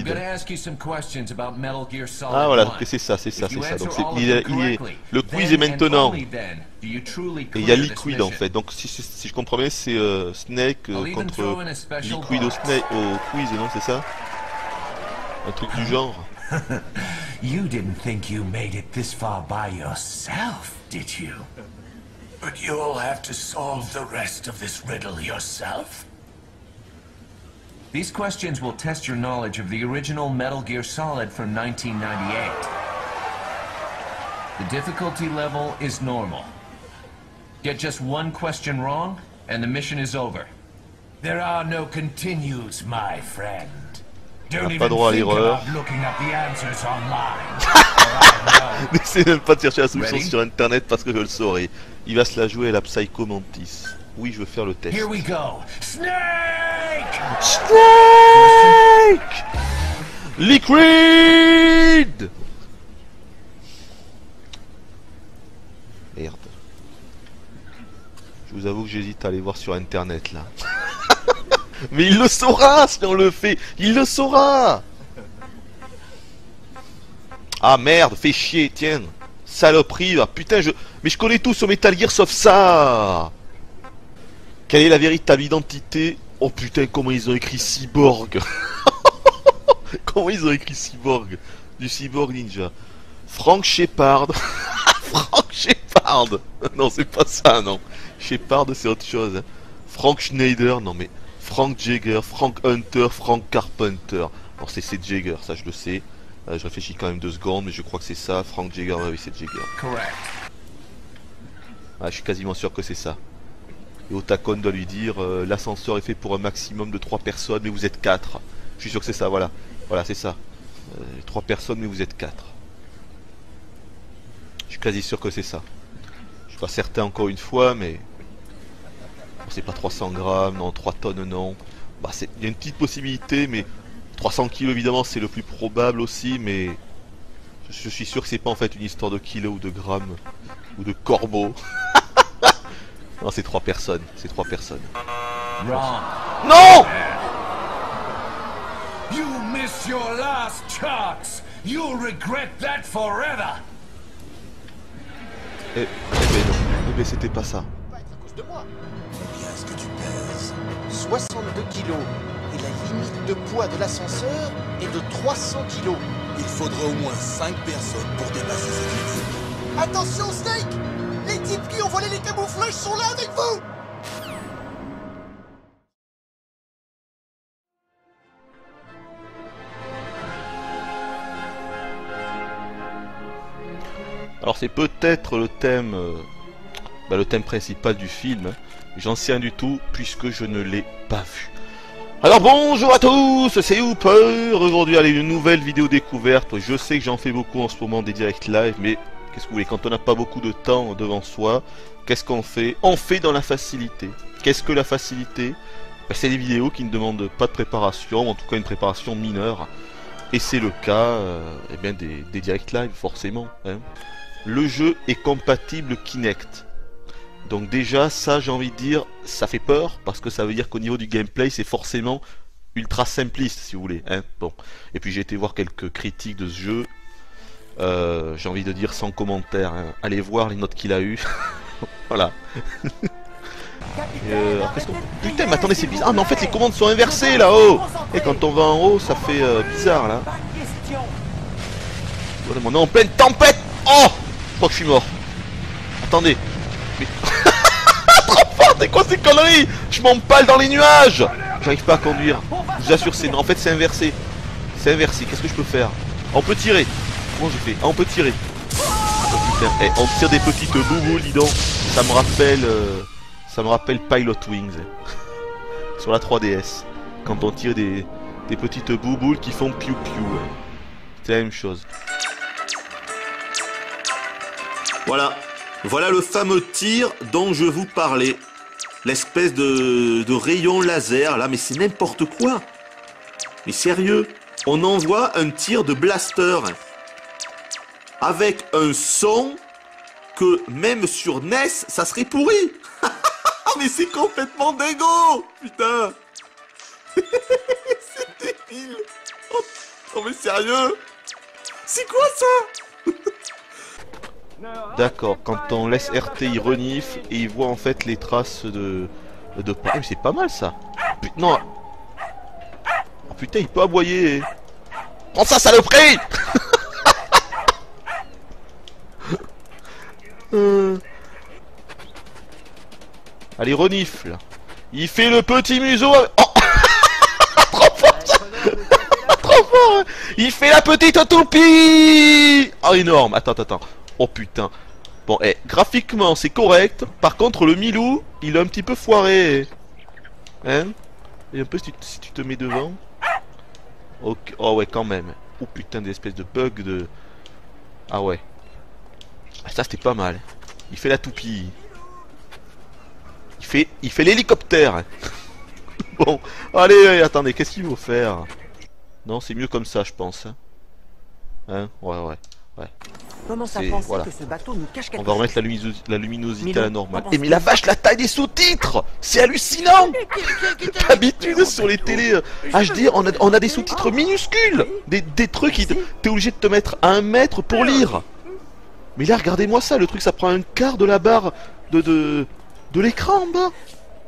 Ah voilà, c'est ça, c'est ça, c'est ça. Donc le quiz est maintenant. Et il y a Liquid en fait. Donc si je comprends bien, c'est Snake contre Liquid au quiz, non, c'est ça? Un truc du genre.
You didn't think you made it this far by yourself, did you? But you'll have to solve the rest of this riddle yourself.
These questions will test your knowledge of the original Metal Gear Solid from 1998. The difficulty level is normal. Get just one question wrong, and the mission is over.
There are no continues, my friend. Don't
pas droit à l'erreur. N'essaie même pas de chercher la solution sur internet parce que je le saurai. Il va se la jouer à la Psycho Mantis. Oui, je veux faire le test.
Here we go. Snake!
Snake! Liquid! Merde. Je vous avoue que j'hésite à aller voir sur internet là. Mais il le saura si on le fait. Il le saura. Ah merde, fais chier, tiens. Saloperie, ah, putain, mais je connais tout sur Metal Gear sauf ça. Quelle est la véritable identité? Oh putain, comment ils ont écrit Cyborg. Comment ils ont écrit Cyborg? Du Cyborg Ninja. Frank Shepard. Frank Shepard. Non, c'est pas ça, non. Shepard, c'est autre chose. Frank Schneider, non mais... Frank Jagger, Frank Hunter, Frank Carpenter. Alors c'est Jagger, ça je le sais. Je réfléchis quand même 2 secondes, mais je crois que c'est ça. Frank Jagger, oui c'est Jagger.
Correct.
Ah, je suis quasiment sûr que c'est ça. Et Otakon doit lui dire l'ascenseur est fait pour un maximum de 3 personnes, mais vous êtes 4. Je suis sûr que c'est ça, voilà. Voilà, c'est ça. 3 personnes, mais vous êtes 4. Je suis quasi sûr que c'est ça. Je suis pas certain encore une fois, mais... C'est pas 300 grammes, non, 3 tonnes, non. Bah, il y a une petite possibilité, mais 300 kilos, évidemment, c'est le plus probable aussi, mais je suis sûr que c'est pas en fait une histoire de kilos ou de grammes ou de corbeaux. Non, c'est 3 personnes, c'est 3 personnes. Non!
You miss your last chance. You'll regret that forever.
Eh ben non, eh ben c'était pas ça.
Combien est-ce que tu pèses? 62 kilos. Et la limite de poids de l'ascenseur est de 300 kilos.
Il faudra au moins 5 personnes pour dépasser cette limite.
Attention, Snake! Les types qui ont volé les camouflages sont là avec vous!
Alors c'est peut-être le thème principal du film. J'en sais rien du tout puisque je ne l'ai pas vu. Alors bonjour à tous, c'est Hooper. Aujourd'hui, allez, une nouvelle vidéo découverte. Je sais que j'en fais beaucoup en ce moment des directs live, mais Qu'est-ce que vous voulez, quand on n'a pas beaucoup de temps devant soi, qu'est-ce qu'on fait? On fait dans la facilité. Qu'est-ce que la facilité? Ben, c'est des vidéos qui ne demandent pas de préparation, en tout cas une préparation mineure. Et c'est le cas eh bien des direct live, forcément. Hein. Le jeu est compatible Kinect. Donc déjà, ça, j'ai envie de dire, ça fait peur, parce que ça veut dire qu'au niveau du gameplay, c'est forcément ultra simpliste, si vous voulez. Hein. Bon. Et puis j'ai été voir quelques critiques de ce jeu. J'ai envie de dire sans commentaire. Hein. Allez voir les notes qu'il a eues. Voilà. Putain, mais attendez, c'est bizarre. Ah, mais en fait, les commandes sont inversées là-haut. Et quand on va en haut, ça fait bizarre là. Voilà, on est en pleine tempête. Oh, je crois que je suis mort. Attendez. Mais... Trop fort, c'est quoi ces conneries? Je m'empale dans les nuages. J'arrive pas à conduire. Je vous assure, c'est... En fait, c'est inversé. C'est inversé. Qu'est-ce que je peux faire? On peut tirer. Comment j'ai fait? Ah, on peut tirer. Oh, putain. Eh, on tire des petites bouboules, dis donc. Ça me rappelle Pilot Wings. Sur la 3DS. Quand on tire des petites bouboules qui font piou-piou. C'est la même chose. Voilà. Voilà le fameux tir dont je vous parlais. L'espèce de rayon laser là, mais c'est n'importe quoi. Mais sérieux, on envoie un tir de blaster avec un son que même sur NES, ça serait pourri. Mais c'est complètement dingo. Putain. C'est débile. Oh mais sérieux. C'est quoi ça? D'accord, quand on laisse RT, il renifle et il voit en fait les traces de pas. Mais c'est pas mal ça. Non. Oh putain, il peut aboyer. Prends ça, saloperie. Allez, renifle. Il fait le petit museau. Oh. Trop fort ça. Trop fort. Il fait la petite toupie. Oh, énorme. Attends. Oh putain. Bon, graphiquement c'est correct. Par contre le Milou, il est un petit peu foiré. Hein? Et un peu si tu te mets devant. Ok. Oh ouais, quand même. Oh putain, des espèces de bugs de... Ah ouais. Ça c'était pas mal. Il fait la toupie. Il fait l'hélicoptère. Bon, allez, attendez, qu'est-ce qu'il faut faire? Non, c'est mieux comme ça, je pense. Hein? Ouais.
Comment ça penser voilà. Que ce bateau nous cache quelque
chose? On va remettre la luminosité à la normale. Et mais la vache, la taille des sous-titres! C'est hallucinant! D'habitude sur les télés HD, on a des sous-titres minuscules! Des trucs, t'es obligé de te mettre à 1 mètre pour lire! Mais là, regardez-moi ça, le truc, ça prend un quart de la barre de l'écran en bas!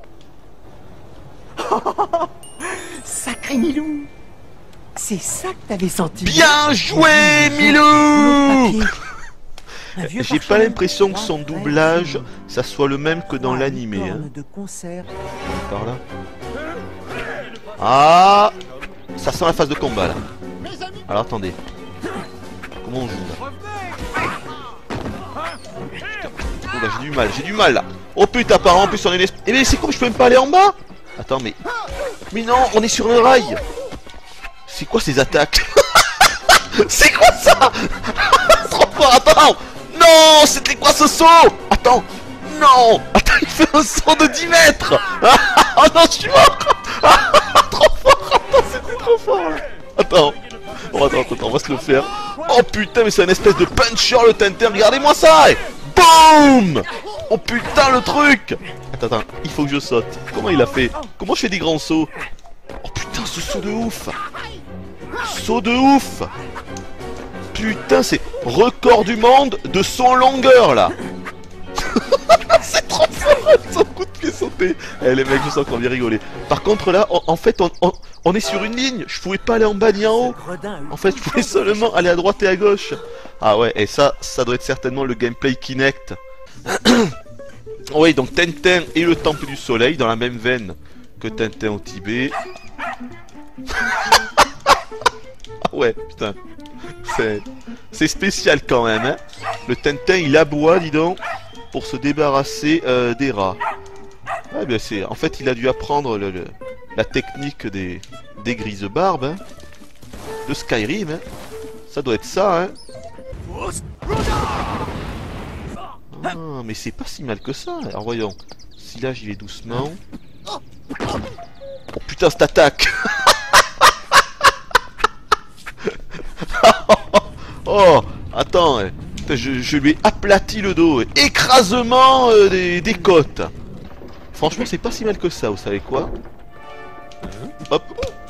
Sacré Milou! C'est ça que t'avais senti.
Bien joué, Milou! J'ai pas l'impression que son doublage, ça soit le même que dans l'animé. Hein. Par là. Ah, ça sent la phase de combat là. Alors attendez. Comment on joue là? Oh là, j'ai du mal là. Oh putain, apparemment en plus on est... Eh mais c'est quoi, je peux même pas aller en bas? Attends mais... Mais non, on est sur le rail. C'est quoi ces attaques? C'est quoi ça? Trop fort, attends. Non, c'était quoi ce saut? Attends. Non. Attends, il fait un saut de 10 mètres. Oh non, je suis mort. Trop fort. Attends, c'était trop fort là. Attends. Oh, attends, on va se le faire. Oh putain, mais c'est un espèce de puncher le Tintin. Regardez-moi ça. Boum. Oh putain, le truc. Attends, il faut que je saute. Comment il a fait? Comment je fais des grands sauts? Oh putain, ce saut de ouf. Saut de ouf. Putain, c'est record du monde de son longueur là. C'est trop fort, son coup de pied sauté. Eh les mecs, je sens qu'on vient rigoler. Par contre là, en fait, on est sur une ligne. Je pouvais pas aller en bas ni en haut. En fait, je pouvais seulement aller à droite et à gauche. Ah ouais, et ça doit être certainement le gameplay Kinect. Oui, donc Tintin et le Temple du Soleil dans la même veine que Tintin au Tibet. Ah ouais, putain. C'est spécial quand même, hein. Le Tintin, il aboie, dis donc, pour se débarrasser des rats. Ah bien c'est... En fait, il a dû apprendre la technique des grises-barbes, hein, de Skyrim, hein. Ça doit être ça, hein. Ah, mais c'est pas si mal que ça. Alors voyons. Si là j'y vais doucement. Oh putain, cette attaque. Oh, attends. Je lui ai aplati le dos. Écrasement des côtes. Franchement, c'est pas si mal que ça, vous savez quoi? Hop.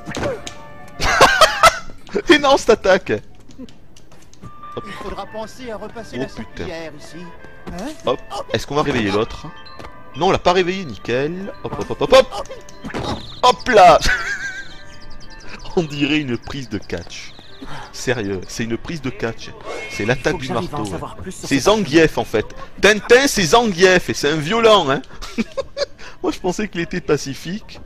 Et non, cette attaque. Hop.
Il faudra penser à repasser la serpillière ici. Hein?
Hop. Est-ce qu'on va réveiller l'autre? Non, on l'a pas réveillé, nickel. Hop, hop, hop, hop, hop. Hop là. On dirait une prise de catch. Sérieux, c'est une prise de catch. C'est l'attaque du marteau. Ouais. C'est Zangief en fait. Tintin, c'est Zangief et c'est un violent, hein. Moi, je pensais qu'il était pacifique.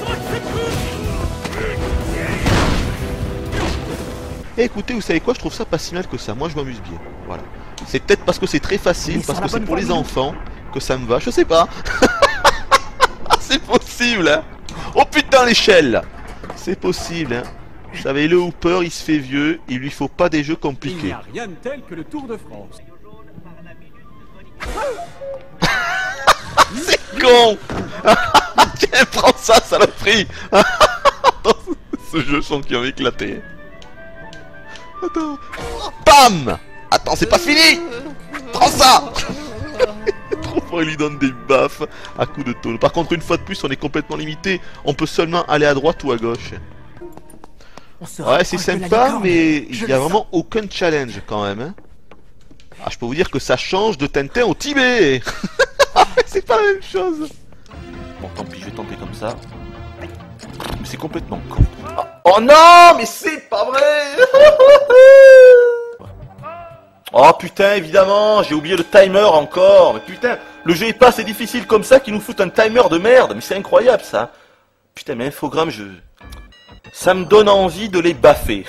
Et écoutez, vous savez quoi? Je trouve ça pas si mal que ça. Moi, je m'amuse bien. Voilà. C'est peut-être parce que c'est très facile, parce que c'est pour les enfants que ça me va. Je sais pas. C'est possible, hein. Oh putain, l'échelle. C'est possible, hein. Vous savez, le Hooper, il se fait vieux. Il lui faut pas des jeux compliqués. Il n'y
a rien de tel que le Tour de France.
C'est con. Tiens, prends ça, saloperie. Attends, ce jeu, je sens qu'il va m'éclater. Attends. Bam. Attends, c'est pas fini. Prends ça. Trop fort, il lui donne des baffes à coups de tonneau. Par contre, une fois de plus, on est complètement limité. On peut seulement aller à droite ou à gauche. Ouais, c'est sympa, mais il n'y a vraiment aucun challenge quand même. Hein. Ah, je peux vous dire que ça change de Tintin au Tibet. C'est pas la même chose. Bon, tant pis, je vais tenter comme ça. Mais c'est complètement con. Oh non, mais c'est pas vrai. Oh putain, évidemment, j'ai oublié le timer encore. Mais putain, le jeu est pas assez difficile comme ça qu'il nous fout un timer de merde. Mais c'est incroyable ça. Putain, mais infogramme, ça me donne envie de les baffer.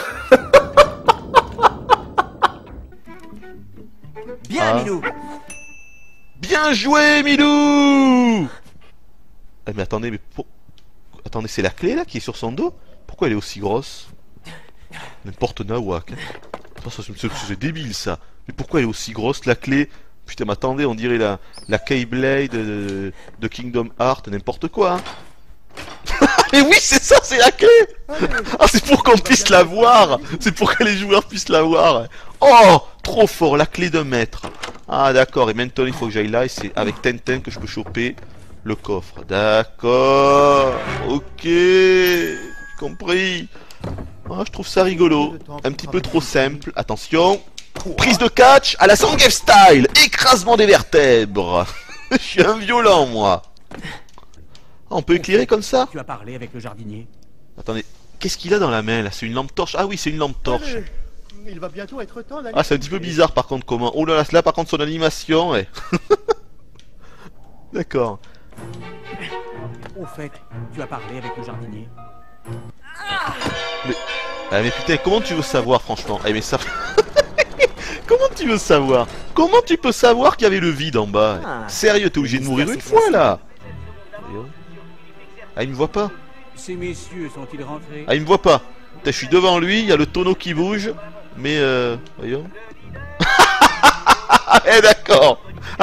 Bien, Milou.
Bien joué, Milou. Eh mais attendez, attendez, c'est la clé là qui est sur son dos? Pourquoi elle est aussi grosse? N'importe nawak. Hein. C'est débile ça. Mais pourquoi elle est aussi grosse la clé? Putain, mais attendez, on dirait la Keyblade de Kingdom Hearts, n'importe quoi. Hein. Mais oui, c'est ça, c'est la clé. Ah, c'est pour qu'on puisse la voir. C'est pour que les joueurs puissent la voir. Oh, trop fort, la clé d'un maître. Ah, d'accord, et maintenant il faut que j'aille là, et c'est avec Tintin que je peux choper le coffre. D'accord, ok, compris. Ah, je trouve ça rigolo. Un petit peu trop simple. Attention, prise de catch à la Zangief style. Écrasement des vertèbres. Je suis un violent, moi. Ah, on peut éclairer comme ça?
Tu as parlé avec le jardinier.
Attendez, qu'est-ce qu'il a dans la main là? C'est une lampe torche? Ah oui, c'est une lampe torche.
Il va bientôt être temps d'aller.
Ah, c'est un petit peu bizarre par contre comment. Oh là là, par contre son animation, ouais. D'accord.
Au fait, tu as parlé avec le jardinier.
Mais putain, comment tu veux savoir franchement? Eh mais ça... Comment tu veux savoir? Comment tu peux savoir qu'il y avait le vide en bas? Sérieux, t'es obligé de mourir une fois là? Ah, il me voit pas.
Ces messieurs sont-ils rentrés?
Ah, il me voit pas. Putain, je suis devant lui, il y a le tonneau qui bouge. Mais voyons. Eh d'accord.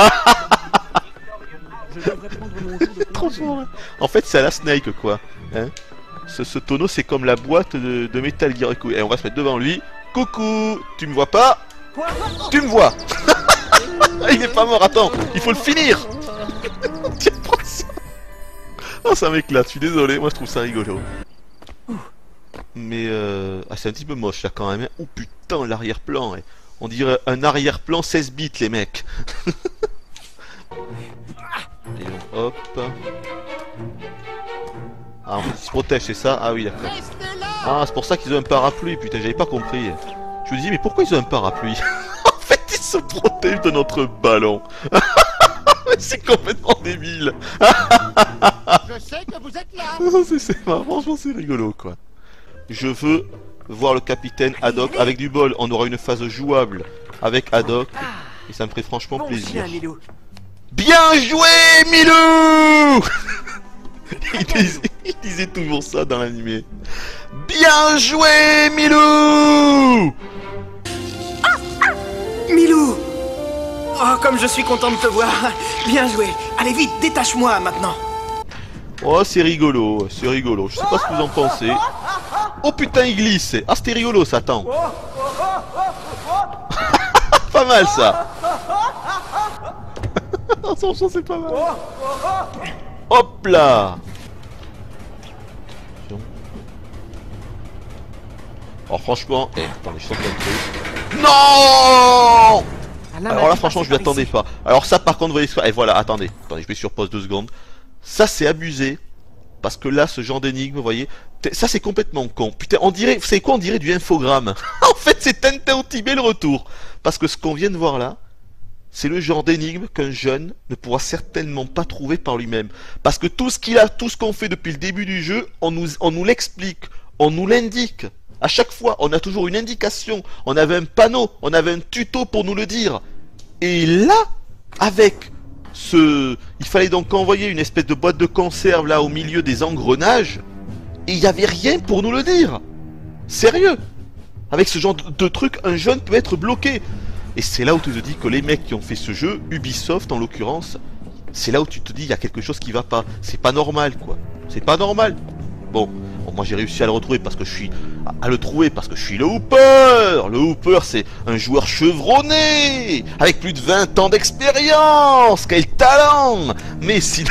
Trop fort. En fait, c'est à la Snake quoi. Hein, ce tonneau, c'est comme la boîte de Metal Gear. Et on va se mettre devant lui. Coucou, tu me vois pas? Tu me vois. Il est pas mort, attends, il faut le finir. Tiens, prends ça. Oh, ça m'éclate, je suis désolé, moi je trouve ça rigolo. Mais ah, c'est un petit peu moche là quand même. Oh putain, l'arrière-plan. On dirait un arrière-plan 16 bits, les mecs. Et hop. Ah, en fait, ils se protègent, c'est ça? Ah oui, d'accord. Ah, c'est pour ça qu'ils ont un parapluie, putain, j'avais pas compris. Je me dis, mais pourquoi ils ont un parapluie? En fait, ils se protègent de notre ballon. C'est complètement débile.
Je sais que vous êtes là.
C'est marrant, franchement, c'est rigolo, quoi. Je veux voir le capitaine Haddock. Avec du bol, on aura une phase jouable avec Haddock. Et ça me ferait franchement plaisir. Bien joué, Milou. Il disait toujours ça dans l'animé. Bien joué, Milou.
Milou. Oh, comme je suis content de te voir. Bien joué. Allez vite, détache-moi maintenant.
Oh, c'est rigolo, c'est rigolo. Je sais pas ce que vous en pensez. Oh putain, il glisse. Ah, c'était rigolo ça, attends. Pas mal ça. Franchement, c'est pas mal. Hop là. Alors franchement, attendez, je sens plein de trucs. Non. Alors là, franchement, je m'y attendais pas. Alors ça, par contre, vous voyez ce que... voilà, attendez, je mets sur pause 2 secondes. Ça, c'est abusé. Parce que là, ce genre d'énigme, vous voyez, ça, c'est complètement con. Putain, on dirait, vous savez quoi, on dirait du infogramme. En fait, c'est Tintin au Tibet le retour. Parce que ce qu'on vient de voir là, c'est le genre d'énigme qu'un jeune ne pourra certainement pas trouver par lui-même. Parce que tout ce qu'on fait depuis le début du jeu, on nous l'explique, on nous l'indique. À chaque fois, on a toujours une indication, on avait un panneau, on avait un tuto pour nous le dire. Et là, avec il fallait donc envoyer une espèce de boîte de conserve là au milieu des engrenages, et il n'y avait rien pour nous le dire. Sérieux. Avec ce genre de truc, un jeune peut être bloqué. Et c'est là où tu te dis que les mecs qui ont fait ce jeu, Ubisoft en l'occurrence, c'est là où tu te dis il y a quelque chose qui va pas. C'est pas normal quoi. C'est pas normal. Bon, moi j'ai réussi à le retrouver parce que je suis... je suis le Hooper. Le Hooper c'est un joueur chevronné, avec plus de 20 ans d'expérience. Quel talent. Mais sinon...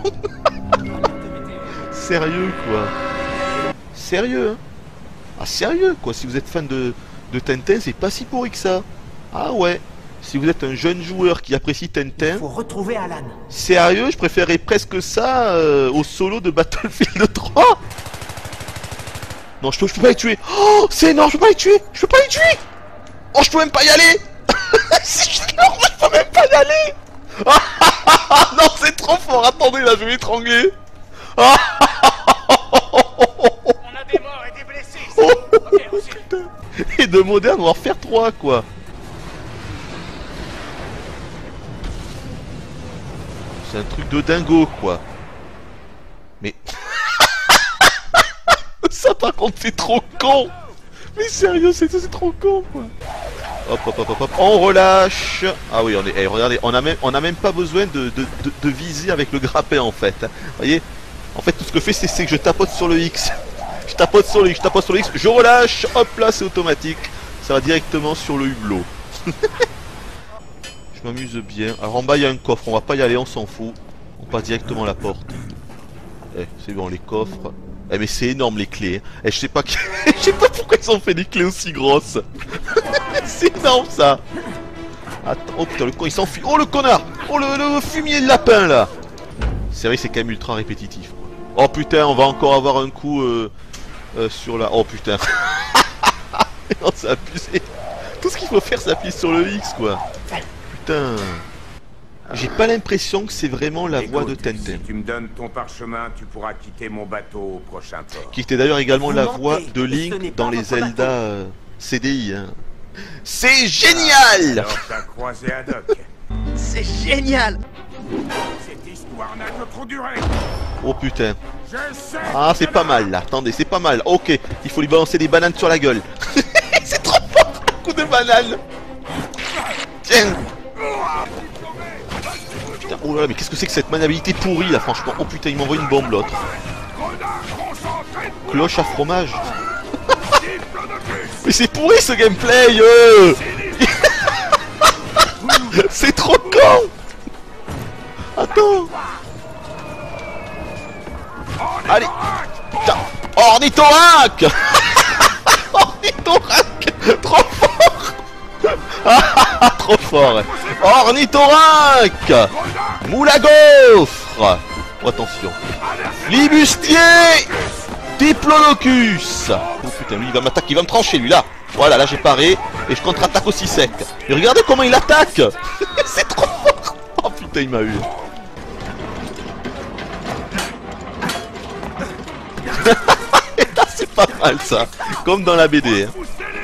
Sérieux quoi. Sérieux hein. Ah sérieux quoi, si vous êtes fan de Tintin, c'est pas si pourri que ça. Ah ouais. Si vous êtes un jeune joueur qui apprécie Tintin,
faut retrouver Alan.
Sérieux, je préférerais presque ça au solo de Battlefield 3. Non, je peux pas les tuer. Oh, c'est énorme, je peux pas les tuer. Je peux pas les tuer. Oh, je peux même pas y aller. C'est énorme, je peux même pas y aller. Non, c'est trop fort. Attendez, là, je vais m'étrangler.
On a des morts et des blessés. Ok,
putain. Et de moderne, on va en refaire 3, quoi. C'est un truc de dingo quoi. Mais... ça par contre c'est trop con. Mais sérieux c'est trop con quoi. Hop hop hop hop hop. On relâche. Ah oui on est... regardez, on a même pas besoin de viser avec le grappin en fait. Vous voyez. En fait tout ce que fait c'est que je tapote sur le X. Je tapote sur le X, je relâche. Hop là c'est automatique. Ça va directement sur le hublot. Je m'amuse bien. Alors en bas il y a un coffre, on va pas y aller, on s'en fout. On passe directement à la porte. C'est bon les coffres. Mais c'est énorme les clés. Je sais pas je sais pas pourquoi ils ont fait des clés aussi grosses. C'est énorme ça. Attends, oh putain le con il s'enfuit. Oh le connard. Oh le fumier de lapin là. C'est vrai c'est quand même ultra répétitif. Oh putain on va encore avoir un coup sur la... Oh putain. Non c'est abusé. Tout ce qu'il faut faire c'est appuyer sur le X quoi. Putain. J'ai pas l'impression que c'est vraiment la voix de Tintin.
Si tu me donnes ton parchemin, tu pourras quitter mon bateau au prochain port.
Qui était d'ailleurs également la voix de Link dans les Zelda CDI. Hein. C'est génial.
Alors t'as croisé Haddock.
C'est génial.
Cette histoire n'a que trop duré.
Oh putain. Ah c'est pas mal là. Attendez c'est pas mal. Ok. Il faut lui balancer des bananes sur la gueule. C'est trop fort. Un coup de banane. Tiens. Putain, oh là là, mais qu'est-ce que c'est que cette maniabilité pourrie là, franchement. Oh putain, il m'envoie une bombe l'autre. Cloche à fromage. Mais c'est pourri ce gameplay. C'est trop con. Attends. Allez. Putain. Ornithorac. Ornithorac. Trop fort. Trop fort. Ornithorac. Moule à gaufre. Oh, attention. Flibustier. Diplodocus. Oh putain, lui il va m'attaquer, il va me trancher lui là. Voilà, là j'ai paré et je contre-attaque aussi sec. Et regardez comment il attaque. C'est trop fort. Oh putain, il m'a eu. Et là c'est pas mal ça. Comme dans la BD. Hein.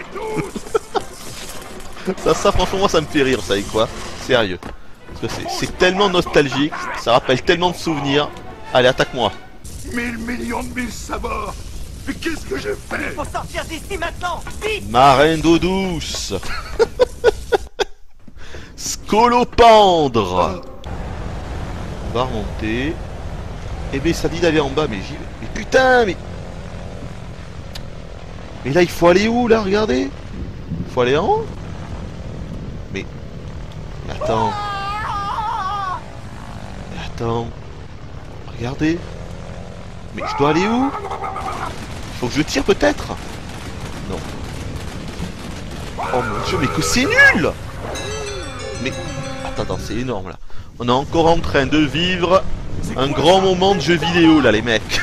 Ça franchement moi ça me fait rire, vous savez quoi. Sérieux. Parce que c'est tellement nostalgique, ça rappelle tellement de souvenirs. Allez, attaque-moi.
1000 millions de mille sabords. Mais qu'est-ce que j'ai fait?
Il faut sortir d'ici maintenant. Vite.
Marin d'eau douce. Scolopendre. On va remonter. Eh ben ça dit d'aller en bas, mais j'y vais. Mais putain, mais... Mais là il faut aller où là, regardez. Il faut aller en haut. Mais attends. Mais attends. Regardez. Mais je dois aller où? Faut que je tire peut-être. Non. Oh mon dieu, mais que c'est nul. Mais... Attends, c'est énorme là. On est encore en train de vivre un grand moment de jeu vidéo là les mecs.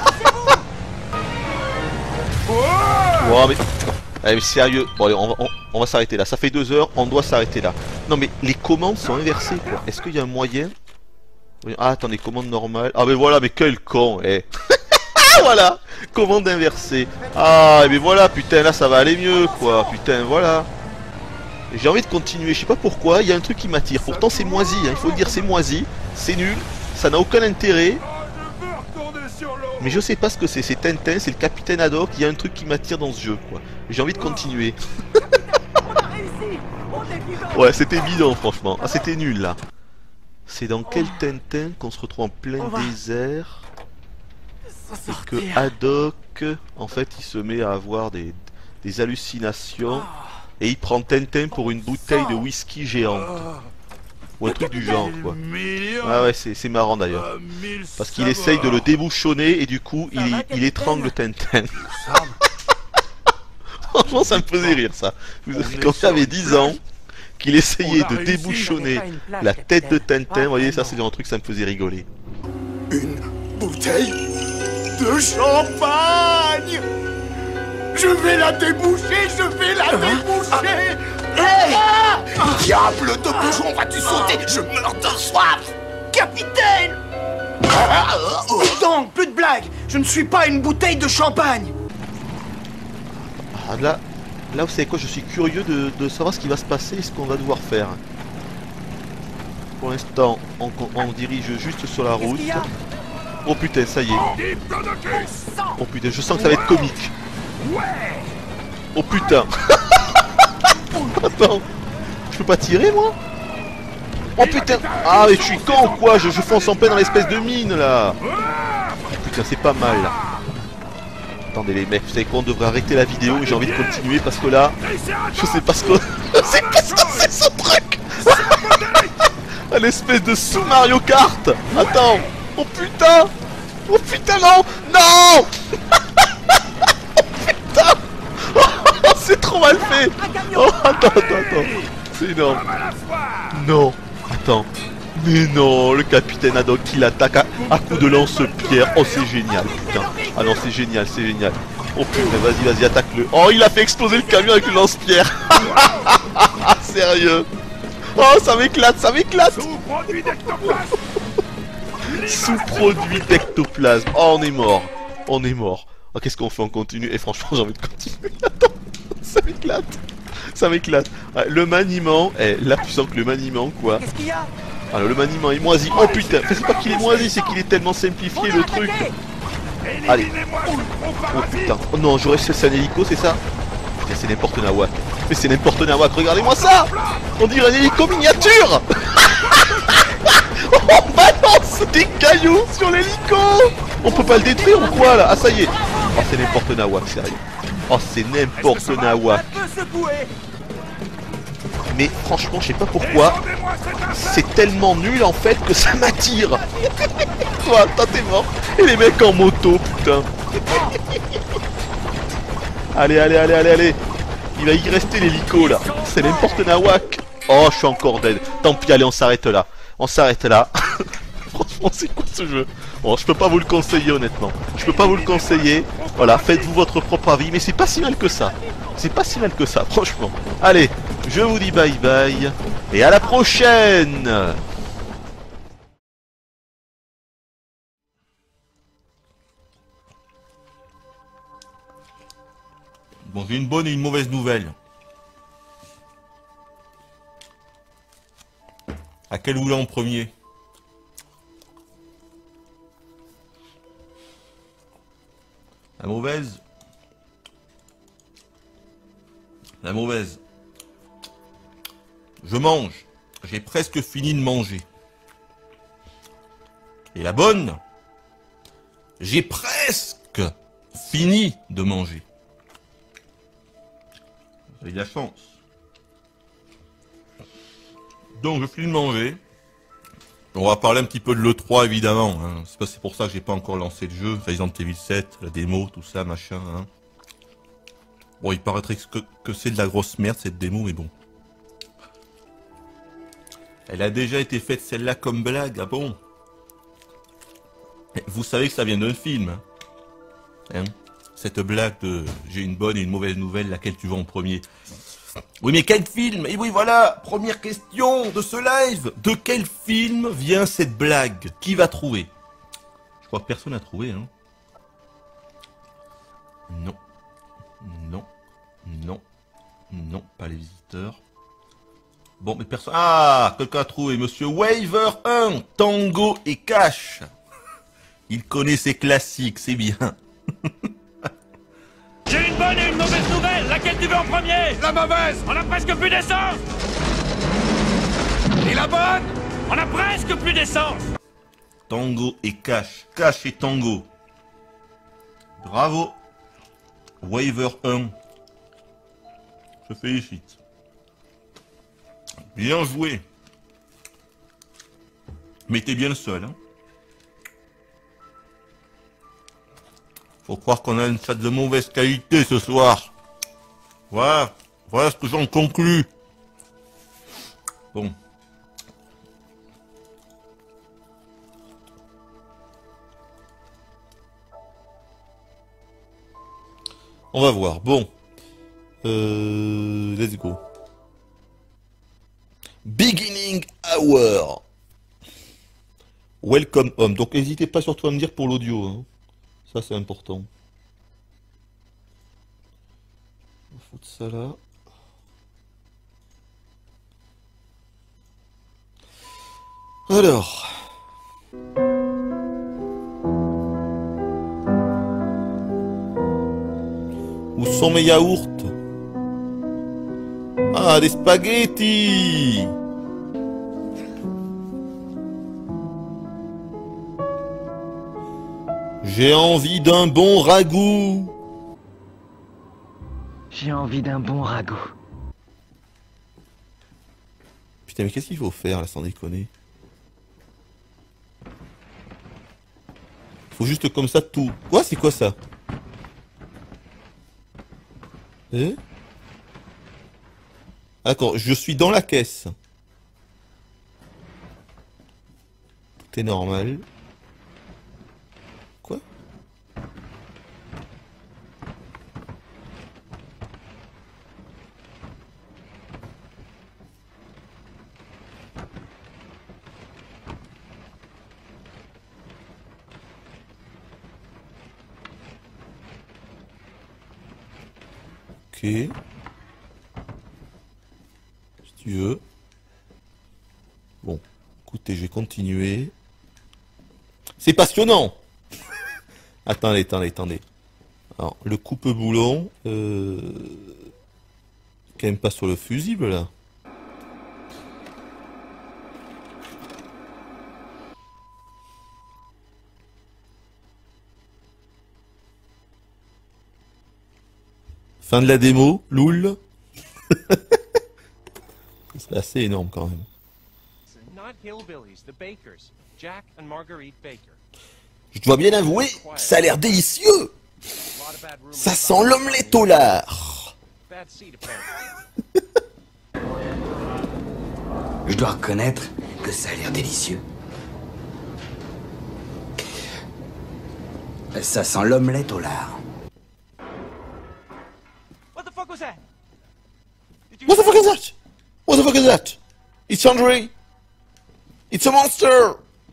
Oh mais... Allez, mais sérieux. Bon allez, on va s'arrêter là. Ça fait 2 heures, on doit s'arrêter là. Non mais les commandes sont inversées quoi. Est-ce qu'il y a un moyen? Ah attendez, commande normale. Ah mais voilà, mais quel con eh. Voilà, commande inversée. Ah mais voilà, putain là ça va aller mieux quoi. Putain voilà. J'ai envie de continuer, je sais pas pourquoi, il y a un truc qui m'attire. Pourtant c'est moisi, hein, il faut le dire, c'est moisi, c'est nul, ça n'a aucun intérêt. Mais je sais pas ce que c'est Tintin, c'est le capitaine Haddock, il y a un truc qui m'attire dans ce jeu quoi. J'ai envie de continuer. Ouais, c'était bidon franchement. Ah c'était nul là. C'est dans quel Tintin qu'on se retrouve en plein désert et que Haddock, en fait, il se met à avoir des hallucinations et il prend Tintin pour une bouteille de whisky géante. Ou un truc du genre, quoi. Ah ouais, c'est marrant d'ailleurs. Parce qu'il essaye de le débouchonner et du coup, il étrangle Tintin. Franchement, ça me faisait rire, ça. Quand j'avais 10 ans, qu'il essayait de débouchonner la tête de Tintin, vous voyez, ça c'est un truc, ça me faisait rigoler.
Une bouteille de champagne. Je vais la déboucher, je vais la déboucher.
Hey
Diable de bouchon, vas-tu sauter? Je meurs de soif.
Capitaine! Donc, plus de blagues. Je ne suis pas une bouteille de champagne.
Ah, là, vous savez quoi, je suis curieux de savoir ce qui va se passer et ce qu'on va devoir faire. Pour l'instant, on dirige juste sur la route. Oh putain, ça y est. Oh putain, je sens que ça va être comique. Oh putain. Attends, je peux pas tirer moi? Oh putain. Ah mais je suis con ou quoi, je fonce en plein dans l'espèce de mine là. Oh putain, c'est pas mal là. Attendez les mecs, vous savez quoi, on devrait arrêter la vidéo et j'ai envie de continuer parce que là, je sais pas ce que... c'est pas ce que c'est ce truc. Un espèce de sous Mario Kart. Attends. Oh putain. Oh putain non. Non. Oh putain. Oh, c'est trop mal fait. Oh attends. C'est énorme. Non. Attends. Mais non, le capitaine Haddock qui l'attaque à coups de lance-pierre. Oh c'est génial putain. Ah non c'est génial, c'est génial. Oh putain, vas-y, attaque-le. Oh il a fait exploser le camion avec le lance-pierre. Sérieux. Oh ça m'éclate. Sous-produit d'ectoplasme. Oh on est mort. Oh qu'est-ce qu'on fait, on continue? Et franchement j'ai envie de continuer. Attends, ça m'éclate. Ah, le maniement, là tu sens que le maniement quoi.
Qu'est-ce qu'il y a?
Alors le maniement est moisi. Oh putain, c'est pas qu'il est moisi, c'est qu'il est tellement simplifié le truc. Allez. Oh putain. Oh non, j'aurais c'est un hélico, c'est ça? Putain, c'est n'importe nawak. Mais c'est n'importe nawak, regardez-moi ça. On dirait un hélico miniature. On balance des cailloux sur l'hélico. On peut pas le détruire ou quoi là? Ah ça y est. Oh c'est n'importe nawak, sérieux. Oh c'est n'importe nawak. Mais franchement je sais pas pourquoi. C'est tellement nul en fait que ça m'attire. Toi, t'es mort. Et les mecs en moto, putain. Allez. Il va y rester l'hélico là. C'est n'importe nawak. Oh je suis encore dead. Tant pis, allez on s'arrête là. Franchement c'est quoi ce jeu? Bon je peux pas vous le conseiller honnêtement. Voilà, faites-vous votre propre avis. Mais c'est pas si mal que ça. Franchement. Allez, je vous dis bye bye. Et à la prochaine. Bon, j'ai une bonne et une mauvaise nouvelle. À quel vous voulez en premier? La mauvaise. Je mange. J'ai presque fini de manger. Et la bonne, j'ai presque fini de manger. Vous avez de la chance. Donc je finis de manger. On va parler un petit peu de l'E3 évidemment. Hein. C'est pour ça que j'ai pas encore lancé le jeu. Resident Evil 7, la démo, tout ça, machin. Hein. Bon, il paraîtrait que c'est de la grosse merde cette démo, mais bon. Elle a déjà été faite celle-là comme blague, ah bon? Vous savez que ça vient d'un film. Hein, cette blague de j'ai une bonne et une mauvaise nouvelle, laquelle tu veux en premier? Oui, mais quel film? Et oui, voilà, première question de ce live. De quel film vient cette blague? Qui va trouver? Je crois que personne n'a trouvé, hein. Non. Non. Non. Non, pas les visiteurs. Bon, mais personne... Ah, quelqu'un a trouvé. Monsieur Waver 1, Tango et Cash. Il connaît ses classiques, c'est bien.
J'ai une bonne et une mauvaise nouvelle. Laquelle tu veux en premier? La mauvaise. On a presque plus d'essence. Et la bonne? On a presque plus d'essence.
Tango et Cash. Cash et Tango. Bravo. Waver 1. Je félicite. Bien joué. Mais t'es bien le seul, hein. Faut croire qu'on a une chat de mauvaise qualité ce soir. Voilà. Voilà ce que j'en conclus. Bon. On va voir. Bon. Let's go. Beginning hour. Welcome home. Donc n'hésitez pas surtout à me dire pour l'audio. Hein. Ça c'est important. On va foutre ça là. Alors. Où sont mes yaourts? Ah, des spaghettis! J'ai envie d'un bon ragoût.
J'ai envie d'un bon ragoût.
Putain, mais qu'est-ce qu'il faut faire là, sans déconner? Faut juste comme ça tout. Quoi, c'est quoi ça? Eh? D'accord, je suis dans la caisse. Tout est normal. Quoi? Ok. Si tu veux. Bon, écoutez, je vais continuer. C'est passionnant. Attendez. Alors, le coupe-boulon, quand même pas sur le fusible là. Fin de la démo, loul. C'est assez énorme quand même. Je dois bien avouer, ça a l'air délicieux. Ça sent l'omelette au lard.
Je dois reconnaître que ça a l'air délicieux. Ça sent l'omelette au lard.
What the fuck was that?
What the fuck is that? What the fuck is that? It's Andre. It's a monster.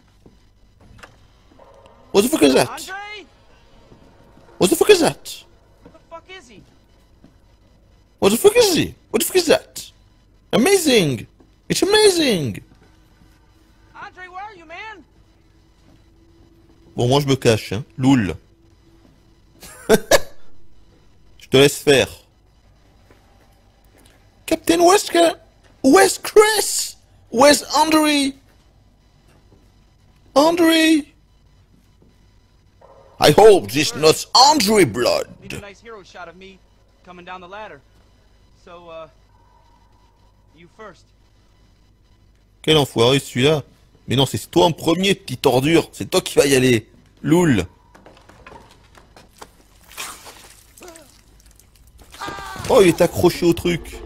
What the fuck is that?
Andre?
What the fuck is that?
What the fuck is he?
What the fuck is he? What the fuck is that? Amazing! It's amazing!
Andre, where are you, man?
Bon, moi je me cache, hein. Loul. Je te laisse faire. Captain Wesker! Where's Chris? Where's Andre? Andre? I hope this not Andre blood.
Need a nice hero shot of me coming down the ladder. So, you first.
Quel enfoiré celui-là. Mais non, c'est toi en premier, petite ordure. C'est toi qui vas y aller. Loul. Oh, il est accroché au truc.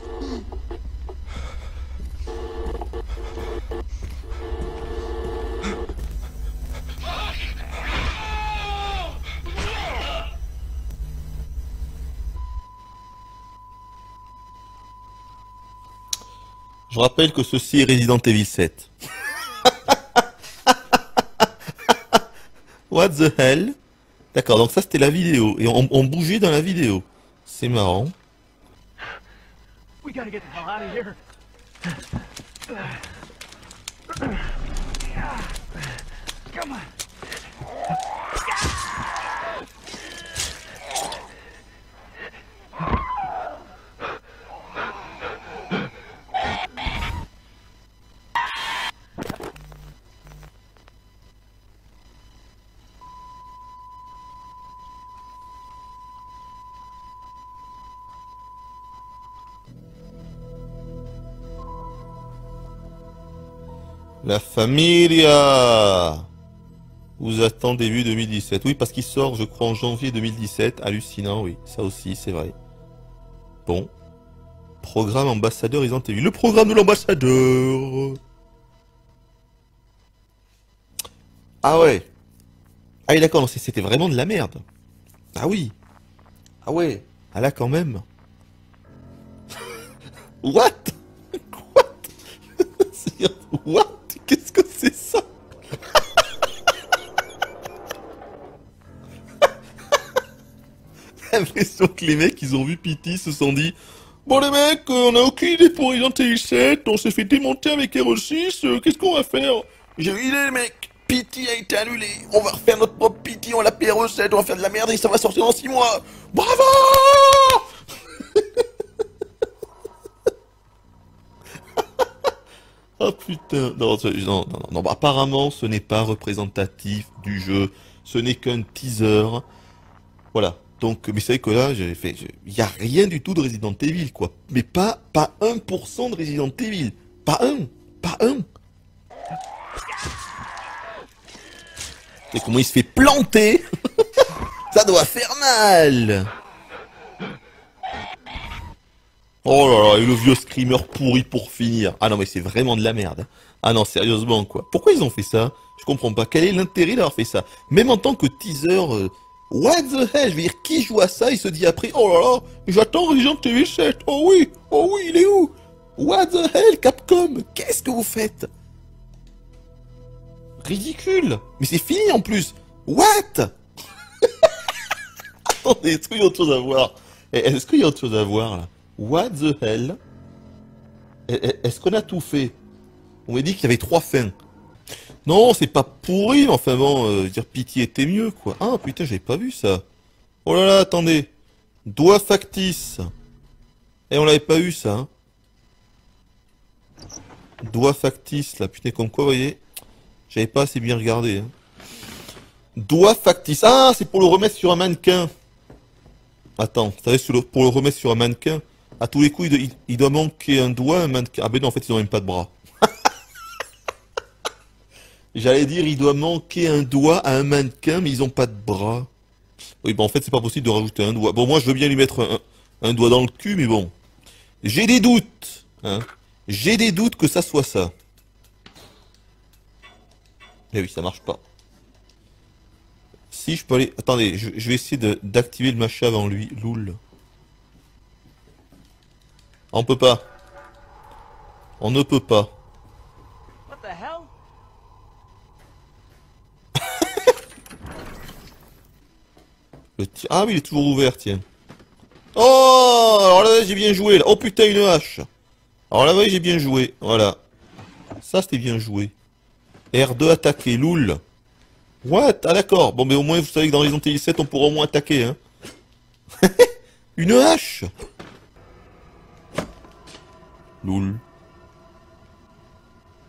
Je rappelle que ceci est Resident Evil 7. What the hell? D'accord, donc ça c'était la vidéo. Et on bougeait dans la vidéo. C'est marrant.
We gotta get the hell out of here. Come on.
La Familia vous attend début 2017. Oui, parce qu'il sort, je crois, en janvier 2017. Hallucinant, oui. Ça aussi, c'est vrai. Bon. Programme ambassadeur Resident Evil. Le programme de l'ambassadeur. Ah ouais. Ah oui, d'accord. C'était vraiment de la merde. Ah oui. Ah ouais. Ah là, quand même. What? What? Qu'est-ce que c'est ça? J'ai l'impression que les mecs, ils ont vu Pity, se sont dit bon les mecs, on a aucune idée pour Resident Evil 7, on s'est fait démonter avec Hero 6, qu'est-ce qu'on va faire? J'ai eu l'idée les mecs, Pity a été annulé, on va refaire notre propre Pity, on va l'appeler Hero 7, on va faire de la merde et ça va sortir dans 6 mois. Bravo! Oh putain, non, apparemment ce n'est pas représentatif du jeu, ce n'est qu'un teaser, voilà, donc, mais c'est vrai que là, j'avais fait, il n'y a rien du tout de Resident Evil, quoi, mais pas 1% de Resident Evil, pas un. Et comment il se fait planter, ça doit faire mal. Oh là là, et le vieux screamer pourri pour finir. Ah non mais c'est vraiment de la merde. Ah non, sérieusement quoi. Pourquoi ils ont fait ça? Je comprends pas. Quel est l'intérêt d'avoir fait ça? Même en tant que teaser, what the hell? Je veux dire, qui joue à ça? Il se dit après, oh là là, j'attends Resident Evil 7. Oh oui, il est où? What the hell, Capcom? Qu'est-ce que vous faites? Ridicule. Mais c'est fini en plus. What? Attendez, est-ce qu'il y a autre chose à voir? Est-ce qu'il y a autre chose à voir là? What the hell? Est-ce qu'on a tout fait? On m'a dit qu'il y avait 3 fins. Non, c'est pas pourri, mais enfin bon, dire Pity était mieux, quoi. Ah putain, j'avais pas vu ça. Oh là là, attendez. Doigt factice. Et on l'avait pas eu ça, hein. Doigt factice, là, putain, comme quoi, vous voyez, j'avais pas assez bien regardé, hein. Doigt factice. Ah, c'est pour le remettre sur un mannequin. Attends, vous savez, pour le remettre sur un mannequin, à tous les coups, il doit manquer un doigt, un mannequin. Ah ben non, en fait, ils n'ont même pas de bras. J'allais dire, il doit manquer un doigt à un mannequin, mais ils n'ont pas de bras. Oui, ben en fait, c'est pas possible de rajouter un doigt. Bon, moi, je veux bien lui mettre un doigt dans le cul, mais bon. J'ai des doutes, hein. J'ai des doutes que ça soit ça. Eh oui, ça marche pas. Si, je peux aller... Attendez, je vais essayer d'activer le machin avant lui. Loul. On peut pas. On ne peut pas.
What the hell?
Ah oui, il est toujours ouvert, tiens. Oh, alors là, j'ai bien joué, là. Oh putain, une hache. Alors là, oui, j'ai bien joué. Voilà. Ça, c'était bien joué. R2 attaquer, loul. What? Ah d'accord. Bon, mais au moins, vous savez que dans Resident Evil 7, on pourra au moins attaquer, hein. Une hache. Loul.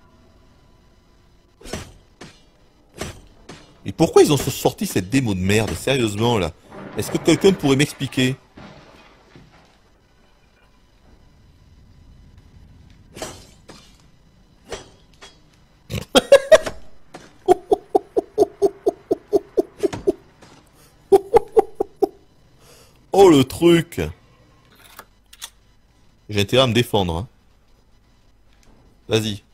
Et pourquoi ils ont sorti cette démo de merde, sérieusement, là? Est-ce que quelqu'un pourrait m'expliquer? Oh, le truc! J'ai intérêt à me défendre, hein. Vas-y.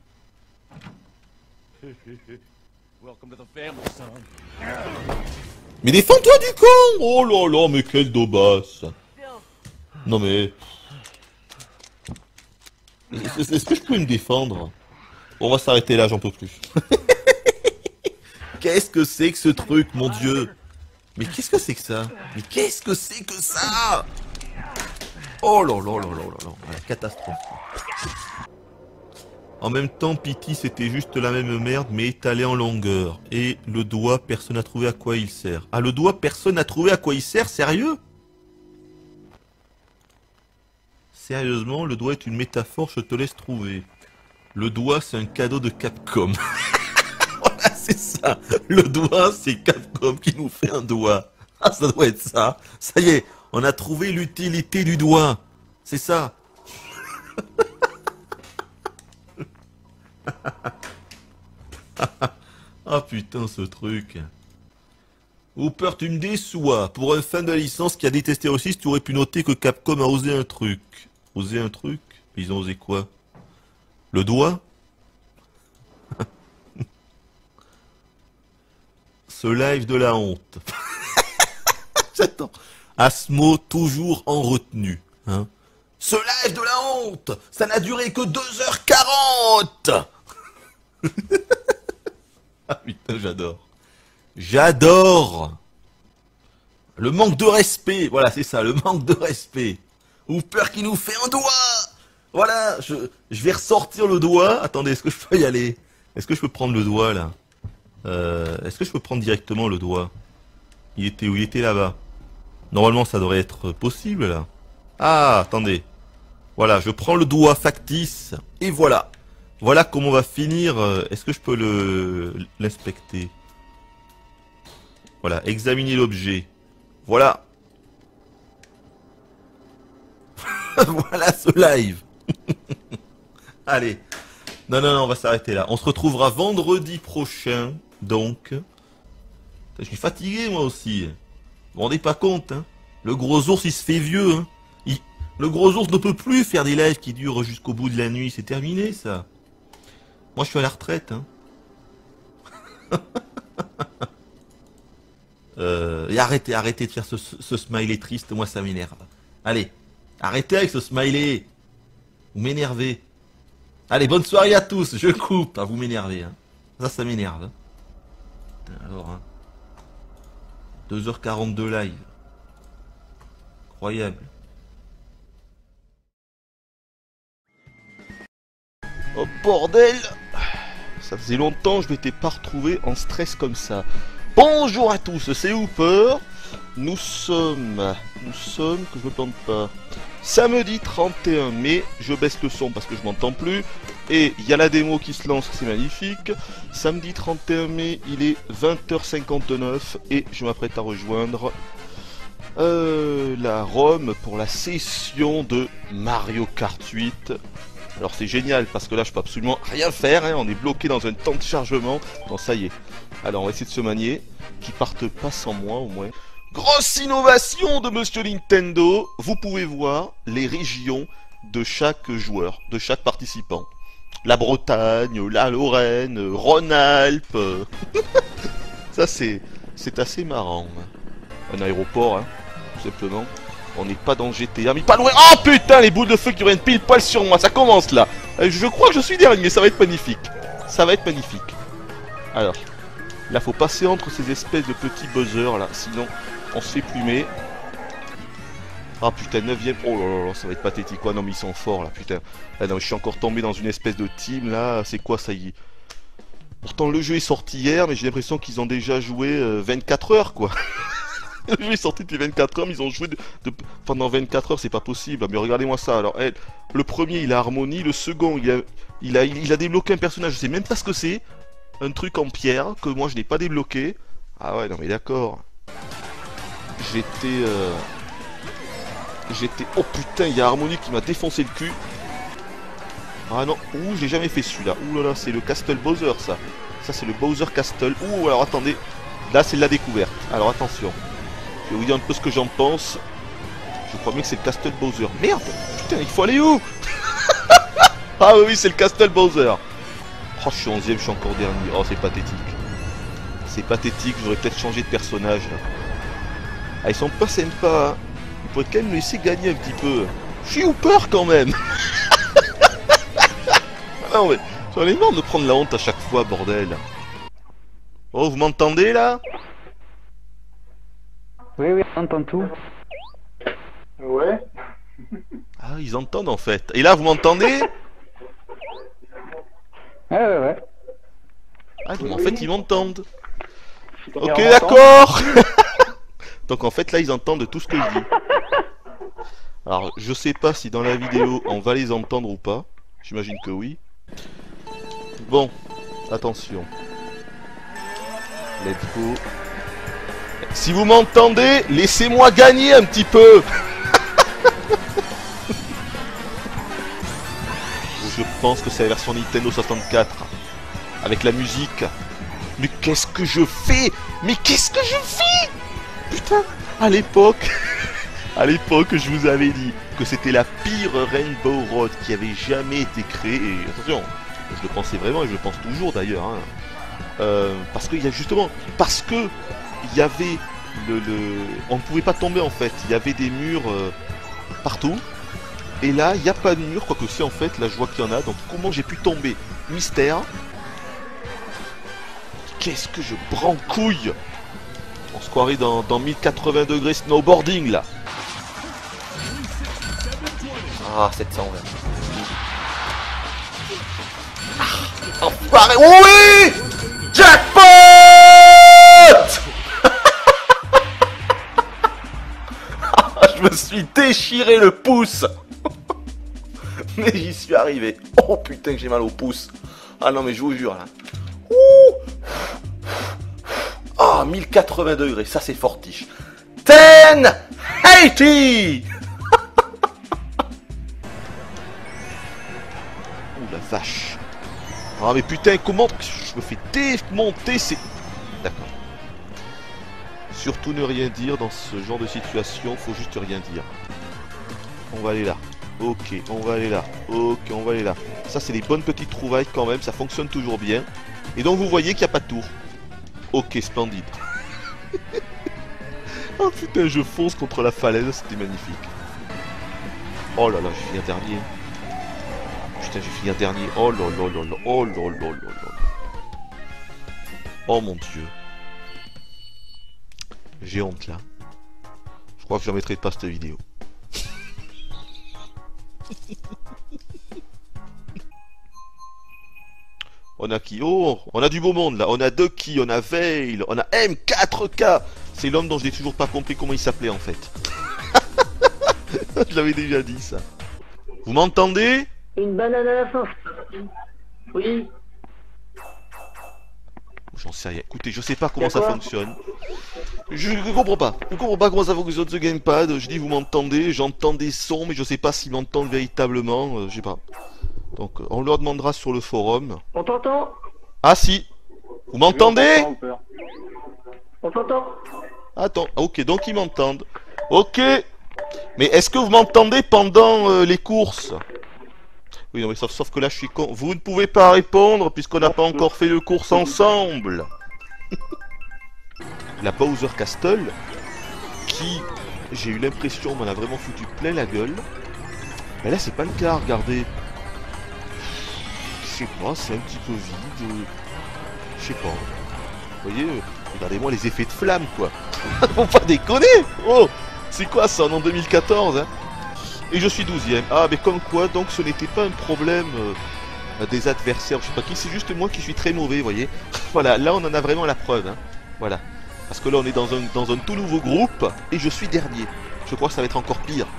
Mais défends-toi du con! Oh là là, mais quelle daubasse! Non mais... Est-ce que je peux me défendre? On va s'arrêter là, j'en peux plus. Qu'est-ce que c'est que ce truc, mon dieu? Mais qu'est-ce que c'est que ça? Mais qu'est-ce que c'est que ça? Oh là là là là là là, la catastrophe. En même temps, Pity, c'était juste la même merde, mais étalée en longueur. Et le doigt, personne n'a trouvé à quoi il sert. Ah, le doigt, personne n'a trouvé à quoi il sert? Sérieux? Sérieusement, le doigt est une métaphore, je te laisse trouver. Le doigt, c'est un cadeau de Capcom. Voilà, c'est ça. Le doigt, c'est Capcom qui nous fait un doigt. Ah, ça doit être ça. Ça y est, on a trouvé l'utilité du doigt. C'est ça. Ah putain, ce truc. Hooper, tu me déçois. Pour un fan de la licence qui a détesté aussi, tu aurais pu noter que Capcom a osé un truc. Osé un truc? Ils ont osé quoi? Le doigt? Ce live de la honte. J'attends. Asmo toujours en retenue. Hein. Ce live de la honte, ça n'a duré que 2h40. Ah putain, j'adore. J'adore. Le manque de respect. Voilà, c'est ça, le manque de respect. Hooper qui nous fait un doigt. Voilà, je vais ressortir le doigt. Attendez, est-ce que je peux y aller? Est-ce que je peux prendre le doigt, là? Est-ce que je peux prendre directement le doigt? Il était où? Il était là-bas. Normalement, ça devrait être possible, là. Ah, attendez. Voilà, je prends le doigt factice. Et voilà. Voilà comment on va finir. Est-ce que je peux l'inspecter? Voilà, examiner l'objet. Voilà. Voilà ce live. Allez. Non, non, non, on va s'arrêter là. On se retrouvera vendredi prochain, donc. Je suis fatigué, moi aussi. Vous vous rendez pas compte, hein? Le gros ours, il se fait vieux, hein? Le gros ours ne peut plus faire des lives qui durent jusqu'au bout de la nuit. C'est terminé, ça. Moi, je suis à la retraite, hein. Et arrêtez de faire ce smiley triste. Moi, ça m'énerve. Allez, arrêtez avec ce smiley. Vous m'énervez. Allez, bonne soirée à tous. Je coupe. Ah, vous m'énervez, hein. Ça m'énerve. Hein. Alors, hein. 2h42 live. Incroyable. Oh bordel! Ça faisait longtemps que je m'étais pas retrouvé en stress comme ça. Bonjour à tous, c'est Hooper. Nous sommes, que je me plante pas, samedi 31 mai, je baisse le son parce que je m'entends plus. Et il y a la démo qui se lance, c'est magnifique. Samedi 31 mai, il est 20h59 et je m'apprête à rejoindre la Rome pour la session de Mario Kart 8. Alors c'est génial parce que là je peux absolument rien faire, hein, on est bloqué dans un temps de chargement. Non, ça y est. Alors on va essayer de se manier, qu'ils partent pas sans moi au moins. Grosse innovation de Monsieur Nintendo, vous pouvez voir les régions de chaque joueur, de chaque participant. La Bretagne, la Lorraine, Rhône-Alpes. Ça c'est assez marrant. Un aéroport, hein, tout simplement. On n'est pas dans GTA, mais pas loin. Oh putain, les boules de feu qui reviennent pile poil sur moi, ça commence là. Je crois que je suis dernier, ça va être magnifique. Ça va être magnifique. Alors, là faut passer entre ces espèces de petits buzzers là, sinon on se fait plumer. Ah putain, 9ème. Oh là là, ça va être pathétique. Quoi, non mais ils sont forts là, putain. Ah non, je suis encore tombé dans une espèce de team là, c'est quoi ça y est. Pourtant le jeu est sorti hier, mais j'ai l'impression qu'ils ont déjà joué 24 heures quoi. Le jeu est sorti depuis 24 heures, mais ils ont joué pendant 24 heures, c'est pas possible. Mais regardez-moi ça. Alors, le premier, il a Harmonie. Le second, il a débloqué un personnage. Je sais même pas ce que c'est. Un truc en pierre que moi je n'ai pas débloqué. Ah ouais, non mais d'accord. J'étais... Oh putain, il y a Harmony qui m'a défoncé le cul. Ah non, ouh, j'ai jamais fait celui-là. Ouh là là, c'est le Castle Bowser, ça. Ça, c'est le Bowser Castle. Ouh, alors attendez. Là, c'est la découverte. Alors attention. Je vais vous dire un peu ce que j'en pense. Je crois bien que c'est le Castle Bowser. Merde! Putain, il faut aller où? Ah oui, c'est le Castle Bowser. Oh, je suis 11ème, je suis encore dernier. Oh, c'est pathétique. C'est pathétique, j'aurais peut-être changé de personnage là. Ah, ils sont pas sympas. Hein. Ils pourraient quand même me laisser gagner un petit peu. Je suis peur quand même. Ah non mais, j'en ai marre de prendre la honte à chaque fois, bordel. Oh, vous m'entendez là?
Oui, on entend tout.
Ouais.
Ah, ils entendent en fait. Et là, vous m'entendez?
Ouais.
Ah, en fait, ils m'entendent. Ok, d'accord. Donc en fait, là, ils entendent tout ce que je dis. Alors, je sais pas si dans la vidéo, on va les entendre ou pas. J'imagine que oui. Bon, attention. Let's go. Si vous m'entendez, laissez-moi gagner un petit peu. Je pense que c'est la version Nintendo 64. Avec la musique. Mais qu'est-ce que je fais? Mais qu'est-ce que je fais? Putain, à l'époque, je vous avais dit que c'était la pire Rainbow Road qui avait jamais été créée. Et attention, je le pensais vraiment et je le pense toujours d'ailleurs. Hein. Parce qu'il y a justement, parce que il y avait on ne pouvait pas tomber en fait. Il y avait des murs partout. Et là, il n'y a pas de mur, quoique si en fait, là je vois qu'il y en a. Donc comment j'ai pu tomber? Mystère. Qu'est-ce que je brancouille? On se croirait dans 1080 degrés snowboarding là. Ah, 720. Ah, enfoiré. Oui! Jackpot! Je me suis déchiré le pouce. Mais j'y suis arrivé. Oh putain que j'ai mal au pouce. Ah non mais je vous jure là. Ouh. Ah, 1080 degrés, ça c'est fortiche. 1080. Ouh la vache. Ah mais putain, comment je me fais démonter, c'est... D'accord. Surtout ne rien dire dans ce genre de situation, faut juste rien dire. On va aller là. Ok, on va aller là. Ok, on va aller là. Ça c'est des bonnes petites trouvailles quand même, ça fonctionne toujours bien. Et donc vous voyez qu'il n'y a pas de tour. Ok, splendide. Oh putain, je fonce contre la falaise, c'était magnifique. Oh là là, j'ai fini un dernier. Putain, j'ai fini un dernier. Oh là là là là. Oh là là là là. Oh mon dieu. J'ai honte là. Je crois que je ne mettrai pas cette vidéo. On a qui? Oh, on a du beau monde là. On a Ducky, on a Veil, on a M4K. C'est l'homme dont je n'ai toujours pas compris comment il s'appelait en fait. Je l'avais déjà dit ça. Vous m'entendez?
Une banane à la fin. Oui.
J'en sais rien. Écoutez, je sais pas comment ça fonctionne. Je comprends pas. Je comprends pas comment ça fonctionne ce gamepad. Je dis vous m'entendez, j'entends des sons, mais je sais pas s'ils m'entendent véritablement. Je sais pas. Donc on leur demandera sur le forum.
On t'entend?
Ah si. Vous m'entendez?
On t'entend?
Attends, ok, donc ils m'entendent. Ok. Mais est-ce que vous m'entendez pendant les courses? Oui, non, mais sauf que là je suis con. Vous ne pouvez pas répondre puisqu'on n'a pas encore fait de course ensemble. La Bowser Castle, qui, j'ai eu l'impression, m'en a vraiment foutu plein la gueule. Mais là c'est pas le cas, regardez. Je sais pas, c'est un petit peu vide. Je sais pas. Vous voyez, regardez-moi les effets de flamme quoi. Faut pas déconner. Oh, c'est quoi ça en 2014 hein? Et je suis 12ème. Ah mais comme quoi donc ce n'était pas un problème des adversaires, je sais pas qui, c'est juste moi qui suis très mauvais, vous voyez. Voilà, là on en a vraiment la preuve hein. Voilà. Parce que là on est dans un tout nouveau groupe et je suis dernier. Je crois que ça va être encore pire.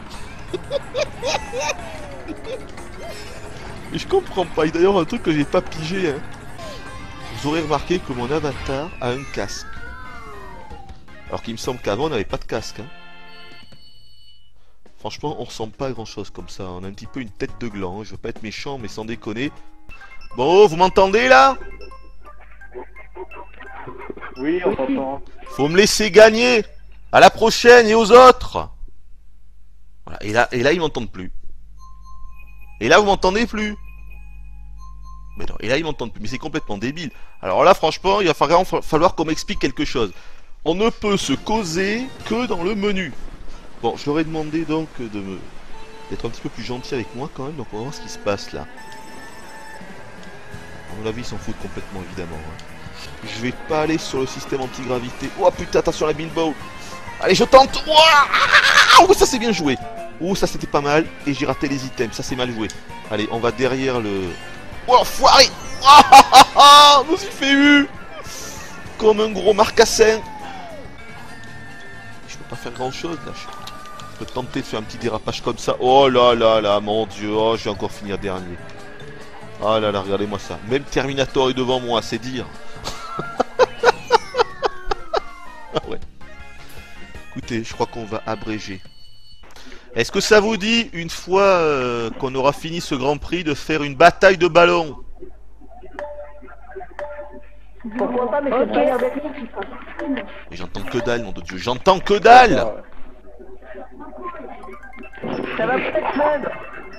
Et je comprends pas. Et d'ailleurs un truc que j'ai pas pigé hein. Vous aurez remarqué que mon avatar a un casque. Alors qu'il me semble qu'avant on n'avait pas de casque. Hein. Franchement, on ressemble pas à grand chose comme ça. On a un petit peu une tête de gland. Hein. Je veux pas être méchant, mais sans déconner. Bon, vous m'entendez là?
Oui, on t'entend.
Faut me laisser gagner. À la prochaine et aux autres. Voilà. Et là ils m'entendent plus. Et là vous m'entendez plus. Mais non, et là ils m'entendent plus. Mais c'est complètement débile. Alors là franchement, il va falloir qu'on m'explique quelque chose. On ne peut se causer que dans le menu. Bon, je leur ai demandé donc d'être un petit peu plus gentil avec moi quand même. Donc on va voir ce qui se passe là. À mon avis ils s'en foutent complètement évidemment. Hein. Je vais pas aller sur le système anti-gravité. Oh putain, attention à la Bilbo. Allez, je tente. Oh, ça c'est bien joué. Oh, ça c'était pas mal. Et j'ai raté les items, ça c'est mal joué. Allez, on va derrière le... Oh, foiré. Ah, je me suis fait eu. Comme un gros marcassin. Je peux pas faire grand chose là. Je peux tenter de faire un petit dérapage comme ça. Oh là là là, mon dieu. Oh, je vais encore finir dernier. Ah là là, regardez-moi ça. Même Terminator est devant moi, c'est dire. Ah ouais. Écoutez, je crois qu'on va abréger. Est-ce que ça vous dit, une fois qu'on aura fini ce Grand Prix, de faire une bataille de ballons?
Pourquoi pas, mais c'est pas l'air d'être long.
Mais j'entends que dalle, nom de Dieu, j'entends que dalle.
Ça va peut-être même.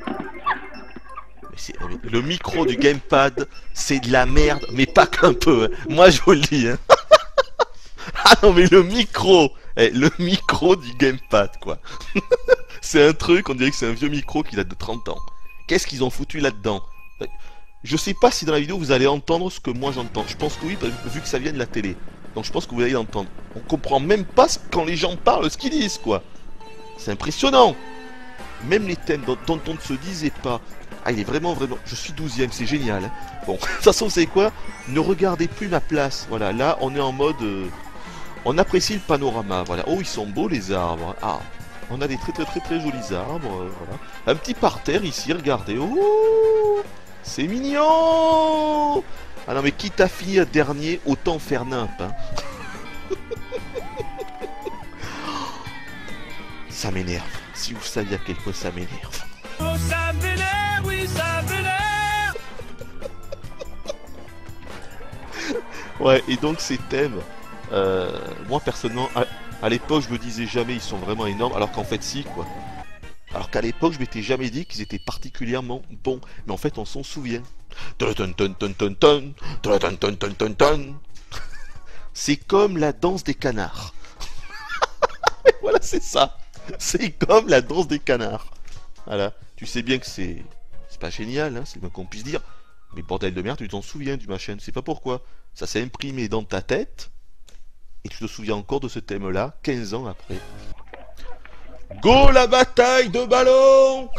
Mais le micro du gamepad, c'est de la merde, mais pas qu'un peu. Hein. Moi, je vous le dis. Hein. Ah non, mais le micro du gamepad, quoi. C'est un truc, on dirait que c'est un vieux micro qui date de 30 ans. Qu'est-ce qu'ils ont foutu là-dedans? Je sais pas si dans la vidéo vous allez entendre ce que moi j'entends. Je pense que oui, vu que ça vient de la télé. Donc je pense que vous allez l'entendre. On comprend même pas quand les gens parlent ce qu'ils disent, quoi. C'est impressionnant. Même les thèmes dont on ne se disait pas. Ah, il est vraiment... Je suis 12ème, c'est génial. Hein. Bon, de toute façon, c'est quoi? Ne regardez plus ma place. Voilà, là, on est en mode... On apprécie le panorama, voilà. Oh, ils sont beaux, les arbres. Ah, on a des très jolis arbres, voilà. Un petit parterre ici, regardez. Oh, c'est mignon. Ah non, mais quitte à finir dernier, autant faire nimp, hein. Ça m'énerve. Si vous saviez à quel point ça m'énerve.
Oh, ça m'énerve, oui, ça m'énerve.
Ouais, et donc ces thèmes, moi personnellement, à l'époque je me disais jamais ils sont vraiment énormes, alors qu'en fait si, quoi. Alors qu'à l'époque je m'étais jamais dit qu'ils étaient particulièrement bons, mais en fait on s'en souvient. C'est comme la danse des canards. Voilà, c'est ça. C'est comme la danse des canards. Voilà, tu sais bien que c'est pas génial, hein, c'est le moins qu'on puisse dire. Mais bordel de merde, tu t'en souviens du machin, je sais pas pourquoi. Ça s'est imprimé dans ta tête, et tu te souviens encore de ce thème-là, 15 ans après. Go la bataille de ballons.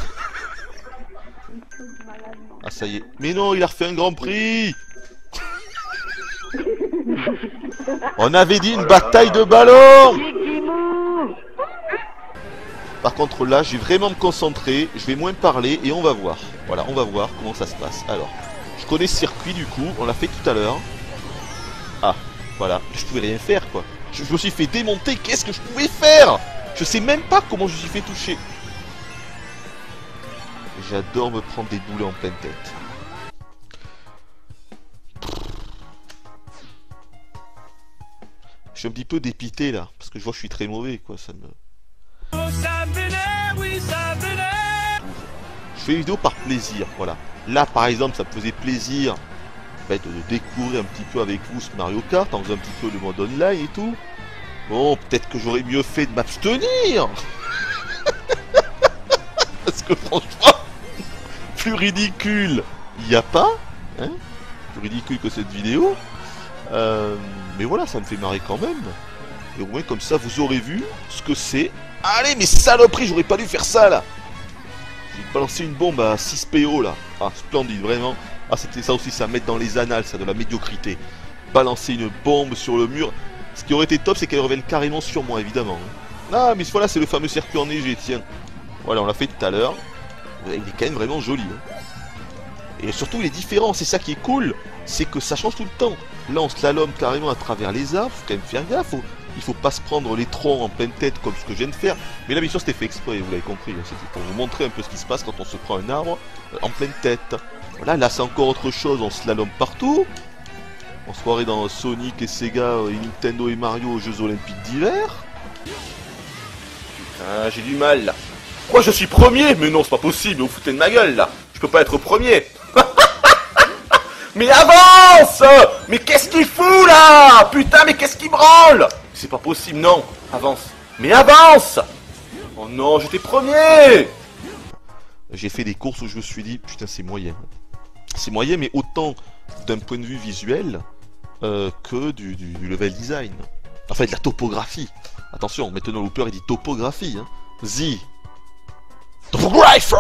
Ah ça y est. Mais non, il a refait un Grand Prix. On avait dit une bataille de ballons. Par contre là, je vais vraiment me concentrer, je vais moins parler et on va voir. Voilà, on va voir comment ça se passe. Alors, je connais ce circuit du coup, on l'a fait tout à l'heure. Ah, voilà, je pouvais rien faire quoi. Je me suis fait démonter, qu'est-ce que je pouvais faire? Je sais même pas comment je me suis fait toucher. J'adore me prendre des boulets en pleine tête. Je suis un petit peu dépité là, parce que je vois que je suis très mauvais quoi, ça me...
Oh, ça m'énerve, oui, ça m'énerve.
Je fais une vidéo par plaisir, voilà. Là par exemple, ça me faisait plaisir de découvrir un petit peu avec vous ce Mario Kart, en faisant un petit peu le mode online et tout. Bon, peut-être que j'aurais mieux fait de m'abstenir. Parce que franchement, plus ridicule, il n'y a pas, hein, plus ridicule que cette vidéo. Mais voilà, ça me fait marrer quand même. Et au moins comme ça, vous aurez vu ce que c'est. Allez, mais saloperie, j'aurais pas dû faire ça là. J'ai balancé une bombe à 6 PO là. Ah, splendide, vraiment. Ah, c'était ça aussi, ça mettre dans les annales, ça, de la médiocrité. Balancer une bombe sur le mur. Ce qui aurait été top, c'est qu'elle revienne carrément sur moi, évidemment. Ah, mais voilà, c'est le fameux circuit enneigé, tiens. Voilà, on l'a fait tout à l'heure. Il est quand même vraiment joli. Hein. Et surtout, il est différent, c'est ça qui est cool. C'est que ça change tout le temps. Là, on slalom carrément à travers les arbres, faut quand même faire gaffe. il faut pas se prendre les troncs en pleine tête comme ce que je viens de faire. Mais là bien sûr c'était fait exprès, vous l'avez compris, c'était pour vous montrer un peu ce qui se passe quand on se prend un arbre en pleine tête. Voilà, là c'est encore autre chose, on slalom partout. On se croirait dans Sonic et Sega et Nintendo et Mario aux Jeux Olympiques d'hiver. Putain, j'ai du mal là. Quoi, je suis premier? Mais non, c'est pas possible, vous foutez de ma gueule là. Je peux pas être premier. Mais avance! Mais qu'est-ce qu'il fout là? Putain, mais qu'est-ce qu'il branle? C'est pas possible, non. Avance. Mais avance! Oh non, j'étais premier! J'ai fait des courses où je me suis dit, putain, c'est moyen. C'est moyen, mais autant d'un point de vue visuel que du level design. Enfin, de la topographie. Attention, maintenant Looper il dit topographie. Hein. The Topographer.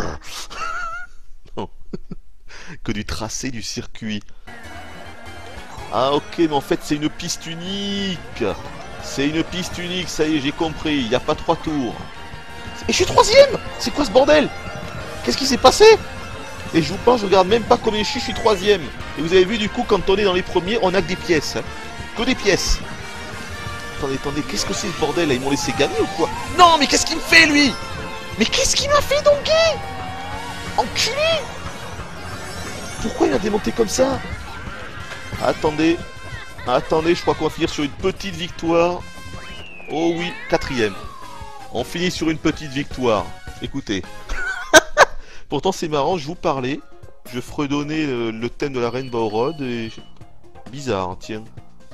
Non. Que du tracé du circuit. Ah ok, mais en fait c'est une piste unique. C'est une piste unique, ça y est, j'ai compris. Il n'y a pas 3 tours. Et je suis 3ème. C'est quoi ce bordel? Qu'est-ce qui s'est passé? Et je vous pense, je regarde même pas combien je suis 3ème. Et vous avez vu du coup, quand on est dans les premiers, on a que des pièces. Hein. Que des pièces. Attendez, qu'est-ce que c'est ce bordel là? Ils m'ont laissé gagner ou quoi? Non, mais qu'est-ce qu'il me fait lui? Mais qu'est-ce qu'il m'a fait donc? Enculé! Pourquoi il a démonté comme ça? Attendez, je crois qu'on va finir sur une petite victoire. Oh oui, 4ème. On finit sur une petite victoire. Écoutez. Pourtant c'est marrant, je vous parlais. Je fredonnais le thème de la Rainbow Road et... Bizarre, tiens.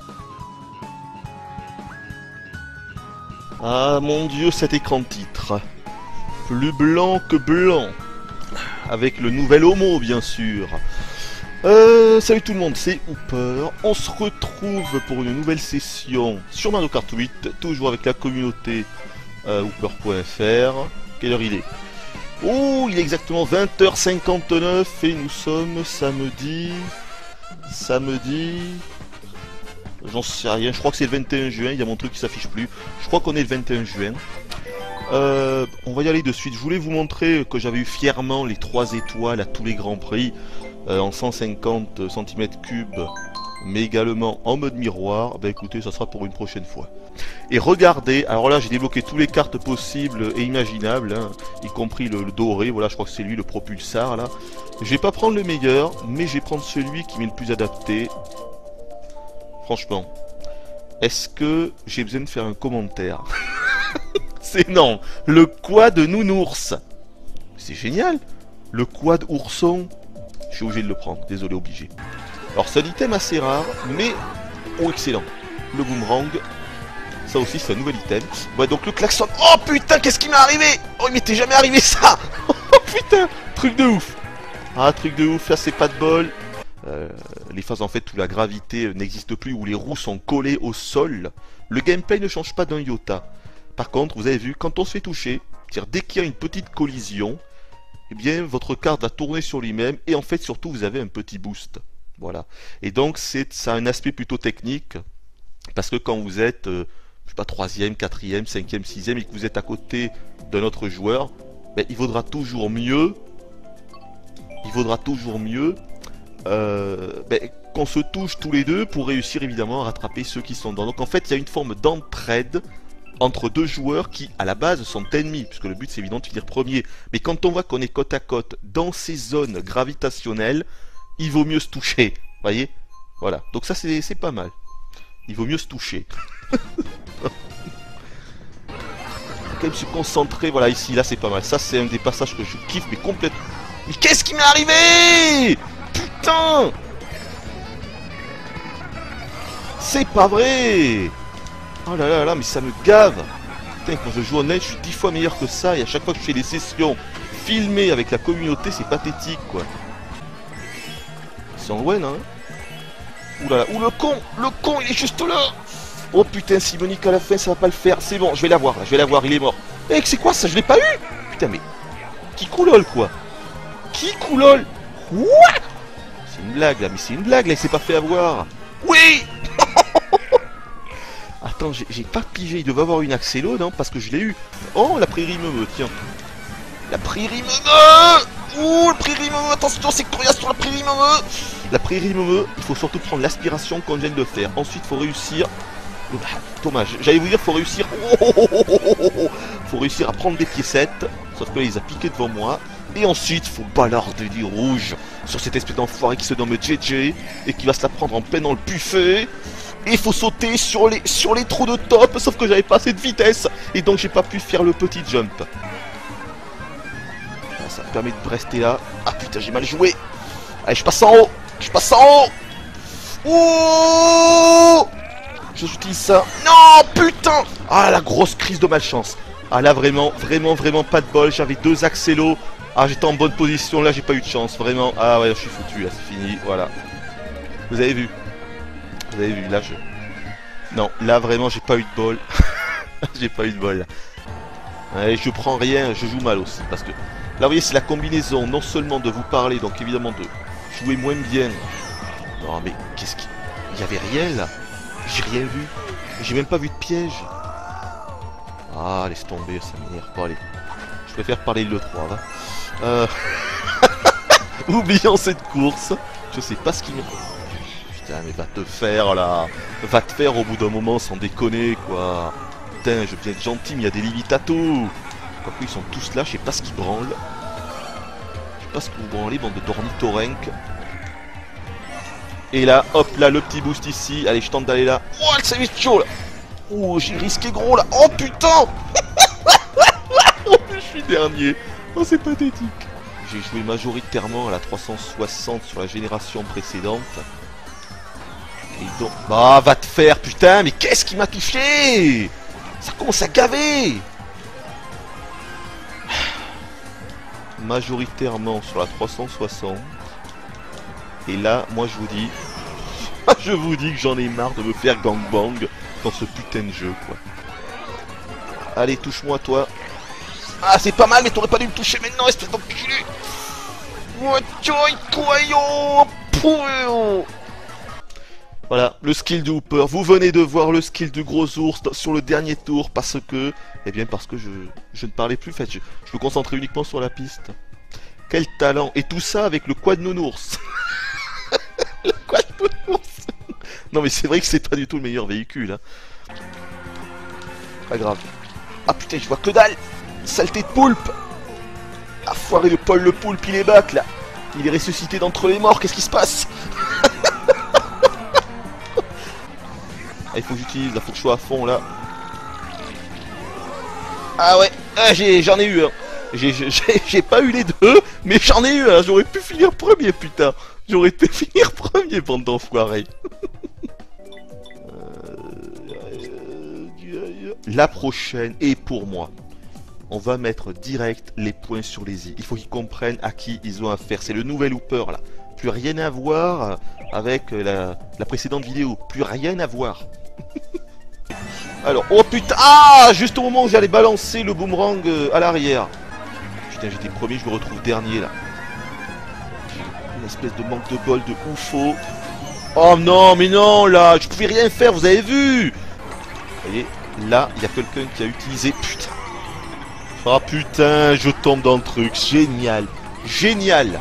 Ah mon dieu, cet écran de titre. Plus blanc que blanc. Avec le nouvel homo, bien sûr. Salut tout le monde, c'est Hooper. On se retrouve pour une nouvelle session sur Mario Kart 8. Toujours avec la communauté Hooper.fr. Quelle heure il est? Oh, il est exactement 20h59 et nous sommes samedi... J'en sais rien, je crois que c'est le 21 juin, il y a mon truc qui s'affiche plus. Je crois qu'on est le 21 juin. On va y aller de suite. Je voulais vous montrer que j'avais eu fièrement les 3 étoiles à tous les grands prix en 150 cm3, mais également en mode miroir. Bah écoutez, ça sera pour une prochaine fois. Et regardez, alors là j'ai débloqué toutes les cartes possibles et imaginables, hein, y compris le doré, voilà je crois que c'est lui le propulsar là. Je vais pas prendre le meilleur, mais je vais prendre celui qui m'est le plus adapté. Franchement, est-ce que j'ai besoin de faire un commentaire? C'est non, le quad nounours. C'est génial, le quad ourson. Je suis obligé de le prendre, désolé, obligé. Alors c'est un item assez rare, mais oh excellent. Le boomerang. Ça aussi c'est un nouvel item. Ouais donc le klaxon. Oh putain, qu'est-ce qui m'est arrivé? Oh il m'était jamais arrivé ça. Oh putain, truc de ouf. Ah truc de ouf, là c'est pas de bol. Les phases en fait où la gravité n'existe plus, où les roues sont collées au sol. Le gameplay ne change pas d'un iota. Par contre, vous avez vu, quand on se fait toucher, c'est-à-dire dès qu'il y a une petite collision, eh bien votre carte va tourner sur lui-même et en fait surtout vous avez un petit boost. Voilà. Et donc ça a un aspect plutôt technique, parce que quand vous êtes... je sais pas, 3ème, 4ème, 5ème, 6ème et que vous êtes à côté d'un autre joueur, ben, il vaudra toujours mieux qu'on se touche tous les deux pour réussir évidemment à rattraper ceux qui sont dedans. Donc en fait il y a une forme d'entraide entre deux joueurs qui à la base sont ennemis, puisque le but c'est évident de finir premier. Mais quand on voit qu'on est côte à côte dans ces zones gravitationnelles, il vaut mieux se toucher, voyez? Voilà, donc ça c'est pas mal. Il vaut mieux se toucher. Quand même se concentrer, voilà ici, là c'est pas mal. Ça c'est un des passages que je kiffe, mais complètement. Mais qu'est-ce qui m'est arrivé? Putain! C'est pas vrai! Oh là là là, mais ça me gave! Putain, quand je joue online, je suis 10 fois meilleur que ça, et à chaque fois que je fais des sessions filmées avec la communauté, c'est pathétique quoi. Ils sont loin, hein? Ouh là là, ouh le con, il est juste là! Oh putain, Simonique à la fin, ça va pas le faire. C'est bon, je vais l'avoir, il est mort. Eh, c'est quoi ça? Je l'ai pas eu? Putain, mais... Qui coulole, quoi? Qui coulole? What? C'est une blague, là, mais c'est une blague, là, il s'est pas fait avoir. Oui. Attends, j'ai pas pigé, il devait avoir une accélo, non? Parce que je l'ai eu. Oh, la prairie me tiens. La prairie me ouh, la prairie me attention, c'est coriace sur la prairie me. La prairie me il faut surtout prendre l'aspiration qu'on vient de faire. Ensuite, il faut réussir Dommage, j'allais vous dire, faut réussir. Faut réussir à prendre des piécettes. Sauf que là, il les a piqués devant moi. Et ensuite, faut balarder du rouge sur cette espèce d'enfoiré qui se nomme JJ et qui va se la prendre en plein dans le buffet. Et il faut sauter sur les trous de top, sauf que j'avais pas assez de vitesse et donc j'ai pas pu faire le petit jump. Bon, ça me permet de rester là. Ah putain, j'ai mal joué. Allez, je passe en haut. Je passe en haut. Oh, j'utilise ça. Non, putain. Ah, la grosse crise de malchance. Ah là, vraiment pas de bol. J'avais 2 accélos. Ah, j'étais en bonne position. Là, j'ai pas eu de chance. Vraiment. Ah ouais, je suis foutu. Là, c'est fini. Voilà. Vous avez vu. Vous avez vu, là, non, là, vraiment, j'ai pas eu de bol. J'ai pas eu de bol, là. Allez, je prends rien. Je joue mal aussi. Parce que, là, vous voyez, c'est la combinaison. Non seulement de vous parler, donc évidemment de jouer moins bien. Non, mais qu'est-ce qu'il... Il y avait rien, là. J'ai rien vu. J'ai même pas vu de piège. Ah, laisse tomber, ça m'énerve pas. Allez. Je préfère parler de l'E3, va. Oublions cette course. Je sais pas ce qu'il me... Putain, mais va te faire, là. Va te faire au bout d'un moment, sans déconner, quoi. Putain, je viens être gentil, mais il y a des limites à tout. Quoique, ils sont tous là, je sais pas ce qu'ils branlent. Je sais pas ce que vous branlez, bande de d'ornithorynques. Et là, hop, là, le petit boost ici. Allez, je tente d'aller là. Oh, le service chaud, là. Oh, j'ai risqué gros, là. Oh, putain. Oh, je suis dernier. Oh, c'est pathétique. J'ai joué majoritairement à la 360 sur la génération précédente. Et donc... Bah, va te faire, putain. Mais qu'est-ce qui m'a touché? Ça commence à gaver. Majoritairement sur la 360. Et là, moi je vous dis que j'en ai marre de me faire gangbang dans ce putain de jeu, quoi. Allez, touche-moi, toi. Ah, c'est pas mal, mais t'aurais pas dû me toucher maintenant, espèce d'enculé. Voilà, le skill du Hooper. Vous venez de voir le skill du gros ours sur le dernier tour parce que... Eh bien, parce que je ne parlais plus, en fait, je me concentrais uniquement sur la piste. Quel talent. Et tout ça avec le quad nounours. Le quad nounours. Non mais c'est vrai que c'est pas du tout le meilleur véhicule, hein. Pas grave. Ah putain, je vois que dalle. Saleté de poulpe. Ah, foiré de Paul le poulpe, il est back là. Il est ressuscité d'entre les morts, qu'est-ce qui se passe? Ah, il faut que j'utilise, là, faut que je sois à fond là. Ah ouais, ah, j'en ai eu un. J'ai pas eu les deux, mais j'en ai eu un. J'aurais pu finir premier, putain. J'aurais pu finir premier, bande d'enfoirés. La prochaine est pour moi. On va mettre direct les points sur les i. Il faut qu'ils comprennent à qui ils ont affaire. C'est le nouvel Hooper là. Plus rien à voir avec la précédente vidéo. Plus rien à voir. Alors, oh putain. Ah, juste au moment où j'allais balancer le boomerang à l'arrière. Putain, j'étais premier, je me retrouve dernier là. Une espèce de manque de bol de oufo. Oh non, mais non, là, je pouvais rien faire, vous avez vu? Vous voyez, là, il y a quelqu'un qui a utilisé... Putain. Oh putain, je tombe dans le truc. Génial. Génial.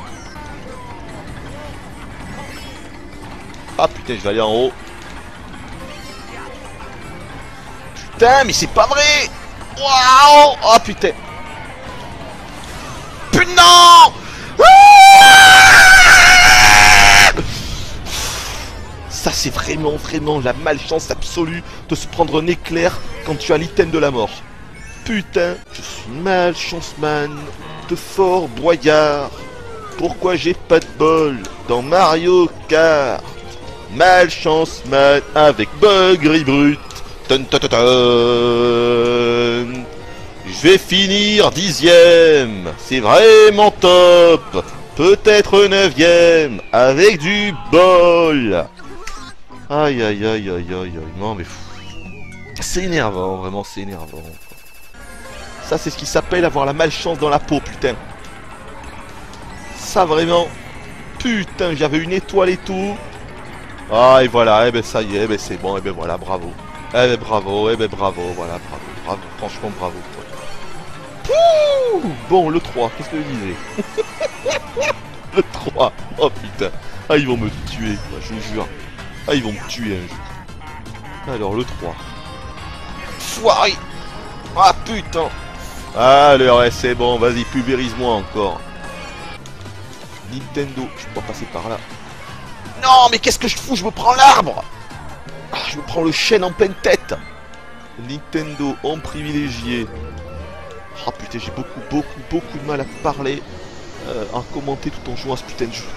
Ah putain, je vais aller en haut. Putain, mais c'est pas vrai. Waouh. Oh putain. Putain, non. Ça c'est vraiment la malchance absolue de se prendre un éclair quand tu as l'item de la mort. Putain, je suis malchance-man de Fort Boyard. Pourquoi j'ai pas de bol dans Mario Kart? Malchance-man avec Bugry Brut. Tun, tun, tun, tun. Je vais finir 10ème. C'est vraiment top. Peut-être 9ème avec du bol. Aïe aïe aïe aïe aïe aïe. Non mais c'est énervant, vraiment c'est énervant. Ça c'est ce qui s'appelle avoir la malchance dans la peau, putain. Ça vraiment. Putain, j'avais une étoile et tout. Ah et voilà, eh ben ça y est, eh ben c'est bon, eh ben voilà, bravo. Eh ben bravo, eh ben bravo, voilà, bravo, bravo, franchement bravo. Pouh, bon, le 3, qu'est-ce que je disais? Le 3, oh putain. Ah ils vont me tuer, quoi, je vous jure. Ah ils vont me tuer un jour. Alors le 3. Foiré. Ah putain. Allez, ouais, c'est bon, vas-y, pulvérise-moi encore. Nintendo, je peux pas passer par là. Non, mais qu'est-ce que je fous? Je me prends l'arbre. Ah, je me prends le chêne en pleine tête. Nintendo en privilégié. Ah putain, j'ai beaucoup de mal à parler, à commenter tout en jouant à ce putain de jeu.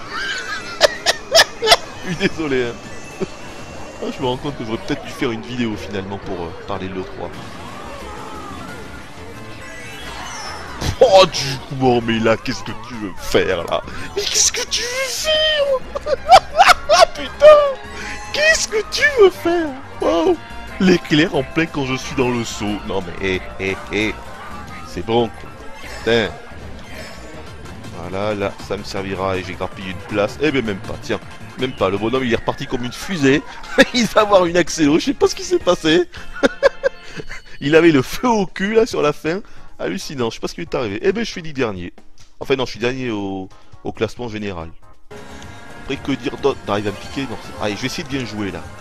Je suis désolé, hein. Ah, je me rends compte que j'aurais peut-être dû faire une vidéo finalement pour parler de l'E3. Oh du coup, oh, mais là, qu'est-ce que tu veux faire là? Mais qu'est-ce que tu veux faire? Ah putain! Qu'est-ce que tu veux faire? Oh, l'éclair en plein quand je suis dans le seau. Non mais c'est bon quoi. Putain. Voilà, là, ça me servira et j'ai grappillé une place. Eh ben même pas, tiens. Même pas, le bonhomme il est reparti comme une fusée. Il va avoir une accélo, je sais pas ce qui s'est passé. Il avait le feu au cul là sur la fin. Hallucinant, je sais pas ce qui lui est arrivé. Eh ben je suis dit dernier. Enfin non, je suis dernier au classement général. Après que dire d'autre? T'arrives à me piquer? Non. Allez, je vais essayer de bien jouer là.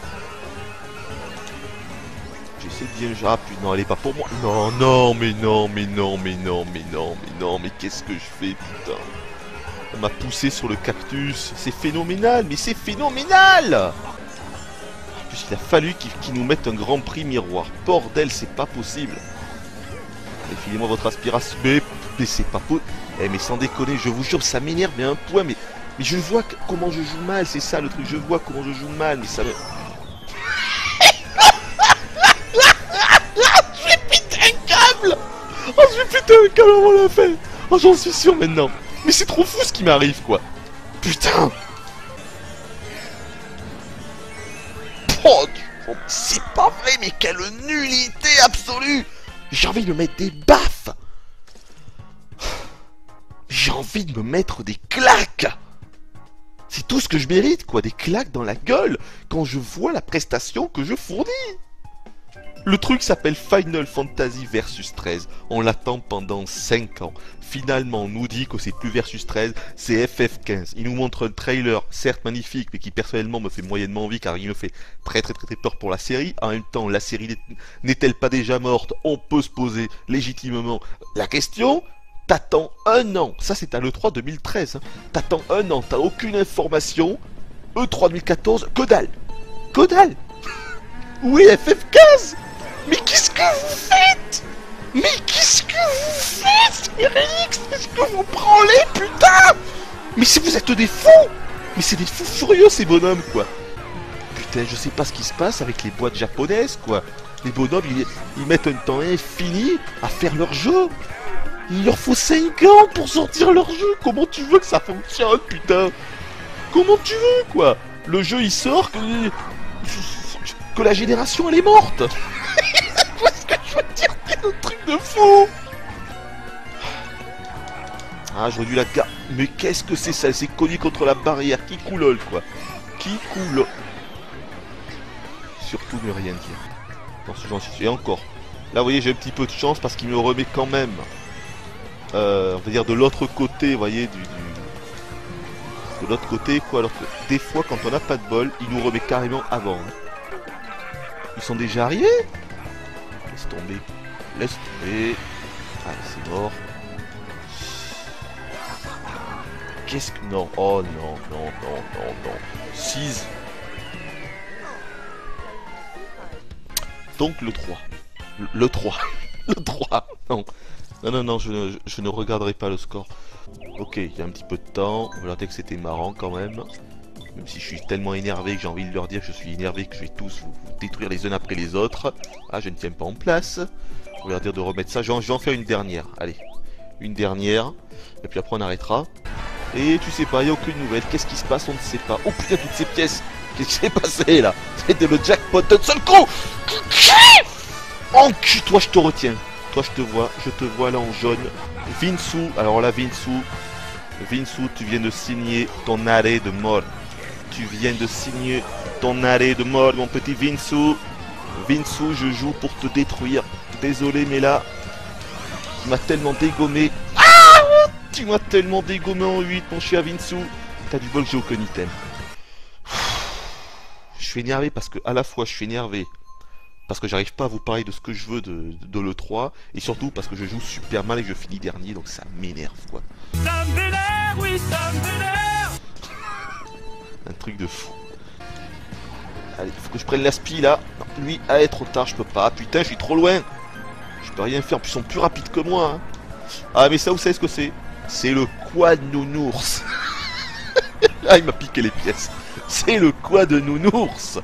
J'essaie de bien jouer. Ah putain, non, elle est pas pour moi. Non, non, mais non, mais non, mais non, mais non, mais non, mais qu'est-ce que je fais, putain? On m'a poussé sur le cactus. C'est phénoménal, mais c'est phénoménal! En plus, il a fallu qu'ils nous mettent un grand prix miroir. Bordel, c'est pas possible. Allez, filez-moi votre aspiration. Mais c'est pas possible. Eh, mais sans déconner, je vous jure, ça m'énerve, mais à un point, mais je vois comment je joue mal, c'est ça le truc. Je vois comment je joue mal, mais ça me... Je vais péter un câble! Oh, je vais péter un câble, on l'a fait! Oh, j'en suis sûr maintenant. Mais c'est trop fou ce qui m'arrive, quoi. Putain! Oh, c'est pas vrai, mais quelle nullité absolue! J'ai envie de me mettre des baffes! J'ai envie de me mettre des claques! C'est tout ce que je mérite, quoi, des claques dans la gueule quand je vois la prestation que je fournis! Le truc s'appelle Final Fantasy Versus 13. On l'attend pendant 5 ans. Finalement, on nous dit que c'est plus Versus 13, c'est FF15. Il nous montre un trailer, certes magnifique, mais qui personnellement me fait moyennement envie car il me fait très peur pour la série. En même temps, la série n'est-elle pas déjà morte? On peut se poser légitimement la question. T'attends un an. Ça, c'est à l'E3 2013. Hein. T'attends un an, t'as aucune information. E3 2014, que dalle. Que dalle. Oui, FF15. Mais qu'est-ce que vous faites? Mais qu'est-ce que vous faites, Eric? Qu'est-ce que vous branlez, putain? Mais si vous êtes des fous! Mais c'est des fous furieux, ces bonhommes, quoi. Putain, je sais pas ce qui se passe avec les boîtes japonaises, quoi. Les bonhommes, ils mettent un temps infini à faire leur jeu. Il leur faut 5 ans pour sortir leur jeu. Comment tu veux que ça fonctionne, putain? Comment tu veux, quoi? Le jeu, il sort que la génération, elle est morte. Qu'est-ce que je veux dire? C'est un truc de fou. Ah, j'aurais dû la garder. Mais qu'est-ce que c'est ça? Elle s'est cognée contre la barrière. Qui coulole, quoi? Qui coule? Surtout ne rien dire. Dans ce genre de situation. Et encore. Là, vous voyez, j'ai un petit peu de chance parce qu'il me remet quand même. On va dire de l'autre côté, vous voyez, de l'autre côté, quoi. Alors que des fois, quand on n'a pas de bol, il nous remet carrément avant. Hein. Ils sont déjà arrivés? Laisse tomber. Laisse tomber. Allez, c'est mort. Qu'est-ce que... Non. Oh non, non, non, non, non. 6. Donc le 3. Le 3. Le 3. Non. Non, non, non, je ne regarderai pas le score. Ok, il y a un petit peu de temps. On va leur dire que c'était marrant quand même. Même si je suis tellement énervé que j'ai envie de leur dire que je suis énervé, que je vais tous vous détruire les uns après les autres. Ah, je ne tiens pas en place. On va leur dire de remettre ça. Je vais en faire une dernière. Allez, une dernière. Et puis après on arrêtera. Et tu sais pas, il n'y a aucune nouvelle. Qu'est-ce qui se passe? On ne sait pas. Oh putain, toutes ces pièces. Qu'est-ce qui s'est passé là? C'était le jackpot d'un seul coup. Oh cul, toi je te retiens. Toi je te vois là en jaune. Vinsu, alors là Vinsu, tu viens de signer ton arrêt de mort. Tu viens de signer ton arrêt de mort, mon petit Vinsu. Vinsu, je joue pour te détruire. Désolé, mais là, tu m'as tellement dégommé. Ah, tu m'as tellement dégommé en 8, mon cher Vinsu. T'as du bol, j'ai aucun item. Je suis énervé parce que à la fois je suis énervé parce que j'arrive pas à vous parler de ce que je veux de l'E3 et surtout parce que je joue super mal et que je finis dernier, donc ça m'énerve quoi.
Ça me vénère, oui, ça me vénère.
Un truc de fou. Allez, faut que je prenne l'aspi là. Non, lui, allez, trop tard, je peux pas. Putain, je suis trop loin. Je peux rien faire, en plus ils sont plus rapides que moi. Hein. Ah, mais ça, vous savez ce que c'est? C'est le quad nounours. Ah, il m'a piqué les pièces. C'est le quad de nounours.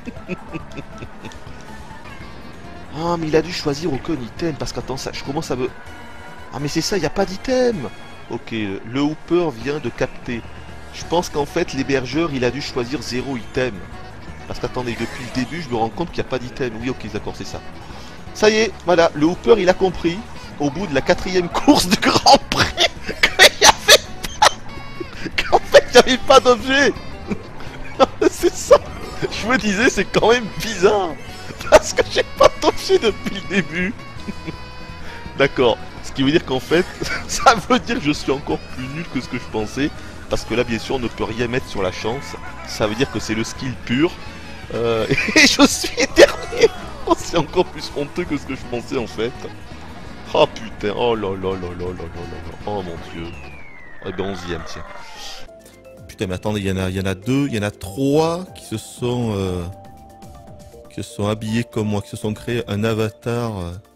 Ah, mais il a dû choisir aucun item parce qu'attends, ça, je commence à me... Ah, mais c'est ça, il n'y a pas d'item. Ok, le Hooper vient de capter. Je pense qu'en fait, l'hébergeur, il a dû choisir 0 item. Parce qu'attendez, depuis le début, je me rends compte qu'il n'y a pas d'item. Oui, ok, d'accord, c'est ça. Ça y est, voilà, le Hooper, il a compris, au bout de la 4e course du Grand Prix, qu'en fait, il n'y avait pas d'objet. C'est ça. Je me disais, c'est quand même bizarre. Parce que j'ai pas d'objet depuis le début. D'accord. Ce qui veut dire qu'en fait, ça veut dire que je suis encore plus nul que ce que je pensais. Parce que là, bien sûr, on ne peut rien mettre sur la chance. Ça veut dire que c'est le skill pur. Et je suis dernier. Oh, c'est encore plus honteux que ce que je pensais en fait. Oh putain, oh là là là là là là là. Oh mon dieu. Eh ben 11ème, tiens. Putain, mais attendez, il y en a 2, il y en a 3 qui se sont habillés comme moi, qui se sont créés un avatar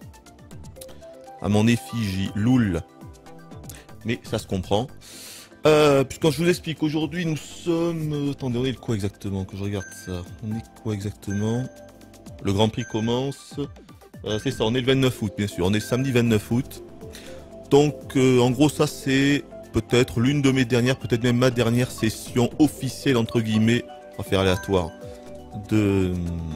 à mon effigie, loul. Mais ça se comprend. Puisque je vous explique, aujourd'hui nous sommes... attendez, on est le quoi exactement? Que je regarde ça. On est quoi exactement? Le Grand Prix commence... c'est ça, on est le 29 août bien sûr. On est samedi 29 août. Donc en gros ça c'est peut-être l'une de mes dernières, peut-être même ma dernière session officielle entre guillemets, à faire aléatoire, de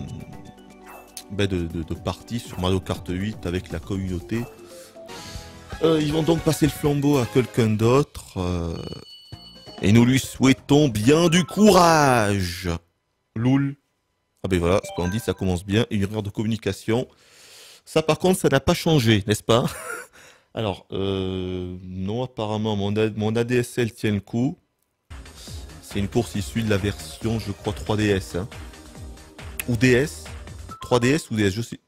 partie sur Mario Kart 8 avec la communauté. Ils vont donc passer le flambeau à quelqu'un d'autre. Et nous lui souhaitons bien du courage. Loul. Ah ben voilà, splendide, ça commence bien. Une erreur de communication. Ça par contre, ça n'a pas changé, n'est-ce pas? Alors, non, apparemment, mon ADSL tient le coup. C'est une course issue de la version, je crois, 3DS. Hein. Ou DS 3DS ou DS, je sais.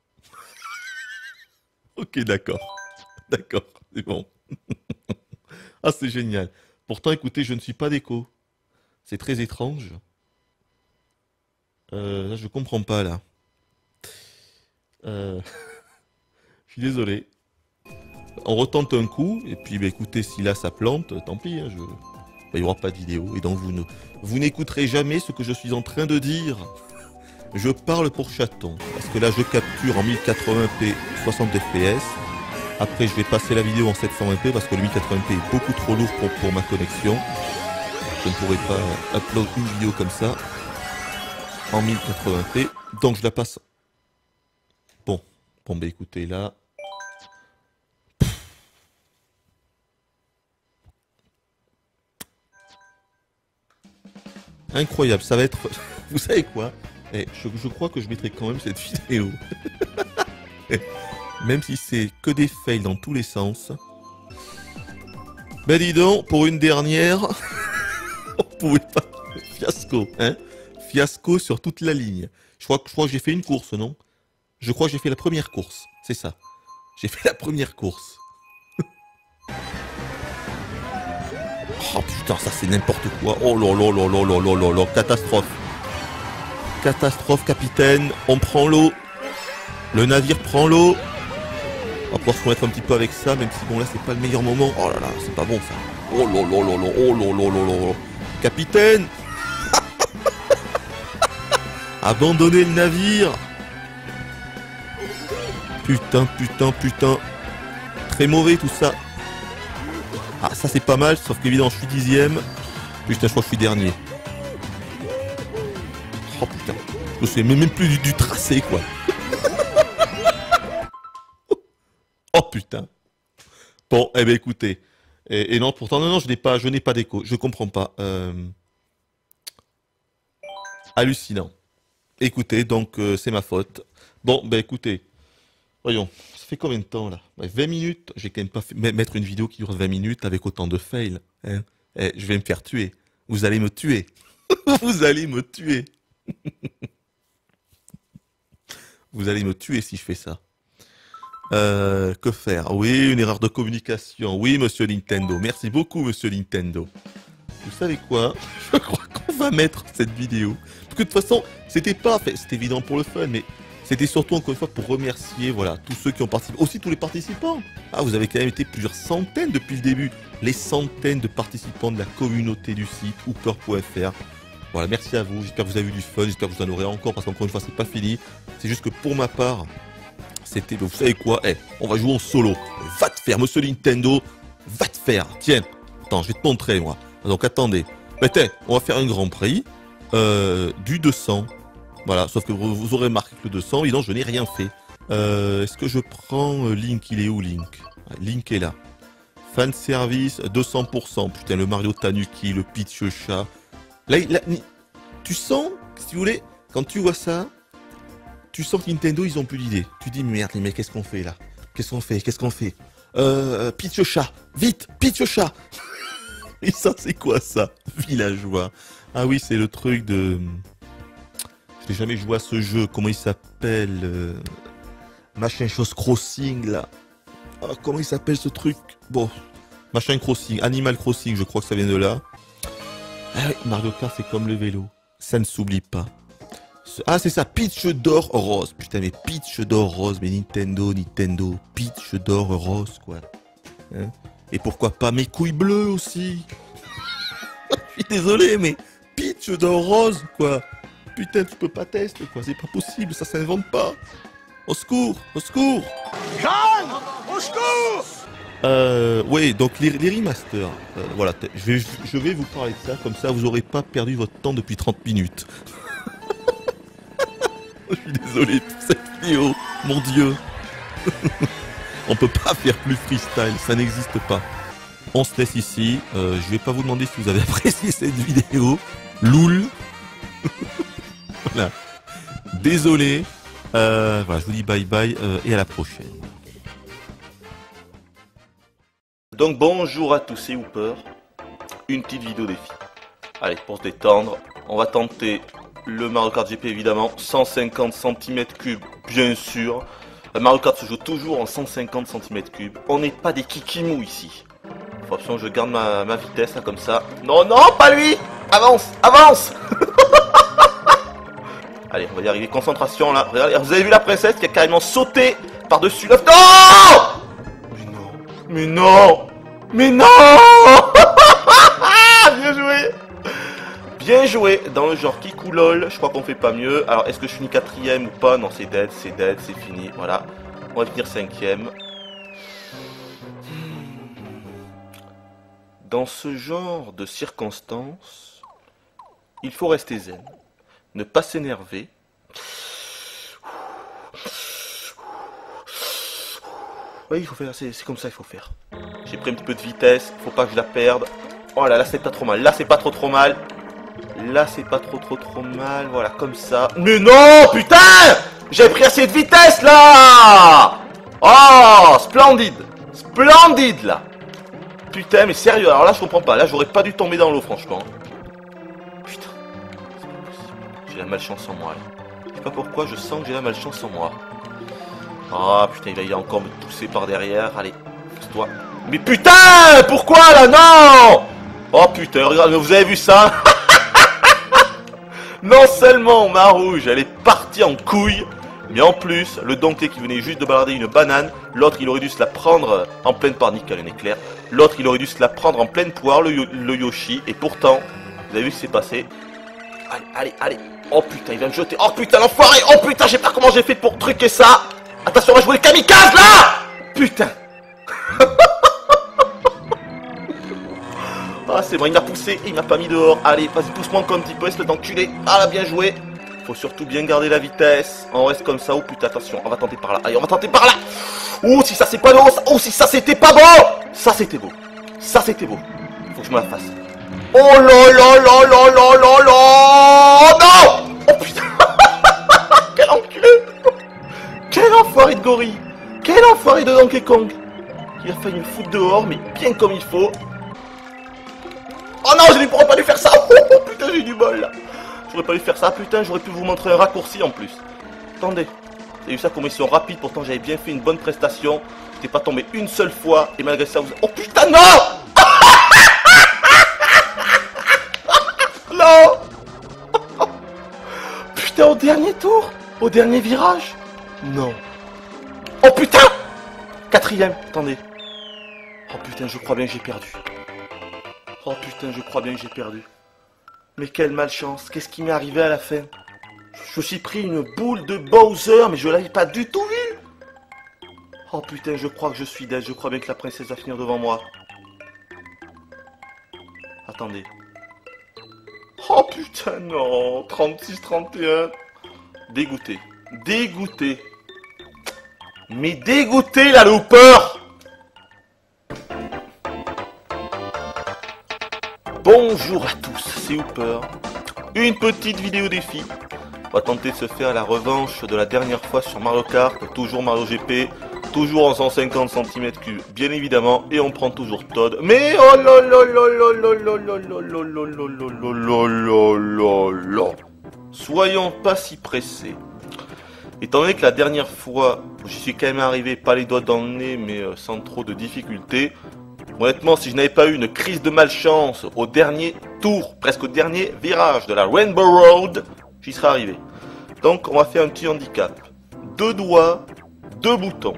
Ok, d'accord. D'accord, c'est bon. Ah, c'est génial. Pourtant, écoutez, je ne suis pas d'écho. C'est très étrange. Là, je comprends pas, là. Je suis désolé. On retente un coup, et puis, bah, écoutez, si là, ça plante, tant pis. Hein, il n'y aura pas de vidéo, et donc vous n'écouterez jamais ce que je suis en train de dire. Je parle pour chaton, parce que là, je capture en 1080p 60 fps. Après, je vais passer la vidéo en 720p parce que le 1080p est beaucoup trop lourd pour ma connexion. Je ne pourrais pas upload une vidéo comme ça en 1080p. Donc, je la passe. Bon, bah écoutez, là. Incroyable, ça va être... Vous savez quoi? Je crois que je mettrai quand même cette vidéo. Même si c'est que des fails dans tous les sens. Ben dis donc, pour une dernière, on pouvait pas... Fiasco, hein? Fiasco sur toute la ligne. Je crois que j'ai fait une course, non? Je crois que j'ai fait la première course, c'est ça. J'ai fait la première course. Oh putain, ça c'est n'importe quoi. Oh là là là là là là là là, catastrophe. Catastrophe, capitaine, on prend l'eau. Le navire prend l'eau. On va pouvoir se remettre un petit peu avec ça, même si bon là c'est pas le meilleur moment. Oh là là, c'est pas bon ça. Oh là là là là, oh là là là là. Capitaine. Abandonnez le navire. Putain, putain, putain. Très mauvais tout ça. Ah ça c'est pas mal, sauf qu'évidemment je suis 10ème. Putain, je crois que je suis dernier. Oh putain. Je me souviens même plus du tracé quoi. Oh putain. Bon, eh ben écoutez. Et non, pourtant, non, je n'ai pas d'écho. Je comprends pas. Hallucinant. Écoutez, donc c'est ma faute. Bon, ben écoutez. Voyons, ça fait combien de temps là? 20 minutes. J'ai quand même pas fait mettre une vidéo qui dure 20 minutes avec autant de fails. Hein. Je vais me faire tuer. Vous allez me tuer. Vous allez me tuer. Vous allez me tuer si je fais ça. Que faire? Oui, une erreur de communication. Oui, monsieur Nintendo. Merci beaucoup, monsieur Nintendo. Vous savez quoi? Je crois qu'on va mettre cette vidéo. Parce que de toute façon, c'était pas... C'était évident pour le fun, mais c'était surtout, encore une fois, pour remercier, voilà, tous ceux qui ont participé. Aussi tous les participants. Ah, vous avez quand même été plusieurs centaines depuis le début. Les centaines de participants de la communauté du site, Hooper.fr. Voilà, merci à vous. J'espère que vous avez eu du fun. J'espère que vous en aurez encore, parce qu'encore une fois, c'est pas fini. C'est juste que pour ma part... C'était, vous savez quoi? On va jouer en solo. Va te faire, monsieur Nintendo. Va te faire. Tiens. Attends, je vais te montrer, moi. Donc, attendez. Mais tiens, on va faire un grand prix. Du 200. Voilà. Sauf que vous aurez marqué que le 200. Évidemment, je n'ai rien fait. Est-ce que je prends Link? Il est où, Link? Link est là. Fan service, 200%. Putain, le Mario Tanuki, le Peach Chat. Là, tu sens, si vous voulez, quand tu vois ça, tu sens que Nintendo, ils ont plus d'idées. Tu dis, merde, les mecs, qu'est-ce qu'on fait là? Qu'est-ce qu'on fait? Qu'est-ce qu'on fait? Peach Chat, vite, Peach Chat. Et ça, c'est quoi ça? Villageois. Ah oui, c'est le truc de... Je n'ai jamais joué à ce jeu. Comment il s'appelle? Machin chose crossing, là. Ah, comment il s'appelle ce truc? Bon, machin crossing, Animal Crossing, je crois que ça vient de là. Ah oui, Mario Kart, c'est comme le vélo. Ça ne s'oublie pas. Ah, c'est ça, Peach d'or rose. Putain, mais Peach d'or rose, mais Nintendo, Peach d'or rose, quoi. Hein? Et pourquoi pas mes couilles bleues aussi? Je suis désolé, mais Peach d'or rose, quoi. Putain, tu peux pas tester, quoi. C'est pas possible, ça s'invente pas. Au secours, au secours.
Calme, au secours.
Oui, donc les remasters. Voilà, je vais vous parler de ça, comme ça vous aurez pas perdu votre temps depuis 30 minutes. Je suis désolé pour cette vidéo, mon dieu. On peut pas faire plus freestyle, ça n'existe pas. On se laisse ici. Je vais pas vous demander si vous avez apprécié cette vidéo. Loul. Voilà. Désolé. Voilà, je vous dis bye bye et à la prochaine. Donc bonjour à tous, c'est Hooper. Une petite vidéo défi. Allez, pour se détendre, on va tenter le Mario Kart GP évidemment. 150 cm3, bien sûr. Mario Kart se joue toujours en 150 cm3. On n'est pas des kikimous ici. Faut absolument que je garde ma vitesse là, comme ça. Non, non, pas lui. Avance, avance. Allez, on va y arriver. Concentration là. Regardez, vous avez vu la princesse qui a carrément sauté par-dessus la... Non. Mais non. Mais non. Bien joué. Bien joué. Dans le genre Kikoulol, je crois qu'on fait pas mieux. Alors, est-ce que je finis 4ème ou pas? Non, c'est dead, c'est fini. Voilà. On va finir 5ème. Dans ce genre de circonstances, il faut rester zen. Ne pas s'énerver. Oui, il faut faire, c'est comme ça, il faut faire. J'ai pris un petit peu de vitesse, faut pas que je la perde. Oh là, là c'est pas trop mal, là c'est pas trop mal. Là c'est pas trop mal, voilà, comme ça. Mais non, putain! J'ai pris assez de vitesse là! Oh, splendide! Splendide là! Putain, mais sérieux, alors là je comprends pas, là j'aurais pas dû tomber dans l'eau franchement. Putain, c'est pas possible. J'ai la malchance en moi là. Je sais pas pourquoi, je sens que j'ai la malchance en moi. Ah oh, putain, il va encore me pousser par derrière. Allez, pousse-toi. Mais putain, pourquoi là? Non. Oh putain, regarde, vous avez vu ça? Non seulement ma rouge, elle est partie en couille, mais en plus, le Donkey qui venait juste de balader une banane, l'autre il aurait dû se la prendre en pleine poire, nickel, un éclair. L'autre il aurait dû se la prendre en pleine poire, le Yoshi, et pourtant, vous avez vu ce qui s'est passé? Allez, allez, allez. Oh putain, il va me jeter. Oh putain, l'enfoiré. Oh putain, je sais pas comment j'ai fait pour truquer ça. Attention, on va jouer les kamikazes là. Putain. Ah c'est bon, il m'a poussé, il m'a pas mis dehors. Allez, vas-y, pousse-moi encore un petit peu, espèce d'enculé. Ah là, bien joué. Faut surtout bien garder la vitesse. On reste comme ça. Oh putain, attention, on va tenter par là. Allez, on va tenter par là. Oh, si ça c'est pas beau. Oh, si ça c'était pas beau. Ça c'était beau. Ça c'était beau. Faut que je me la fasse. Oh là là là là là là là. Non. Oh putain. Quel enculé. Quel enfoiré de gorille. Quel enfoiré de Donkey Kong. Il a failli me foutre dehors, mais bien comme il faut. Oh non, je ne pourrais pas lui faire ça. Oh putain, j'ai du bol là. j'aurais pas dû faire ça. Putain, j'aurais pu vous montrer un raccourci en plus. Attendez. J'ai eu ça comme mission rapide, pourtant j'avais bien fait une bonne prestation. J'étais pas tombé une seule fois, et malgré ça vous... Oh putain, non. Non. Putain, au dernier tour. Au dernier virage. Non. Oh putain. Quatrième, attendez. Oh putain, je crois bien que j'ai perdu. Oh putain, je crois bien que j'ai perdu. Mais quelle malchance, qu'est-ce qui m'est arrivé à la fin? Je me suis pris une boule de Bowser, mais je l'avais pas du tout vu. Oh putain, je crois que je suis dead, je crois bien que la princesse va finir devant moi. Attendez. Oh putain, non, 36-31. Dégoûté, dégoûté. Mais dégoûté, la looper. Bonjour à tous, c'est Hooper. Une petite vidéo défi. On va tenter de se faire la revanche de la dernière fois sur Mario Kart, toujours Mario GP, toujours en 150 cm3, bien évidemment, et on prend toujours Todd. Mais oh là là là là là là là là là là là là là. Soyons pas si pressés. Étant donné que la dernière fois, j'y suis quand même arrivé, pas les doigts dans le nez, mais sans trop de difficultés. Honnêtement, si je n'avais pas eu une crise de malchance au dernier tour, presque au dernier virage de la Rainbow Road, j'y serais arrivé. Donc, on va faire un petit handicap. 2 doigts, 2 boutons.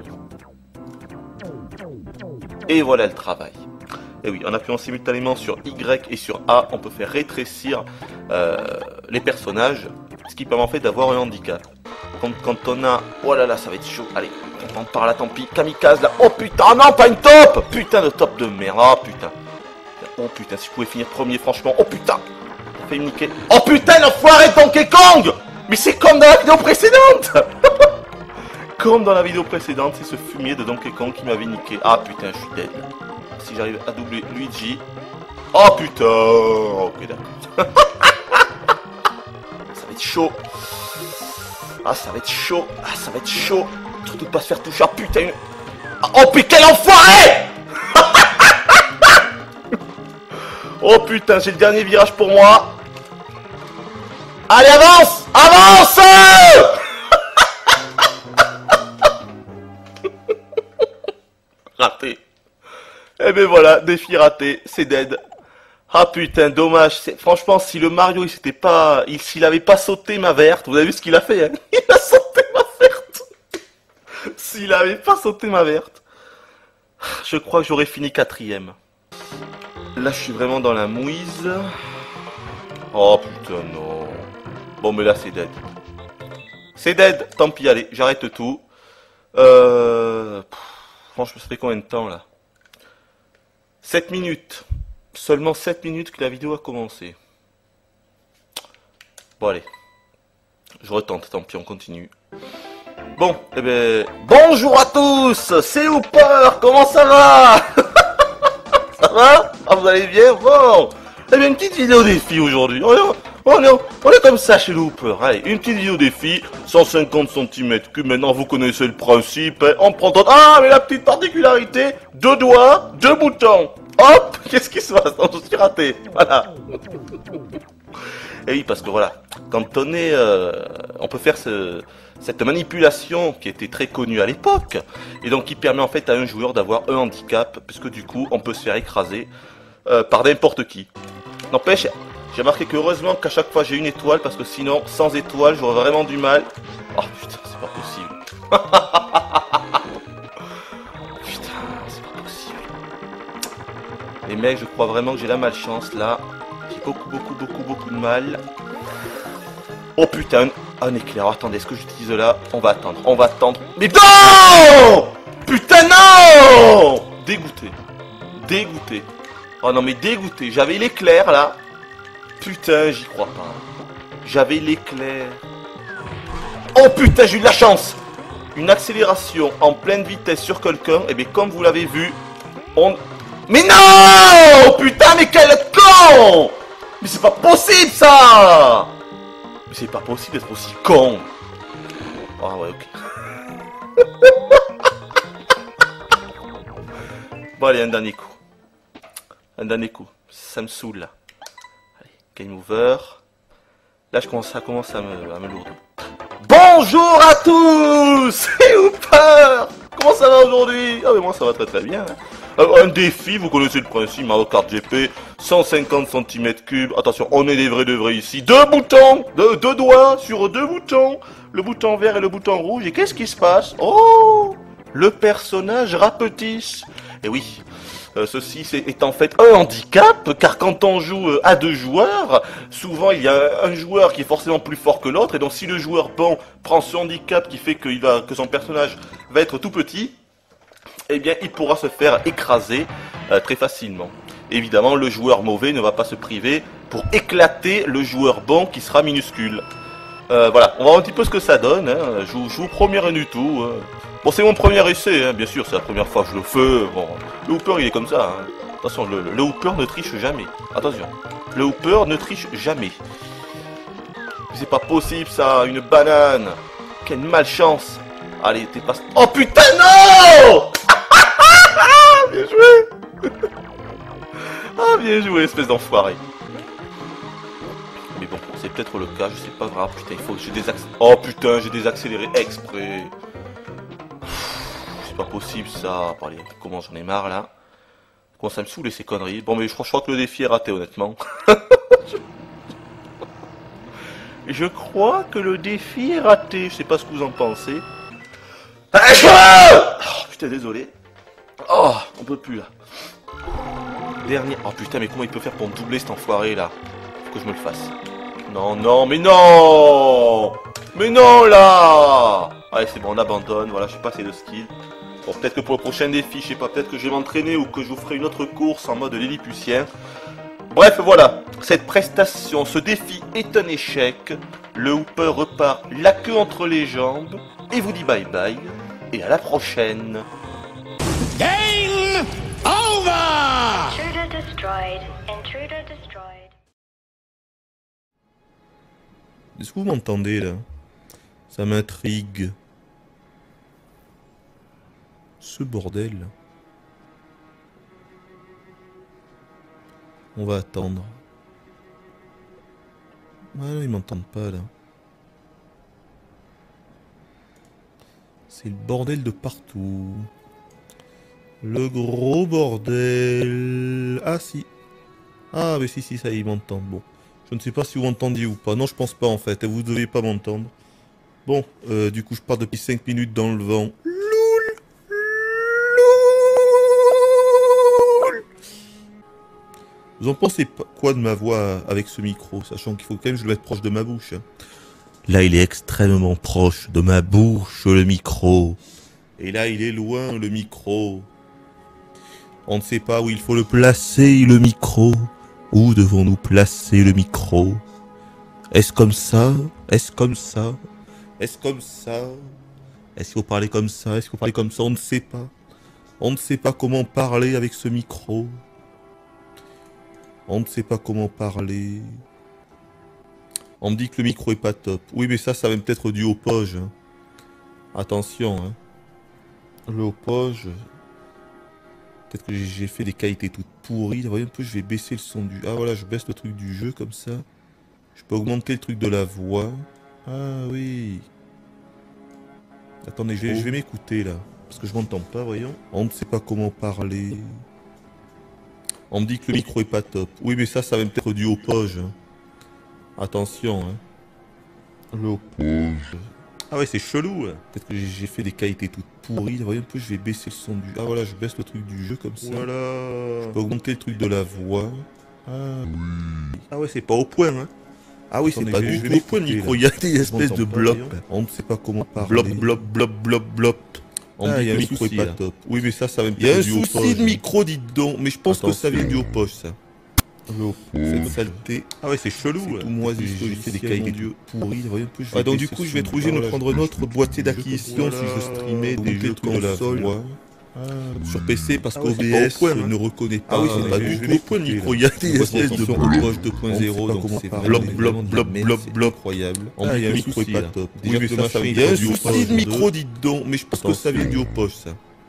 Et voilà le travail. Et oui, en appuyant simultanément sur Y et sur A, on peut faire rétrécir les personnages, ce qui permet en fait d'avoir un handicap. Quand on a... Oh là là, ça va être chaud. Allez, on part là, tant pis. Kamikaze là. Oh putain, non, pas une top. Putain de top de merde. Oh putain. Oh putain, si je pouvais finir premier, franchement. Oh putain. Ça fait me niquer. Oh putain, l'enfoiré de Donkey Kong. Mais c'est comme dans la vidéo précédente. Comme dans la vidéo précédente, c'est ce fumier de Donkey Kong qui m'avait niqué. Ah putain, je suis dead. Si j'arrive à doubler Luigi. Oh putain. Ok, d'accord. Ça va être chaud. Ah, ça va être chaud. Ah, ça va être chaud. Surtout de pas se faire toucher. Ah, putain. Oh, putain, l'enfoiré. Oh, putain, j'ai le dernier virage pour moi. Allez, avance. Avance. Raté. Eh ben voilà, défi raté. C'est dead. Ah putain, dommage. Franchement, si le Mario, s'il avait pas sauté ma verte, vous avez vu ce qu'il a fait, hein? Il a sauté ma verte. S'il avait pas sauté ma verte, je crois que j'aurais fini 4ème. Là, je suis vraiment dans la mouise. Oh putain, non. Bon, mais là, c'est dead. C'est dead. Tant pis, allez, j'arrête tout. Franchement, ça fait combien de temps, là? 7 minutes. Seulement 7 minutes que la vidéo a commencé. Bon allez. Je retente, tant pis, on continue. Bon, eh ben... Bonjour à tous. C'est Hooper. Comment ça va? Ça va? Ah, vous allez bien? Bon. Eh bien, une petite vidéo défi aujourd'hui. On est comme ça chez le Hooper. Allez, une petite vidéo défi. 150 cm3. Maintenant, vous connaissez le principe. On prend... Ah, mais la petite particularité. 2 doigts, 2 boutons. Hop, qu'est-ce qui se passe? Je suis raté, voilà. Et oui, parce que voilà, quand on est... on peut faire cette manipulation qui était très connue à l'époque, et donc qui permet en fait à un joueur d'avoir un handicap, puisque du coup, on peut se faire écraser par n'importe qui. N'empêche, j'ai remarqué que heureusement qu'à chaque fois j'ai une étoile, parce que sinon, sans étoile, j'aurais vraiment du mal. Oh putain, c'est pas possible. Les mecs, je crois vraiment que j'ai la malchance là. J'ai beaucoup de mal. Oh putain, un éclair. Oh, attendez, est-ce que j'utilise là? On va attendre. Mais non! Putain, non! Dégoûté. Oh non, mais dégoûté. J'avais l'éclair là. Putain, j'y crois pas. J'avais l'éclair. Oh putain, j'ai eu de la chance. Une accélération en pleine vitesse sur quelqu'un. Et bien, comme vous l'avez vu, on... Mais non! Putain, mais quel con! Mais c'est pas possible ça! Mais c'est pas possible d'être aussi con! Ah ouais, ok. Bon allez, un dernier coup. Ça me saoule là. Allez, game over. Là, ça commence à me lourdir. Bonjour à tous. C'est Hooper. Comment ça va aujourd'hui? Ah mais moi ça va très très bien. Alors, un défi, vous connaissez le principe, Mario Kart GP, 150 cm3. Attention, on est des vrais de vrais ici. Deux boutons, deux doigts sur deux boutons. Le bouton vert et le bouton rouge. Et qu'est-ce qui se passe? Oh, le personnage rapetisse. Et oui, ceci est en fait un handicap, car quand on joue à deux joueurs, souvent il y a un joueur qui est forcément plus fort que l'autre, et donc si le joueur bon prend ce handicap qui fait que son personnage va être tout petit, eh bien il pourra se faire écraser très facilement. Évidemment, le joueur mauvais ne va pas se priver pour éclater le joueur bon qui sera minuscule. Voilà, on va voir un petit peu ce que ça donne, hein. Je vous promets rien du tout. Bon, c'est mon premier essai, hein. Bien sûr, c'est la première fois que je le fais. Bon, le Hooper, il est comme ça. Hein. Attention, le Hooper ne triche jamais. Attention, le Hooper ne triche jamais. C'est pas possible, ça, une banane. Quelle malchance. Allez, t'es pas... Oh putain, non. Bien joué. Ah, bien joué, espèce d'enfoiré. Mais bon, c'est peut-être le cas, je sais pas grave. Putain, il faut que j'ai désaccéléré. Oh putain, j'ai désaccéléré exprès. C'est pas possible ça. Allez, comment j'en ai marre là. Comment ça me saoule ces conneries. Bon, mais je crois que le défi est raté, honnêtement. Je crois que le défi est raté. Je sais pas ce que vous en pensez. Oh, putain, désolé. Oh, on peut plus là. Dernier. Oh putain, mais comment il peut faire pour me doubler cet enfoiré là? Faut que je me le fasse. Non, non, mais non. Mais non là. Allez, c'est bon, on abandonne. Voilà, je suis pas assez de skill. Bon, peut-être que pour le prochain défi, je sais pas, peut-être que je vais m'entraîner ou que je vous ferai une autre course en mode Lilliputien. Bref, voilà. Cette prestation, ce défi est un échec. Le Hooper repart la queue entre les jambes et vous dit bye bye. Et à la prochaine.
Game over!
Intruder destroyed. Intruder destroyed.
Est-ce que vous m'entendez là? Ça m'intrigue. Ce bordel. On va attendre. Voilà, ils m'entendent pas là. C'est le bordel de partout. Le gros bordel. Ah si. Ah mais si, ça ils m'entendent. Bon. Je ne sais pas si vous m'entendiez ou pas. Non, je pense pas en fait. Et vous ne deviez pas m'entendre. Bon, du coup je pars depuis 5 minutes dans le vent. Vous en pensez quoi de ma voix avec ce micro, sachant qu'il faut quand même que je le mette proche de ma bouche. Là, il est extrêmement proche de ma bouche, le micro. Et là, il est loin, le micro. On ne sait pas où il faut le placer, le micro. Où devons-nous placer le micro? Est-ce comme ça? Est-ce comme ça? Est-ce comme ça? Est-ce qu'il faut parler comme ça? Est-ce qu'il faut parler comme ça? On ne sait pas. On ne sait pas comment parler avec ce micro. On ne sait pas comment parler. On me dit que le micro est pas top. Oui, mais ça va peut-être dû au poge. Hein. Attention. Hein. Le poge. Peut-être que j'ai fait des qualités toutes pourries. Voyez un peu, je vais baisser le son du... Ah voilà, je baisse le truc du jeu comme ça. Je peux augmenter le truc de la voix. Ah oui. Attendez, je vais m'écouter là. Parce que je m'entends pas, voyons. On ne sait pas comment parler. On me dit que le micro est pas top. Oui, mais ça va peut-être dû au poge. Hein. Attention. Hein. Le poge. Ah ouais, c'est chelou. Hein. Peut-être que j'ai fait des qualités toutes pourries. Voyez un peu, je vais baisser le son du... Ah voilà, je baisse le truc du jeu comme ça. Voilà. Je peux augmenter le truc de la voix. Ah oui. Ah ouais, c'est pas au point. Hein. Ah oui, c'est pas du tout au point le micro. Il y a des espèces de blops. On ne sait pas comment parler. Blop. On me dit que le micro est pas top. Oui, mais ça va me... Il y a un souci de micro, dites donc. Mais je pense que ça vient du au poche, ça. Cette saleté. Ah ouais, c'est chelou. C'est tout moi, j'ai fait des qualités pourries. Donc du coup, je vais être obligé de me prendre notre boîtier d'acquisition si je streamais des jeux de console. Sur PC parce qu'OBS ne reconnaît pas. Ah oui, c'est pas du tout au point le micro. Il y a des espèces de poche 2.0. Donc c'est blop. Incroyable. On me dit que le micro est pas top. Oui, mais ça, il y a un souci de micro, dites donc. Mais je pense que ça vient du au poche, ça.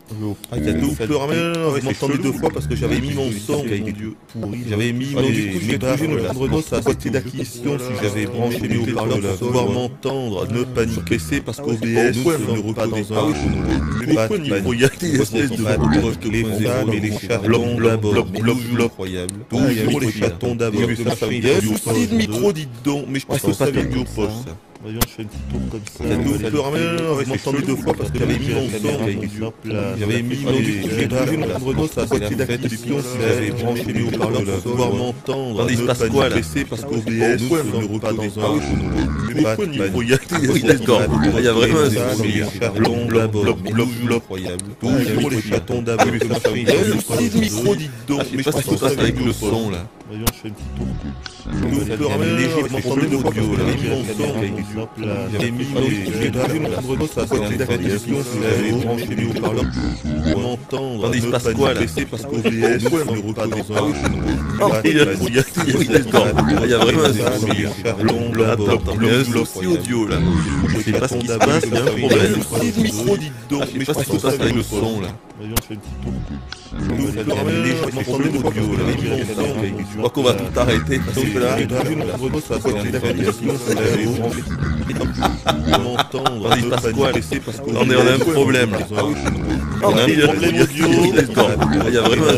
Ah, il y a deux fleurs, vous m'entendez deux fois parce que j'avais mis mon son, mon dieu, pourri. J'avais mis mes barres, ça a côté d'acquisition si j'avais branché mes haut-parleurs pour pouvoir m'entendre, ne paniquer, c'est parce qu'OBS ne reconnaît pas. Pourquoi niveau y a des espèces de les femmes et les chatons d'abord, incroyable. Toujours les chatons d'abord. Il y a un souci de micro, dites donc, mais je pense que ça vient du poste. Voyons, je fais un petit tour comme ça. Vous m'entendez deux fois parce que j'avais mis mon son, j'avais mis mes barres, ça a côté d'acquisition si j'avais branché mes haut-parleurs pour pouvoir m'entendre. Il se passe quoi là? Parce qu'OBS ne reconnaît pas. Mais pourquoi niveau y a des d'accord, il y a vraiment un souci. Charlon d'abord, incroyable. Toujours les chatons d'abord. Il y a un souci de micro, dites donc, mais je pense que ça se passe avec le son là. Voyons, je fais un petit tour. Vous m'entendez deux fois parce que j'avais mis mon son, j'avais mis mes barres, ça a côté d'acquisition si j'avais branché mes haut-parleurs pour m'entendre. Il se passe quoi là? Parce qu'OBS ne reconnaît pas. Il y a vraiment un souci. Charlon d'abord, il y a un souci audio là. Je sais pas ce qui se passe, il y a un problème. Si de micro, dites donc, mais je pense que ça se passe avec le son là. Voyons, je fais un petit tour. Vous m'entendez deux fois parce que j'avais mis mon son, je crois qu'on va tout arrêter parce que là, ça a côté d'acquisition si j'avais branché. Il se passe quoi? On a un problème là. On a un problème audio. Il y a vraiment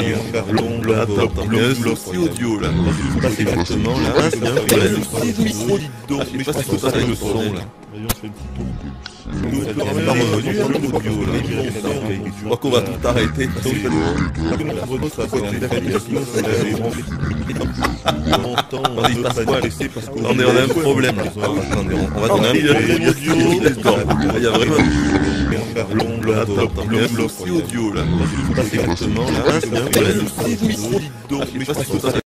un souci audio là. Il se passe exactement là. Il y a un problème. Si de micro, dites donc, mais je pense que ça se passe avec le son là. Voyons, je fais un petit tour. Pas revenu l'audio là. Je crois qu'on va tout arrêter parce que ça a côté d'acquisition si j'avais branché. Il se passe quoi? On a un problème là. On va donner un problème audio. Il y a vraiment un souci audio là. Il se passe exactement là. Il y a un problème. Si de micro, dites donc, mais je pense que ça